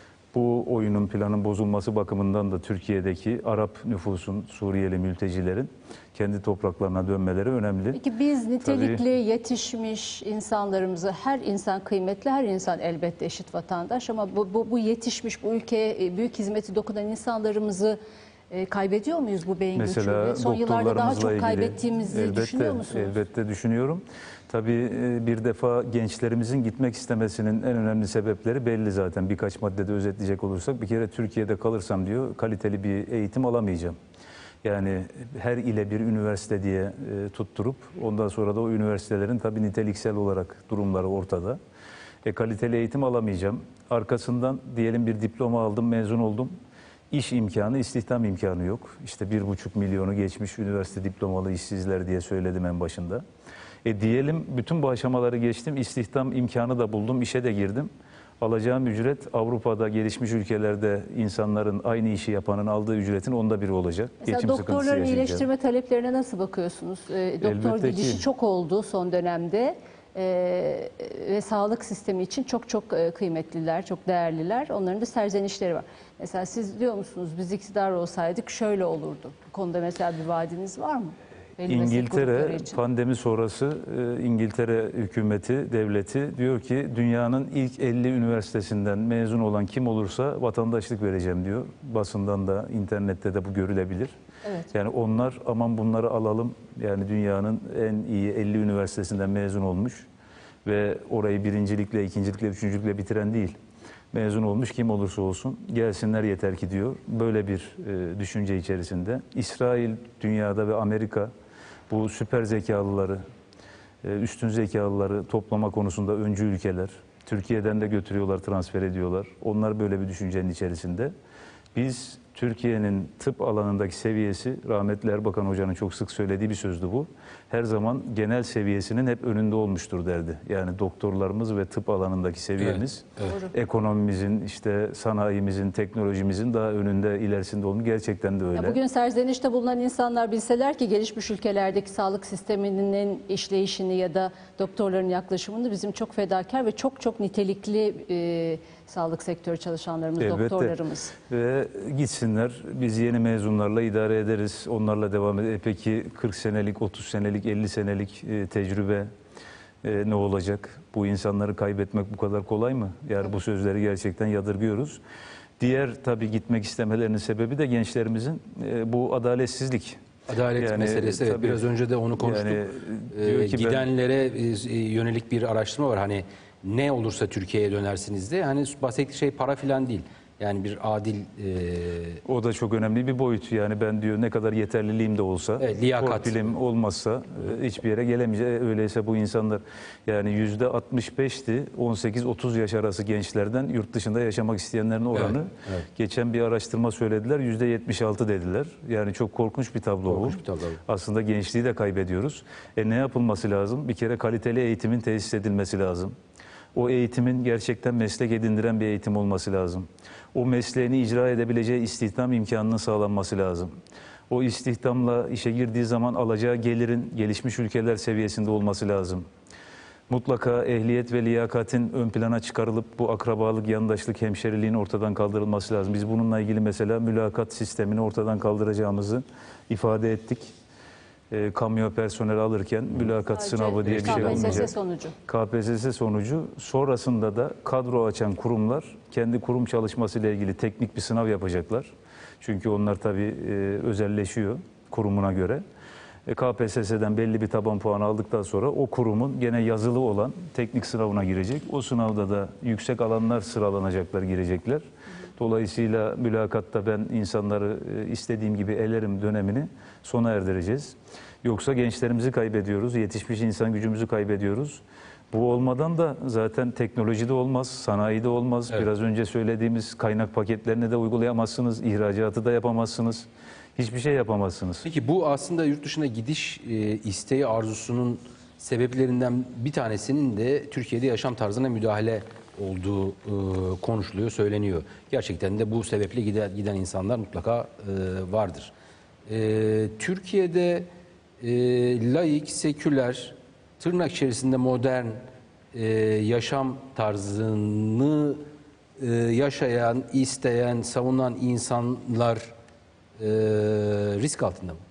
Bu oyunun, planın bozulması bakımından da Türkiye'deki Arap nüfusun, Suriyeli mültecilerin kendi topraklarına dönmeleri önemli. Peki biz nitelikli, Tabii, yetişmiş insanlarımızı, her insan kıymetli, her insan elbette eşit vatandaş ama bu, bu, bu yetişmiş, bu ülkeye büyük hizmeti dokunan insanlarımızı e, kaybediyor muyuz bu beyin mesela göçüyle? Son yıllarda daha doktorlarımızla çok ilgili kaybettiğimizi elbette, düşünüyor musunuz? elbette düşünüyorum. Tabii bir defa gençlerimizin gitmek istemesinin en önemli sebepleri belli zaten. Birkaç maddede özetleyecek olursak bir kere Türkiye'de kalırsam diyor kaliteli bir eğitim alamayacağım. Yani her ile bir üniversite diye e, tutturup ondan sonra da o üniversitelerin tabii niteliksel olarak durumları ortada. E, kaliteli eğitim alamayacağım. Arkasından diyelim bir diploma aldım, mezun oldum. İş imkanı, istihdam imkanı yok. İşte bir buçuk milyonu geçmiş üniversite diplomalı işsizler diye söyledim en başında. E diyelim bütün bu aşamaları geçtim, istihdam imkanı da buldum, işe de girdim. Alacağım ücret Avrupa'da, gelişmiş ülkelerde insanların aynı işi yapanın aldığı ücretin onda biri olacak. Mesela Geçim sıkıntısı doktorların yaşayacağım. iyileştirme taleplerine nasıl bakıyorsunuz? E, doktor Elbette gidişi ki. çok oldu son dönemde e, ve sağlık sistemi için çok çok e, kıymetliler, çok değerliler. Onların da serzenişleri var. Mesela siz diyor musunuz biz iktidar olsaydık şöyle olurdu? Bu konuda mesela bir vaadiniz var mı? belli meslek grupları İngiltere için. pandemi sonrası e, İngiltere hükümeti, devleti diyor ki dünyanın ilk elli üniversitesinden mezun olan kim olursa vatandaşlık vereceğim diyor. Basından da internette de bu görülebilir. Evet. Yani onlar aman bunları alalım, yani dünyanın en iyi elli üniversitesinden mezun olmuş ve orayı birincilikle, ikincilikle, üçüncülükle bitiren değil. Mezun olmuş kim olursa olsun gelsinler yeter ki diyor. Böyle bir e, düşünce içerisinde. İsrail dünyada ve Amerika bu süper zekalıları, e, üstün zekalıları toplama konusunda öncü ülkeler. Türkiye'den de götürüyorlar, transfer ediyorlar. Onlar böyle bir düşüncenin içerisinde. Biz Türkiye'nin tıp alanındaki seviyesi, rahmetli Erbakan Hoca'nın çok sık söylediği bir sözdü bu. Her zaman genel seviyesinin hep önünde olmuştur derdi. Yani doktorlarımız ve tıp alanındaki seviyemiz, Evet, evet. ekonomimizin, işte sanayimizin, teknolojimizin daha önünde, ilerisinde olduğunu gerçekten de öyle. Ya bugün serzenişte bulunan insanlar bilseler ki gelişmiş ülkelerdeki sağlık sisteminin işleyişini ya da doktorların yaklaşımını bizim çok fedakar ve çok çok nitelikli e, sağlık sektörü çalışanlarımız, Elbette. doktorlarımız. Ve gitsinler, biz yeni mezunlarla idare ederiz, onlarla devam ederiz. E peki kırk senelik, otuz senelik, elli senelik e, tecrübe e, ne olacak? Bu insanları kaybetmek bu kadar kolay mı? Yani bu sözleri gerçekten yadırgıyoruz. Diğer tabii gitmek istemelerinin sebebi de gençlerimizin e, bu adaletsizlik. Adalet Yani, meselesi, evet, tabii, biraz önce de onu konuştuk. yani, Ee, diyor ki ben- gidenlere e, yönelik bir araştırma var. Hani ne olursa Türkiye'ye dönersiniz de. Hani bahsettiği şey para filan değil. Yani bir adil e, O da çok önemli bir boyut. Yani ben diyor ne kadar yeterliliğim de olsa, Evet, liyakat. torpilim olmazsa e, hiçbir yere gelemeyecek. Öyleyse bu insanlar yani yüzde altmış beşti on sekiz otuz yaş arası gençlerden yurt dışında yaşamak isteyenlerin oranı. Evet, evet. Geçen bir araştırma söylediler, yüzde yetmiş altı dediler. Yani çok korkunç bir tablo Korkunç bu. bir tablo. Aslında gençliği de kaybediyoruz. E ne yapılması lazım? Bir kere kaliteli eğitimin tesis edilmesi lazım. O eğitimin gerçekten meslek edindiren bir eğitim olması lazım. O mesleğini icra edebileceği istihdam imkanının sağlanması lazım. O istihdamla işe girdiği zaman alacağı gelirin gelişmiş ülkeler seviyesinde olması lazım. Mutlaka ehliyet ve liyakatin ön plana çıkarılıp bu akrabalık, yandaşlık, hemşeriliğin ortadan kaldırılması lazım. Biz bununla ilgili mesela mülakat sistemini ortadan kaldıracağımızı ifade ettik. E, kamyo personel alırken mülakat Sadece sınavı diye bir şey K P S S olmayacak. sonucu. K P S S sonucu, sonrasında da kadro açan kurumlar kendi kurum çalışması ile ilgili teknik bir sınav yapacaklar. Çünkü onlar tabii e, özelleşiyor kurumuna göre. E, K P S S'den belli bir taban puanı aldıktan sonra o kurumun gene yazılı olan teknik sınavına girecek. O sınavda da yüksek alanlar sıralanacaklar, girecekler. Dolayısıyla mülakatta ben insanları e, istediğim gibi elerim dönemini sona erdireceğiz. Yoksa gençlerimizi kaybediyoruz, yetişmiş insan gücümüzü kaybediyoruz. Bu olmadan da zaten teknolojide olmaz, sanayide olmaz. Evet. Biraz önce söylediğimiz kaynak paketlerini de uygulayamazsınız, ihracatı da yapamazsınız. Hiçbir şey yapamazsınız. Peki bu aslında yurt dışına gidiş e, isteği arzusunun sebeplerinden bir tanesinin de Türkiye'de yaşam tarzına müdahale olduğu e, konuşuluyor, söyleniyor. Gerçekten de bu sebeple giden, giden insanlar mutlaka e, vardır. E, Türkiye'de e, laik, seküler, tırnak içerisinde modern e, yaşam tarzını e, yaşayan, isteyen, savunan insanlar e, risk altında mı?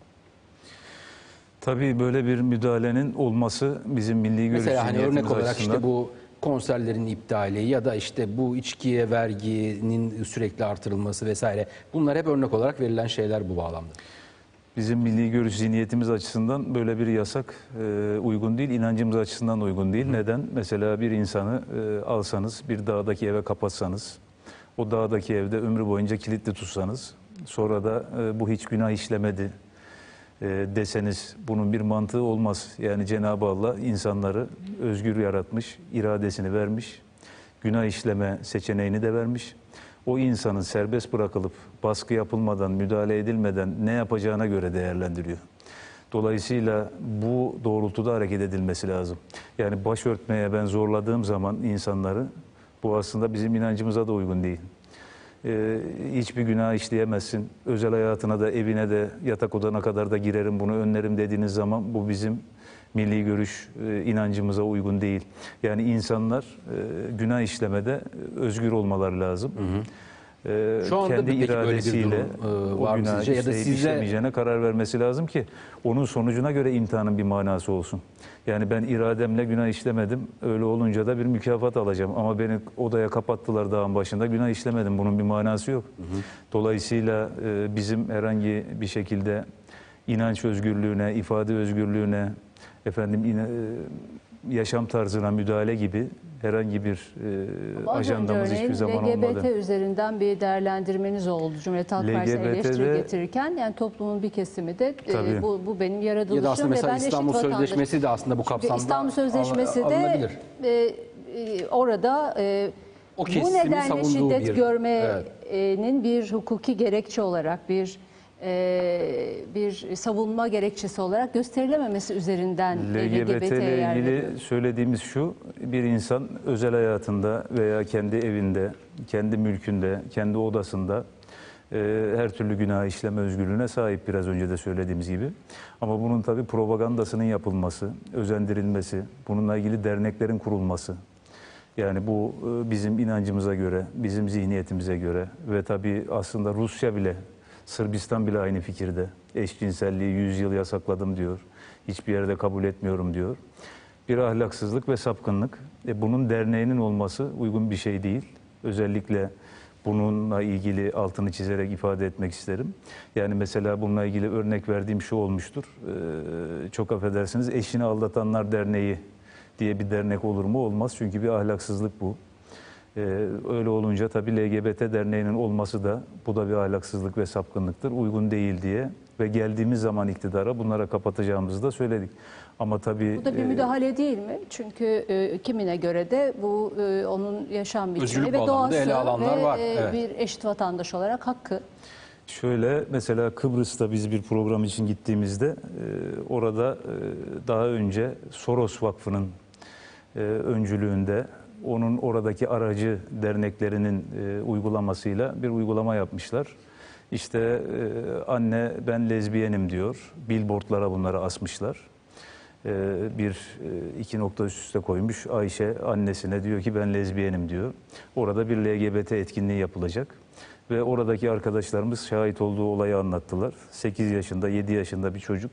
Tabii böyle bir müdahalenin olması bizim milli görüş Mesela hani örnek zihniyetimiz olarak açısından işte bu konserlerin iptali ya da işte bu içkiye verginin sürekli artırılması vesaire, bunlar hep örnek olarak verilen şeyler bu bağlamda. bizim milli görüş zihniyetimiz açısından böyle bir yasak e, uygun değil, inancımız açısından uygun değil. Neden? Mesela bir insanı e, alsanız, bir dağdaki eve kapatsanız, o dağdaki evde ömrü boyunca kilitli tutsanız, sonra da e, bu hiç günah işlemedi e, deseniz bunun bir mantığı olmaz. Yani Cenab-ı Allah insanları özgür yaratmış, iradesini vermiş, günah işleme seçeneğini de vermiş. O insanın serbest bırakılıp baskı yapılmadan, müdahale edilmeden ne yapacağına göre değerlendiriyor. Dolayısıyla bu doğrultuda hareket edilmesi lazım. Yani başörtmeye ben zorladığım zaman insanları, bu aslında bizim inancımıza da uygun değil. Ee, hiçbir günah işleyemezsin. Özel hayatına da, evine de, yatak odana kadar da girerim, bunu önlerim dediğiniz zaman bu bizim milli görüş e, inancımıza uygun değil. Yani insanlar e, günah işlemede özgür olmaları lazım. Hı hı. e, Şu anda kendi peki böyle bir iradesiyle durum, e, var o mı günah sizce? Ya da işleyip sizde- işlemeyeceğine karar vermesi lazım ki onun sonucuna göre imtihanın bir manası olsun. Yani ben irademle günah işlemedim. Öyle olunca da bir mükafat alacağım. Ama beni odaya kapattılar dağın başında. Günah işlemedim. Bunun bir manası yok. Hı hı. Dolayısıyla e, bizim herhangi bir şekilde inanç özgürlüğüne, ifade özgürlüğüne, efendim ina- e, yaşam tarzına müdahale gibi herhangi bir e, Az önce ajandamız örneğin hiçbir zaman L G B T olmadı. üzerinden bir değerlendirmeniz oldu. Cumhuriyet Halk Partisi'ne L G B T'de eleştiri getirirken yani toplumun bir kesimi de e, Tabii. bu, bu benim yaratılışım Ya da aslında ve mesela ben eşit İstanbul vatandaşım. Sözleşmesi de aslında bu Çünkü kapsamda İstanbul Sözleşmesi al- de alınabilir. e, e, orada e, O bu kesimin nedenle savunduğu şiddet bir- görmenin bir hukuki gerekçe olarak bir e, bir savunma gerekçesi olarak gösterilememesi üzerinden L G B T ile yer veriyor. ilgili söylediğimiz şu, bir insan özel hayatında veya kendi evinde, kendi mülkünde, kendi odasında e, her türlü günah işleme özgürlüğüne sahip, biraz önce de söylediğimiz gibi. Ama bunun tabii propagandasının yapılması, özendirilmesi, bununla ilgili derneklerin kurulması, yani bu e, bizim inancımıza göre, bizim zihniyetimize göre ve tabii aslında Rusya bile, Sırbistan bile aynı fikirde. Eşcinselliği yüz yıl yasakladım diyor. Hiçbir yerde kabul etmiyorum diyor. Bir ahlaksızlık ve sapkınlık. E bunun derneğinin olması uygun bir şey değil. Özellikle bununla ilgili altını çizerek ifade etmek isterim. Yani mesela bununla ilgili örnek verdiğim şu olmuştur. Ee, çok affedersiniz, Eşini Aldatanlar Derneği diye bir dernek olur mu? Olmaz. Çünkü bir ahlaksızlık bu. Ee, öyle olunca tabii L G B T derneğinin olması da, bu da bir ahlaksızlık ve sapkınlıktır. Uygun değil diye ve geldiğimiz zaman iktidara bunlara kapatacağımızı da söyledik. Ama tabii Bu da bir e, müdahale değil mi? Çünkü e, kimine göre de bu e, onun yaşam biçimi Özgürlük ve bağlamında doğası ele alanlar ve var, e, evet. bir eşit vatandaş olarak hakkı. Şöyle, mesela Kıbrıs'ta biz bir program için gittiğimizde e, orada e, daha önce Soros Vakfı'nın e, öncülüğünde onun oradaki aracı derneklerinin e, uygulamasıyla bir uygulama yapmışlar. İşte e, anne ben lezbiyenim diyor. Billboardlara bunları asmışlar. E, bir e, iki nokta üst üste koymuş. Ayşe annesine diyor ki ben lezbiyenim diyor. Orada bir L G B T etkinliği yapılacak. Ve oradaki arkadaşlarımız şahit olduğu olayı anlattılar. sekiz yaşında, yedi yaşında bir çocuk.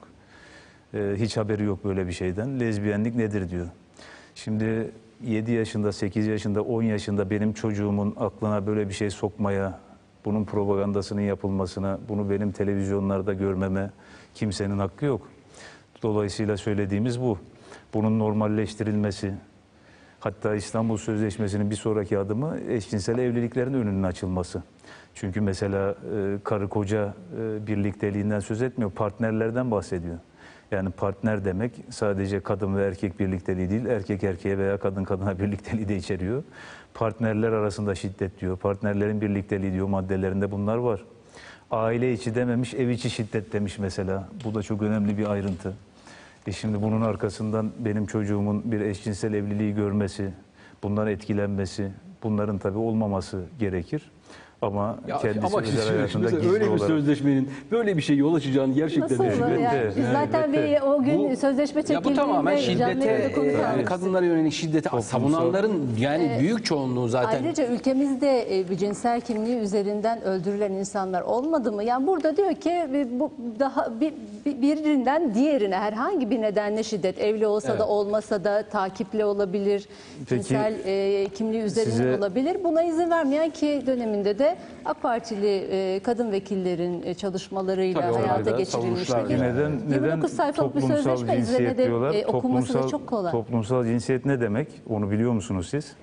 E, hiç haberi yok böyle bir şeyden. Lezbiyenlik nedir diyor. Şimdi yedi yaşında, sekiz yaşında, on yaşında benim çocuğumun aklına böyle bir şey sokmaya, bunun propagandasının yapılmasına, bunu benim televizyonlarda görmeme kimsenin hakkı yok. Dolayısıyla söylediğimiz bu. Bunun normalleştirilmesi, hatta İstanbul Sözleşmesi'nin bir sonraki adımı eşcinsel evliliklerin önünün açılması. Çünkü mesela e, karı koca e, birlikteliğinden söz etmiyor, partnerlerden bahsediyor. Yani partner demek sadece kadın ve erkek birlikteliği değil, erkek erkeğe veya kadın kadına birlikteliği de içeriyor. Partnerler arasında şiddet diyor, partnerlerin birlikteliği diyor, maddelerinde bunlar var. Aile içi dememiş, ev içi şiddet demiş mesela. Bu da çok önemli bir ayrıntı. E şimdi bunun arkasından benim çocuğumun bir eşcinsel evliliği görmesi, bundan etkilenmesi, bunların tabii olmaması gerekir. Ama Ya, kendisi ama özel şimdi hayatında mesela gizli öyle bir olarak... sözleşmenin böyle bir şey yol açacağını gerçekten Nasıl olur? düşünüyorum. Yani, Elbette, zaten elbette. bir o gün Bu- sözleşme Ya bu çekildiğinde tamamen canlı şiddete, yayında konu e, kalmıştı. kadınlara yönelik şiddete Toplumsal- savunanların yani büyük çoğunluğu zaten. Ayrıca ülkemizde e, bir cinsel kimliği üzerinden öldürülen insanlar olmadı mı? Yani burada diyor ki e, bu daha bir, bir- birinden diğerine herhangi bir nedenle şiddet, evli olsa Evet. da olmasa da takipli olabilir, Peki, cinsel e, kimliği üzerinden size- olabilir. Buna izin vermeyen ki döneminde de AK Partili e, kadın vekillerin e, çalışmalarıyla Tabii hayata orada geçirilmişti. savunmuşlar Bir- yani. Neden, yirmi neden dokuz sayfalık bir toplumsal sözleşme üzerine cinsiyet de diyorlar? e, okunması da Toplumsal, çok kolay. toplumsal cinsiyet ne demek? Onu biliyor musunuz siz?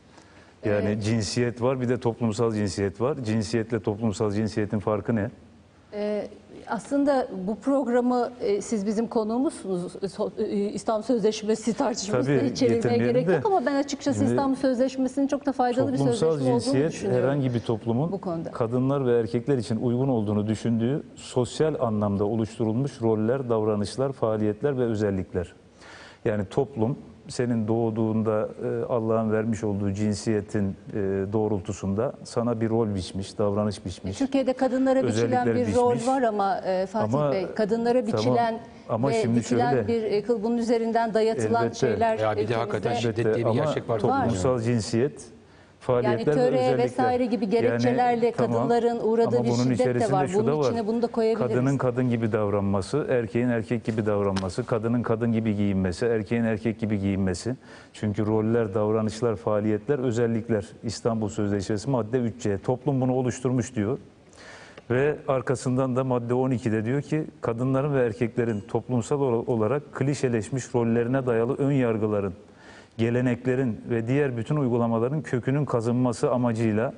Yani cinsiyet var, bir de toplumsal cinsiyet var. Cinsiyetle toplumsal cinsiyetin farkı ne? Ee, aslında bu programı e, siz bizim konuğumuzsunuz. So- e, İstanbul Sözleşmesi tartışmasına Tabii, hiç çevirmeye getirmeyelim gerek de. yok ama ben açıkçası Şimdi İstanbul Sözleşmesi'nin çok da faydalı bir Toplumsal sözleşme olduğunu cinsiyet düşünüyorum. herhangi bir toplumun bu konuda. kadınlar ve erkekler için uygun olduğunu düşündüğü sosyal anlamda oluşturulmuş roller, davranışlar, faaliyetler ve özellikler. Yani toplum senin doğduğunda e, Allah'ın vermiş olduğu cinsiyetin e, doğrultusunda sana bir rol biçmiş, davranış biçmiş. Türkiye'de kadınlara biçilen özellikleri bir rol biçmiş. var ama e, Fatih Ama- Bey, kadınlara tamam. biçilen Ama ve şimdi dikilen şöyle- bir e, kıl- bunun üzerinden dayatılan Elbette. şeyler Ya bir de ülkemizde hakikaten şiddet Elbette, diye bir ama gerçek var. toplumsal cinsiyet faaliyetler ve töreye özellikler. vesaire gibi gerekçelerle Yani, tamam, kadınların uğradığı ama bir bunun şiddet de içerisinde var. şu Bunun da var. içine bunu da koyabiliriz. Kadının kadın gibi davranması, erkeğin erkek gibi davranması, kadının kadın gibi giyinmesi, erkeğin erkek gibi giyinmesi. Çünkü roller, davranışlar, faaliyetler, özellikler İstanbul Sözleşmesi madde üç C. Toplum bunu oluşturmuş diyor. Ve arkasından da madde on iki'de diyor ki kadınların ve erkeklerin toplumsal olarak klişeleşmiş rollerine dayalı ön yargıların, geleneklerin ve diğer bütün uygulamaların kökünün kazınması amacıyla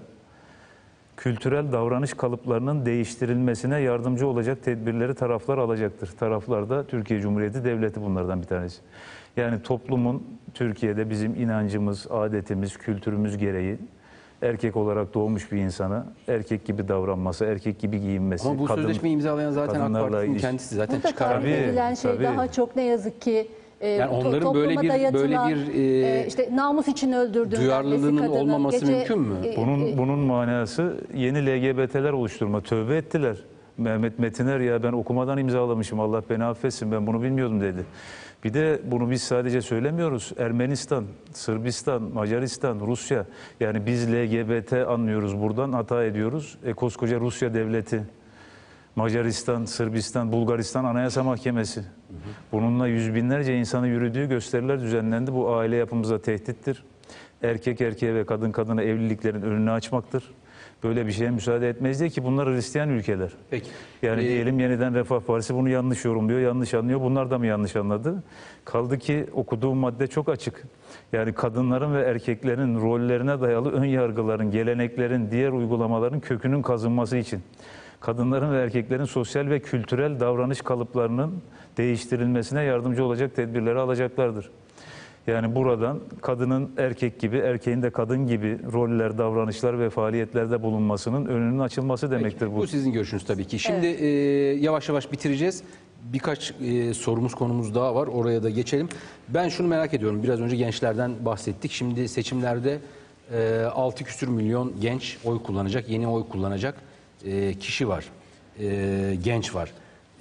kültürel davranış kalıplarının değiştirilmesine yardımcı olacak tedbirleri taraflar alacaktır. Taraflar da Türkiye Cumhuriyeti Devleti bunlardan bir tanesi. Yani toplumun Türkiye'de bizim inancımız, adetimiz, kültürümüz gereği erkek olarak doğmuş bir insana erkek gibi davranması, erkek gibi giyinmesi. Ama bu kadın- sözleşmeyi imzalayan zaten AK kadınlarla Parti'nin iş- kendisi zaten Burada çıkaran. tarif Tabii, edilen şey tabii. daha çok ne yazık ki e, Yani to- onların topluma böyle bir- böyle dayatılan, bir, e, e, işte namus için öldürdüğün duyarlılığının olmaması mümkün mü? Bunun bunun manası yeni L G B T'ler oluşturma. Tövbe ettiler. Mehmet Metiner ya ben okumadan imzalamışım. Allah beni affetsin. Ben bunu bilmiyordum dedi. Bir de bunu biz sadece söylemiyoruz. Ermenistan, Sırbistan, Macaristan, Rusya. Yani biz L G B T anlıyoruz buradan hata ediyoruz. E, koskoca Rusya devleti, Macaristan, Sırbistan, Bulgaristan Anayasa Mahkemesi. Bununla yüz binlerce insanı yürüdüğü gösteriler düzenlendi. Bu aile yapımıza tehdittir. Erkek erkeğe ve kadın kadına evliliklerin önünü açmaktır. Böyle bir şeye müsaade etmeyiz diye ki bunlar Hristiyan ülkeler. Peki. Yani Ee, diyelim Yeniden Refah Partisi bunu yanlış yorumluyor, yanlış anlıyor. Bunlar da mı yanlış anladı? Kaldı ki okuduğum madde çok açık. Yani kadınların ve erkeklerin rollerine dayalı ön yargıların, geleneklerin, diğer uygulamaların kökünün kazınması için kadınların ve erkeklerin sosyal ve kültürel davranış kalıplarının değiştirilmesine yardımcı olacak tedbirleri alacaklardır. Yani buradan kadının erkek gibi, erkeğin de kadın gibi roller, davranışlar ve faaliyetlerde bulunmasının önünün açılması demektir bu. Bu sizin görüşünüz tabii ki. Şimdi e, yavaş yavaş bitireceğiz. Birkaç e, sorumuz konumuz daha var. Oraya da geçelim. Ben şunu merak ediyorum. Biraz önce gençlerden bahsettik. Şimdi seçimlerde e, altı küsür milyon genç oy kullanacak, yeni oy kullanacak e, kişi var. E, genç var.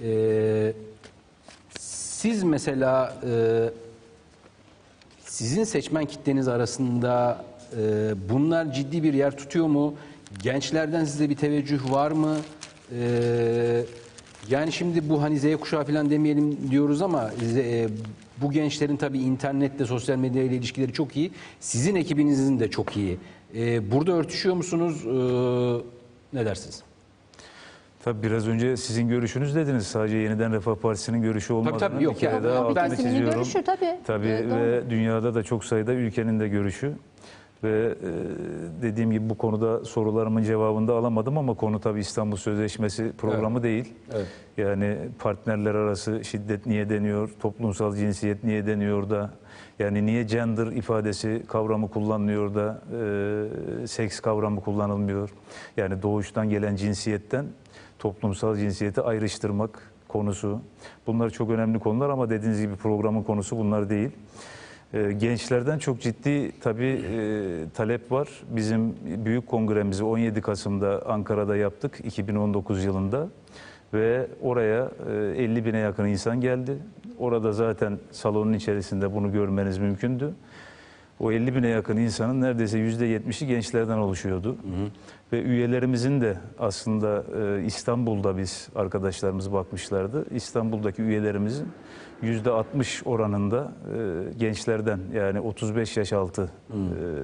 E, siz mesela e, sizin seçmen kitleniz arasında e, bunlar ciddi bir yer tutuyor mu? Gençlerden size bir teveccüh var mı? E, yani şimdi bu hani Z kuşağı falan demeyelim diyoruz ama e, bu gençlerin tabii internetle, sosyal medya ile ilişkileri çok iyi. Sizin ekibinizin de çok iyi. E, burada örtüşüyor musunuz? E, ne dersiniz? Tabii biraz önce sizin görüşünüz dediniz. Sadece Yeniden Refah Partisi'nin görüşü olmadığını tabii, yok bir kere yani. daha Ama bir altını kesiminin çiziyorum. görüşü tabii. Tabii Evet, doğru. ve dünyada da çok sayıda ülkenin de görüşü. Ve e, dediğim gibi bu konuda sorularımın cevabını da alamadım ama konu tabii İstanbul Sözleşmesi programı Evet. değil. Evet. Yani partnerler arası şiddet niye deniyor, toplumsal cinsiyet niye deniyor da, yani niye gender ifadesi kavramı kullanılıyor da e, seks kavramı kullanılmıyor. Yani doğuştan gelen cinsiyetten toplumsal cinsiyeti ayrıştırmak konusu. Bunlar çok önemli konular ama dediğiniz gibi programın konusu bunlar değil. Ee, Gençlerden çok ciddi tabii e, talep var. Bizim büyük kongremizi on yedi Kasım'da Ankara'da yaptık iki bin on dokuz yılında ve oraya e, elli bine yakın insan geldi. Orada zaten salonun içerisinde bunu görmeniz mümkündü. O elli bine yakın insanın neredeyse yüzde yetmişi gençlerden oluşuyordu. Hı hı. Ve üyelerimizin de aslında e, İstanbul'da biz arkadaşlarımız bakmışlardı. İstanbul'daki üyelerimizin yüzde altmış oranında e, gençlerden, yani otuz beş yaş altı e,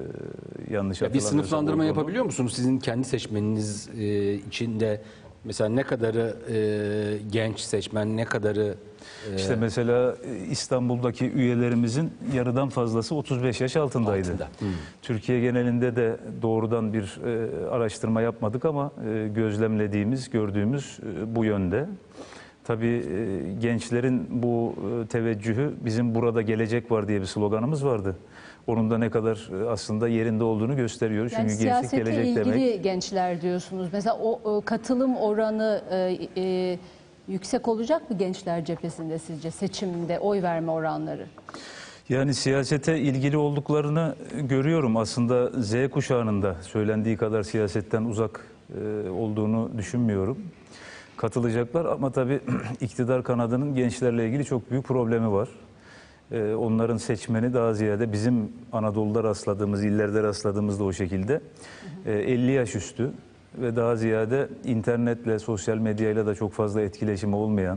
yanlış Ya bir hatırlamıyorsam sınıflandırma olduğunu. yapabiliyor musunuz? Sizin kendi seçmeniniz e, içinde mesela ne kadarı e, genç seçmen, ne kadarı e, İşte mesela İstanbul'daki üyelerimizin yarıdan fazlası otuz beş yaş altındaydı. Altında. Hmm. Türkiye genelinde de doğrudan bir e, araştırma yapmadık ama e, gözlemlediğimiz, gördüğümüz e, bu yönde. Tabii e, gençlerin bu e, teveccühü, bizim burada gelecek var diye bir sloganımız vardı. Onun da ne kadar e, aslında yerinde olduğunu gösteriyor. Yani Çünkü gençlik siyasete gelecek ilgili demek. gençler diyorsunuz. Mesela o e, katılım oranı e, e, yüksek olacak mı gençler cephesinde sizce seçimde oy verme oranları? Yani siyasete ilgili olduklarını görüyorum. Aslında Z kuşağının da söylendiği kadar siyasetten uzak e, olduğunu düşünmüyorum. Katılacaklar ama tabii iktidar kanadının gençlerle ilgili çok büyük problemi var. e, onların seçmeni daha ziyade bizim Anadolu'da rastladığımız, illerde rastladığımız da o şekilde e, elli yaş üstü ve daha ziyade internetle, sosyal medyayla da çok fazla etkileşimi olmayan,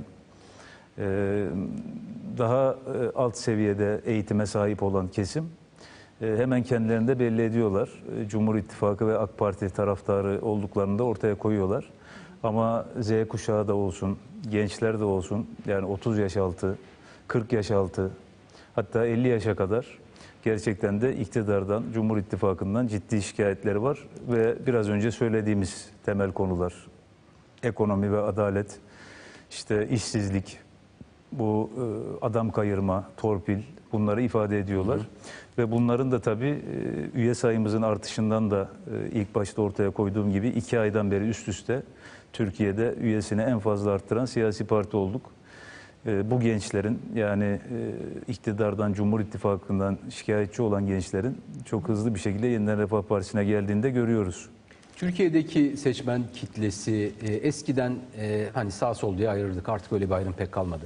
e, daha e, alt seviyede eğitime sahip olan kesim e, hemen kendilerini de belli ediyorlar. E, Cumhur İttifakı ve AK Parti taraftarı olduklarını da ortaya koyuyorlar. Ama Z kuşağı da olsun, gençler de olsun, yani otuz yaş altı, kırk yaş altı, hatta elli yaşa kadar gerçekten de iktidardan, Cumhur İttifakı'ndan ciddi şikayetleri var. Ve biraz önce söylediğimiz temel konular, ekonomi ve adalet, işte işsizlik, bu e, adam kayırma, torpil, bunları ifade ediyorlar. Hı hı. Ve bunların da tabii e, üye sayımızın artışından da e, ilk başta ortaya koyduğum gibi iki aydan beri üst üste Türkiye'de üyesini en fazla arttıran siyasi parti olduk. E, bu gençlerin, yani e, iktidardan, Cumhur İttifakı'ndan şikayetçi olan gençlerin çok hızlı bir şekilde Yeniden Refah Partisi'ne geldiğinde görüyoruz. Türkiye'deki seçmen kitlesi e, eskiden e, hani sağ sol diye ayırırdık, artık öyle bir ayrım pek kalmadı.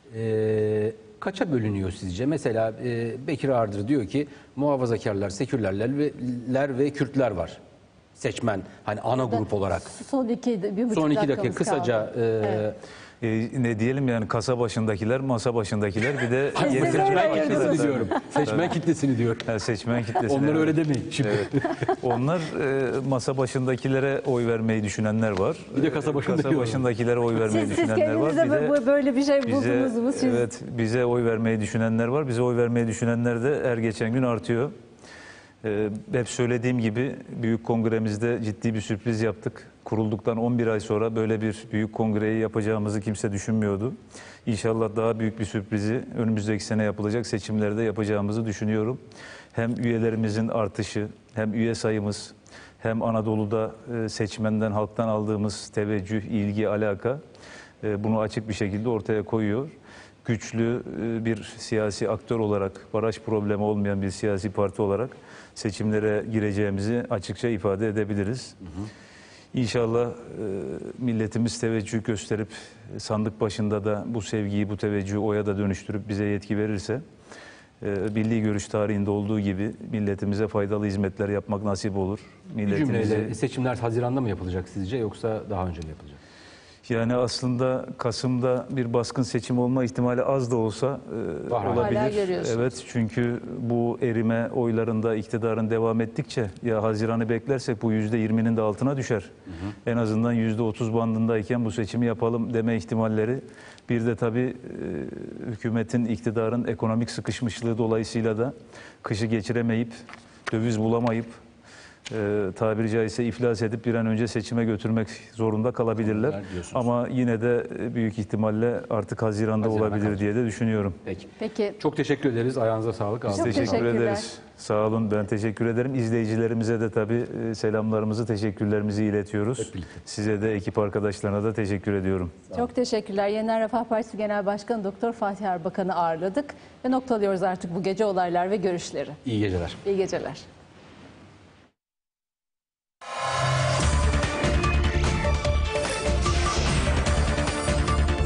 E, kaça bölünüyor sizce? Mesela e, Bekir Ardır diyor ki muhafazakarlar, sekülerler ve, ler ve Kürtler var. Seçmen hani ana grup olarak. Son iki, bir buçuk Son iki dakika dakikamız kısaca kaldı. e, Evet. E, ne diyelim yani, kasa başındakiler, masa başındakiler, bir de Siz de yetişkin böyle seçmen ayırdınız. kitlesini diyorum. Seçmen kitlesini diyor. Ha, seçmen kitlesi. Onları öyle demeyin şimdi. Evet. Onlar e, masa başındakilere oy vermeyi düşünenler var. Bir de kasa başındaki Kasa var. başındakilere oy vermeyi Siz, siz düşünenler var. kendinize Bir de bö- böyle bir şey bize, buldunuz mu? Siz... evet, bize oy vermeyi düşünenler var. Bize oy vermeyi düşünenler de her geçen gün artıyor. E, hep söylediğim gibi büyük kongremizde ciddi bir sürpriz yaptık. Kurulduktan on bir ay sonra böyle bir büyük kongreyi yapacağımızı kimse düşünmüyordu. İnşallah daha büyük bir sürprizi önümüzdeki sene yapılacak seçimlerde yapacağımızı düşünüyorum. Hem üyelerimizin artışı, hem üye sayımız, hem Anadolu'da seçmenden, halktan aldığımız teveccüh, ilgi, alaka bunu açık bir şekilde ortaya koyuyor. Güçlü bir siyasi aktör olarak, baraj problemi olmayan bir siyasi parti olarak seçimlere gireceğimizi açıkça ifade edebiliriz. Hı hı. İnşallah e, milletimiz teveccüh gösterip sandık başında da bu sevgiyi, bu teveccühü oya da dönüştürüp bize yetki verirse, e, milli görüş tarihinde olduğu gibi milletimize faydalı hizmetler yapmak nasip olur. Bir cümleyle seçimler Haziran'da mı yapılacak sizce, yoksa daha önce mi yapılacak? Yani aslında Kasım'da bir baskın seçim olma ihtimali az da olsa e, Var, hala olabilir. görüyorsunuz. Evet, çünkü bu erime oylarında iktidarın devam ettikçe, ya Haziran'ı beklersek bu yüzde yirminin de altına düşer. Hı hı. En azından yüzde otuz bandındayken bu seçimi yapalım deme ihtimalleri. Bir de tabii e, hükümetin, iktidarın ekonomik sıkışmışlığı dolayısıyla da kışı geçiremeyip, döviz bulamayıp, E, tabiri caizse iflas edip bir an önce seçime götürmek zorunda kalabilirler. Ama yine de büyük ihtimalle artık Haziran'da Haziran'a olabilir kalacak diye de düşünüyorum. Peki. Peki. Çok teşekkür ederiz. Ayağınıza sağlık. Biz Ağzınıza teşekkür teşekkürler. ederiz. Sağ olun. Ben teşekkür ederim. İzleyicilerimize de tabii e, selamlarımızı, teşekkürlerimizi iletiyoruz. Size de, ekip arkadaşlarına da teşekkür ediyorum. Çok teşekkürler. Yeniden Refah Partisi Genel Başkanı Doktor Fatih Erbakan'ı ağırladık ve noktalıyoruz artık bu gece olaylar ve görüşleri. İyi geceler. İyi geceler.